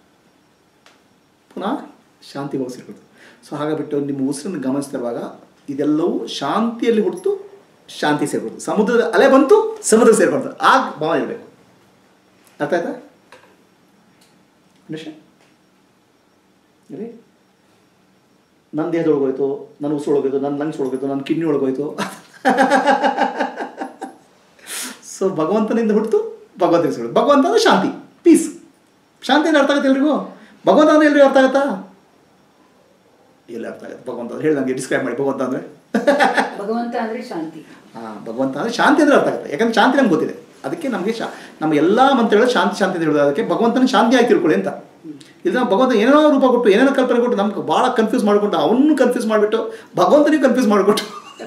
ಪುನಃ ಶಾಂತಿಗೆ ಹೋಗಿ ಸೇರ್ಕೊಳ್ತು. ಸೊ ಹಾಗಾಗಿಬಿಟ್ಟು ನಿಮ್ಮ ಉಸಿರನ್ನು ಗಮನಿಸ್ತಿರುವಾಗ ಇದೆಲ್ಲವೂ ಶಾಂತಿಯಲ್ಲಿ ಹುಟ್ಟಿತು, ಶಾಂತಿ ಸೇರ್ಕೊಳ್ತು. ಸಮುದ್ರದ ಅಲೆ ಬಂತು, ಸಮುದ್ರ ಸೇರ್ಕೊಳ್ತು. ಆಗ ಭಾವ ಇರಬೇಕು. ಅರ್ಥ ಆಯ್ತಾ? ನನ್ನ ದೇಹದೊಳಗೋಯ್ತು, ನನ್ನ ಉಸಿರು ಒಳಗೋಯ್ತು, ನನ್ನ ಲಂಗ್ಸ್ ಒಳಗೋಯ್ತು, ನನ್ನ ಕಿಡ್ನಿ ಒಳಗೋಯ್ತು. ಸೊ ಭಗವಂತನಿಂದ ಹುಟ್ಟಿತು, ಭಗವಂತನಿಂದ ಸಿಗೋದು. ಭಗವಂತ ಅಂದರೆ ಶಾಂತಿ, ಪೀಸ್. ಶಾಂತಿ ಅಂದರೆ ಅರ್ಥ ಆಗುತ್ತೆ ಎಲ್ರಿಗೂ? ಭಗವಂತ ಅಂದರೆ ಎಲ್ರಿಗೂ ಅರ್ಥ ಆಗುತ್ತಾ? ಎಲ್ಲಿ ಅರ್ಥ ಆಗುತ್ತೆ ಭಗವಂತ ಹೇಳಿ, ನನಗೆ ಡಿಸ್ಕ್ರೈಬ್ ಮಾಡಿ. ಭಗವಂತ ಅಂದರೆ ಭಗವಂತ ಅಂದರೆ ಶಾಂತಿ. ಭಗವಂತ ಅಂದರೆ ಶಾಂತಿ ಅಂದರೆ ಅರ್ಥ ಆಗುತ್ತೆ. ಯಾಕಂದರೆ ಶಾಂತಿ ನಮ್ಗೆ ಗೊತ್ತಿದೆ. ಅದಕ್ಕೆ ನಮಗೆ ನಮ್ಮ ಎಲ್ಲ ಮಂತ್ರಗಳು ಶಾಂತಿ ಶಾಂತಿ ಅಂತ ಹೇಳೋದು. ಅದಕ್ಕೆ ಭಗವಂತನ ಶಾಂತಿಯಾಗಿ ತಿಳ್ಕೊಳ್ಳಿ ಅಂತ. ಇದು ನಾವು ಭಗವಂತ ಏನೇನೋ ರೂಪ ಕೊಟ್ಟು ಏನೇನೋ ಕಲ್ಪನೆ ಕೊಟ್ಟು ನಮ್ಗೆ ಭಾಳ ಕನ್ಫ್ಯೂಸ್ ಮಾಡಿಕೊಂಡು ಅವನು ಕನ್ಫ್ಯೂಸ್ ಮಾಡಿಬಿಟ್ಟು ಭಗವಂತನಿಗೆ ಕನ್ಫ್ಯೂಸ್ ಮಾಡಿಕೊಟ್ಟು.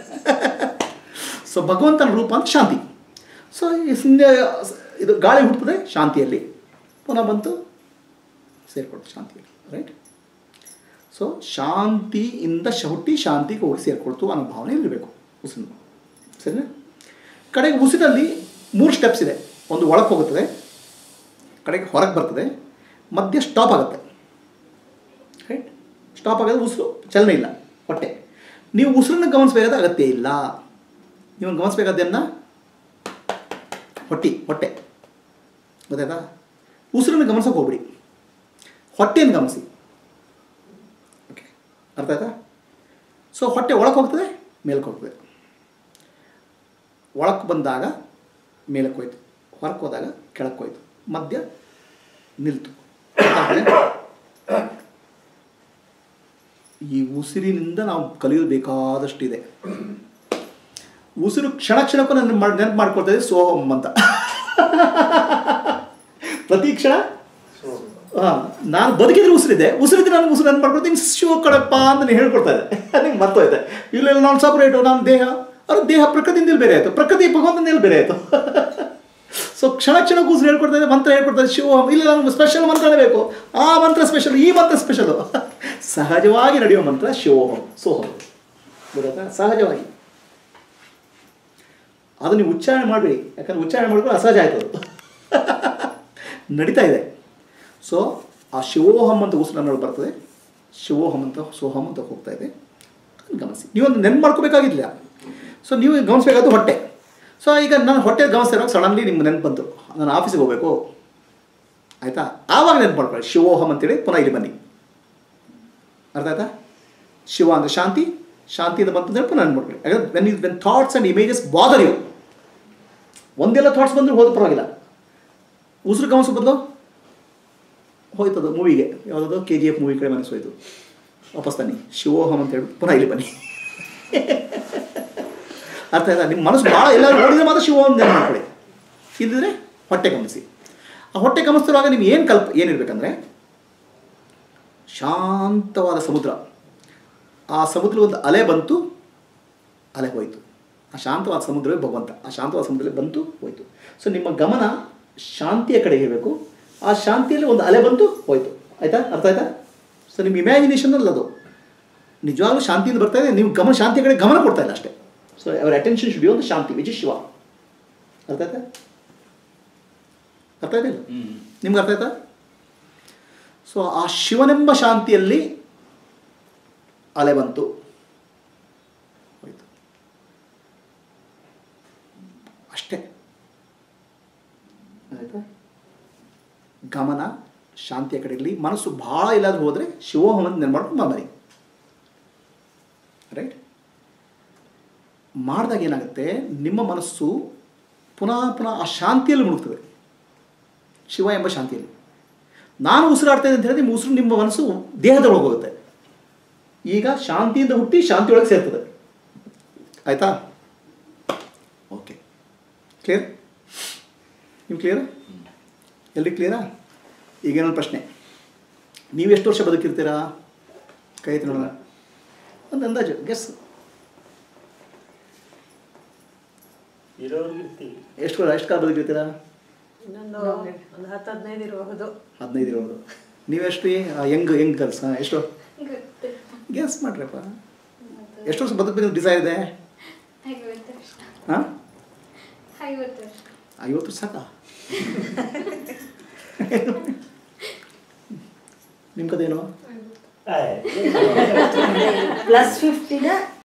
ಸೊ ಭಗವಂತನ ರೂಪ ಅಂತ ಶಾಂತಿ. ಸೊ ಇದು ಗಾಳಿ ಹುಟ್ಟುತ್ತದೆ ಶಾಂತಿಯಲ್ಲಿ, ಪುನಃ ಬಂತು ಸೇರಿಕೊಡ್ತು ಶಾಂತಿಯಲ್ಲಿ. ರೈಟ್. ಸೊ ಶಾಂತಿಯಿಂದ ಹುಟ್ಟಿ ಶಾಂತಿಗೆ ಹೋಗಿ ಸೇರಿಕೊಡ್ತು ಅನ್ನೋ ಭಾವನೆ ಇರಬೇಕು ಉಸಿರು. ಸರಿನಾ? ಕಡೆಗೆ ಉಸಿರಲ್ಲಿ 3 ಸ್ಟೆಪ್ಸ್ ಇದೆ. ಒಂದು ಒಳಗೆ ಹೋಗುತ್ತದೆ, ಕಡೆಗೆ ಹೊರಗೆ ಬರ್ತದೆ, ಮಧ್ಯೆ ಸ್ಟಾಪ್ ಆಗುತ್ತೆ. ರೈಟ್. ಸ್ಟಾಪ್ ಆಗೋದು ಉಸಿರು ಚಲನೆ ಇಲ್ಲ, ಹೊಟ್ಟೆ. ನೀವು ಉಸಿರನ್ನು ಗಮನಿಸಬೇಕಾದ ಅಗತ್ಯ ಇಲ್ಲ. ನೀವು ಗಮನಿಸಬೇಕಾದ್ದನ್ನು ಹೊಟ್ಟೆ ಗೊತ್ತಾಯ್ತಾ? ಉಸಿರನ್ನು ಗಮನಿಸೋಕೆ ಹೋಗ್ಬಿಡಿ, ಹೊಟ್ಟೆಯನ್ನು ಗಮನಿಸಿ. ಓಕೆ, ಅರ್ಥ ಆಯ್ತಾ? ಸೊ ಹೊಟ್ಟೆ ಒಳಗೆ ಹೋಗ್ತದೆ, ಮೇಲಕ್ಕೆ ಹೋಗ್ತದೆ. ಒಳಕ್ಕೆ ಬಂದಾಗ ಮೇಲಕ್ಕೆ ಹೋಯ್ತು, ಹೊರಕ್ಕೆ ಹೋದಾಗ ಕೆಳಕ್ಕೆ ಹೋಯ್ತು, ಮಧ್ಯ ನಿಲ್ತು. ಈ ಉಸಿರಿನಿಂದ ನಾವು ಕಲಿಯೋದು ಬೇಕಾದಷ್ಟಿದೆ. ಉಸಿರು ಕ್ಷಣ ಕ್ಷಣಕ್ಕೂ ನನ್ನ ನೆನಪು ಮಾಡ್ಕೊಳ್ತಾ ಇದೆ ಸೋಹಂ ಅಂತ. ಪ್ರತಿ ಕ್ಷಣ ನಾನು ಬದುಕಿದ್ರೆ ಉಸಿರಿದೆ, ಉಸಿರಿದ್ರೆ ನನಗೆ ಉಸಿರು ನೆನಪು ಮಾಡ್ಕೊಳ್ತೀನಿ. ಶಿವ ಕಡಪ್ಪ ಅಂತ ನೀವು ಹೇಳ್ಕೊಡ್ತಾ ಇದೆ, ನಿಮ್ಗೆ ಮರ್ತೋಯ್ತೆ. ಇಲ್ಲ ನಾನು ಸಪ್ರೇಟು, ನಾನು ದೇಹ. ಅವ್ರ ದೇಹ ಪ್ರಕೃತಿಯಿಂದ ಬೇರೆ ಆಯಿತು, ಪ್ರಕೃತಿ ಭಗವಂತನಲ್ಲಿ ಬೇರೆ ಆಯಿತು. ಸೊ ಕ್ಷಣ ಕ್ಷಣಕ್ಕೆ ಉಸಿರು ಹೇಳ್ಕೊಡ್ತಾ ಇದೆ, ಮಂತ್ರ ಹೇಳ್ಕೊಡ್ತಾ ಇದೆ ಶಿವೋಹಂ. ಇಲ್ಲ ನಮ್ಗೆ ಸ್ಪೆಷಲ್ ಮಂತ್ರನೇ ಬೇಕು, ಆ ಮಂತ್ರ ಸ್ಪೆಷಲ್, ಈ ಮಂತ್ರ ಸ್ಪೆಷಲು. ಸಹಜವಾಗಿ ನಡೆಯುವ ಮಂತ್ರ ಶಿವೋಹಂ, ಸೋಹಂ. ಗೊತ್ತಾ? ಸಹಜವಾಗಿ ಅದು ನೀವು ಉಚ್ಚಾರಣೆ ಮಾಡಬೇಡಿ, ಯಾಕಂದರೆ ಉಚ್ಚಾರಣೆ ಮಾಡಿದ್ರೆ ಅಸಹಜ ಆಯಿತು, ಅದು ನಡೀತಾ ಇದೆ. ಸೊ ಆ ಶಿವೋಹಂ ಅಂತ ಉಸಿರು ಬರ್ತದೆ, ಶಿವೋಹಂ ಅಂತ ಸೋಹಂ ಅಂತ ಹೋಗ್ತಾ ಇದೆ. ಗಮನಿಸಿ. ನೀವೊಂದು ನೆನ್ಪು ಮಾಡ್ಕೋಬೇಕಾಗಿಲ್ಲ. ಸೊ ನೀವು ಗಮನಿಸಬೇಕಾದ್ದು ಹೊಟ್ಟೆ. ಸೊ ಈಗ ನಾನು ಹೊಟ್ಟೆ ಗಮನಿಸ್ತಿರೋ ಸಡನ್ಲಿ ನಿಮ್ಗೆ ನೆನಪು ಬಂತು, ನಾನು ಆಫೀಸಿಗೆ ಹೋಗಬೇಕು, ಆಯಿತಾ? ಆವಾಗ ನೆನಪು ಮಾಡ್ಕೊಳ್ಳಿ ಶಿವೋಹಂ ಅಂತೇಳಿ ಪುನಃ ಇಲ್ಲಿ ಬನ್ನಿ. ಅರ್ಥ ಆಯ್ತಾ? ಶಿವ ಅಂದರೆ ಶಾಂತಿ, ಶಾಂತಿಯಿಂದ ಬಂತಂದರೆ ಪುನಃ ನೆನಪು ಮಾಡ್ಕೊಳ್ಳಿ. ಯಾಕಂದ್ರೆ when thoughts and images bother you, ಒಂದೆಲ್ಲ ಥಾಟ್ಸ್ ಬಂದರೂ ಹೋದ ಪರವಾಗಿಲ್ಲ, ಉಸಿರು ಗಮನಿಸೋ ಬದಲು ಹೋಯ್ತದು ಮೂವಿಗೆ, ಯಾವುದಾದ್ರು KGF ಮೂವಿ ಕಡೆ ಮನಸ್ಸು ಹೋಯ್ತು, ವಾಪಸ್ ತನ್ನಿ ಶಿವೋಹಂ ಅಂತ ಹೇಳ್ಬಿಟ್ಟು ಪುನಃ ಇಲ್ಲಿ ಬನ್ನಿ. ಅರ್ಥ ಆಯ್ತಾ? ನಿಮ್ಮ ಮನಸ್ಸು ಭಾಳ ಎಲ್ಲರೂ ನೋಡಿದರೆ ಮಾತ್ರ ಶಿವೋಹಂ ನೆನಪು ಮಾಡ್ಕೊಳ್ಳಿ. ಇಲ್ಲಿದ್ರೆ ಹೊಟ್ಟೆ ಗಮನಿಸಿ. ಆ ಹೊಟ್ಟೆ ಗಮನಿಸ್ತಿರುವಾಗ ನಿಮ್ಗೆ ಏನಿರಬೇಕಂದ್ರೆ ಶಾಂತವಾದ ಸಮುದ್ರ. ಆ ಸಮುದ್ರ ಒಂದು ಅಲೆ ಬಂತು, ಅಲೆ ಹೋಯಿತು. ಆ ಶಾಂತವಾದ ಸಮುದ್ರವೇ ಭಗವಂತ. ಆ ಶಾಂತವಾದ ಸಮುದ್ರದಲ್ಲಿ ಬಂತು ಹೋಯಿತು. ಸೊ ನಿಮ್ಮ ಗಮನ ಶಾಂತಿಯ ಕಡೆ ಇರಬೇಕು. ಆ ಶಾಂತಿಯಲ್ಲಿ ಒಂದು ಅಲೆ ಬಂತು ಹೋಯಿತು. ಆಯಿತಾ? ಅರ್ಥ ಆಯ್ತಾ? ಸೊ ನಿಮ್ಮ ಇಮ್ಯಾಜಿನೇಷನಲ್ಲಿ ಅದು ನಿಜವಾಗ್ಲೂ ಶಾಂತಿಯಿಂದ ಬರ್ತಾ ಇದೆ, ನೀವು ಶಾಂತಿಯ ಕಡೆ ಗಮನ ಕೊಡ್ತಾ ಇಲ್ಲ ಅಷ್ಟೇ. So our attention should be on the shanti which is Shiva. ಅರ್ಥ ಆಯ್ತಾ? ಅರ್ಥ ಆಯ್ತಾ? ನಿಮ್ಗೆ ಅರ್ಥ ಆಯ್ತಾ? ಸೊ ಆ ಶಿವನೆಂಬ ಶಾಂತಿಯಲ್ಲಿ ಅಲೆ ಬಂತು ಹೋಯಿತು ಅಷ್ಟೇ. ಆಯಿತಾ? ಗಮನ ಶಾಂತಿಯ ಕಡೆ ಇರಲಿ. ಮನಸ್ಸು ಭಾಳ ಎಲ್ಲಾದರೂ ಹೋದರೆ ಶಿವೋಹಂ ಅಂತ ನೆನಪು ಮಾಡ್ಕೊಂಡು ಮರಿ. ರೈಟ್? ಮಾಡಿದಾಗ ಏನಾಗುತ್ತೆ, ನಿಮ್ಮ ಮನಸ್ಸು ಪುನಃ ಆ ಶಾಂತಿಯಲ್ಲಿ ಮುಳುಗ್ತದೆ, ಶಿವ ಎಂಬ ಶಾಂತಿಯಲ್ಲಿ. ನಾನು ಉಸಿರಾಡ್ತೇನೆ ಅಂತ ಹೇಳಿದ್ರೆ ಉಸಿರು ನಿಮ್ಮ ಮನಸ್ಸು ದೇಹದೊಳಗೆ ಹೋಗುತ್ತೆ. ಈಗ ಶಾಂತಿಯಿಂದ ಹುಟ್ಟಿ ಶಾಂತಿಯೊಳಗೆ ಸೇರ್ತದೆ. ಆಯಿತಾ? Okay, clear? ನೀವು ಕ್ಲಿಯರಾ? ಎಲ್ರಿ ಕ್ಲಿಯರಾ? ಈಗೇನೊಂದು ಪ್ರಶ್ನೆ, ನೀವು ಎಷ್ಟು ವರ್ಷ ಬದುಕಿರ್ತೀರಾ? ಕೈ ಎತ್ತಿ ನೋಡೋಣ. ಒಂದು ಅಂದಾಜು ಗೆಸ್. ಎಷ್ಟು ಕಾಲ ಬದುಕಿರ್ತೀರಾ? ಇನ್ನೊಂದು 10-15 ಇರಬಹುದು. 15 ಇರಬಹುದು. ನೀವೆಷ್ಟು ಹೆಂಗ್ ಗರ್ಲ್ಸ್? ಎಷ್ಟು ಗೆಸ್ ಮಾಡ್ರಪ್ಪ. ಎಷ್ಟು ವರ್ಷ ಬದುಕಬೇಕು ಡಿಸೈರ್ ಇದೆ? 50 ವರ್ಷ. ಹಾಂ, 50 ವರ್ಷ. 50 ವರ್ಷ ಸಾಕಾ? ನಿಮ್ಮ ಕದೇನು? +50ನ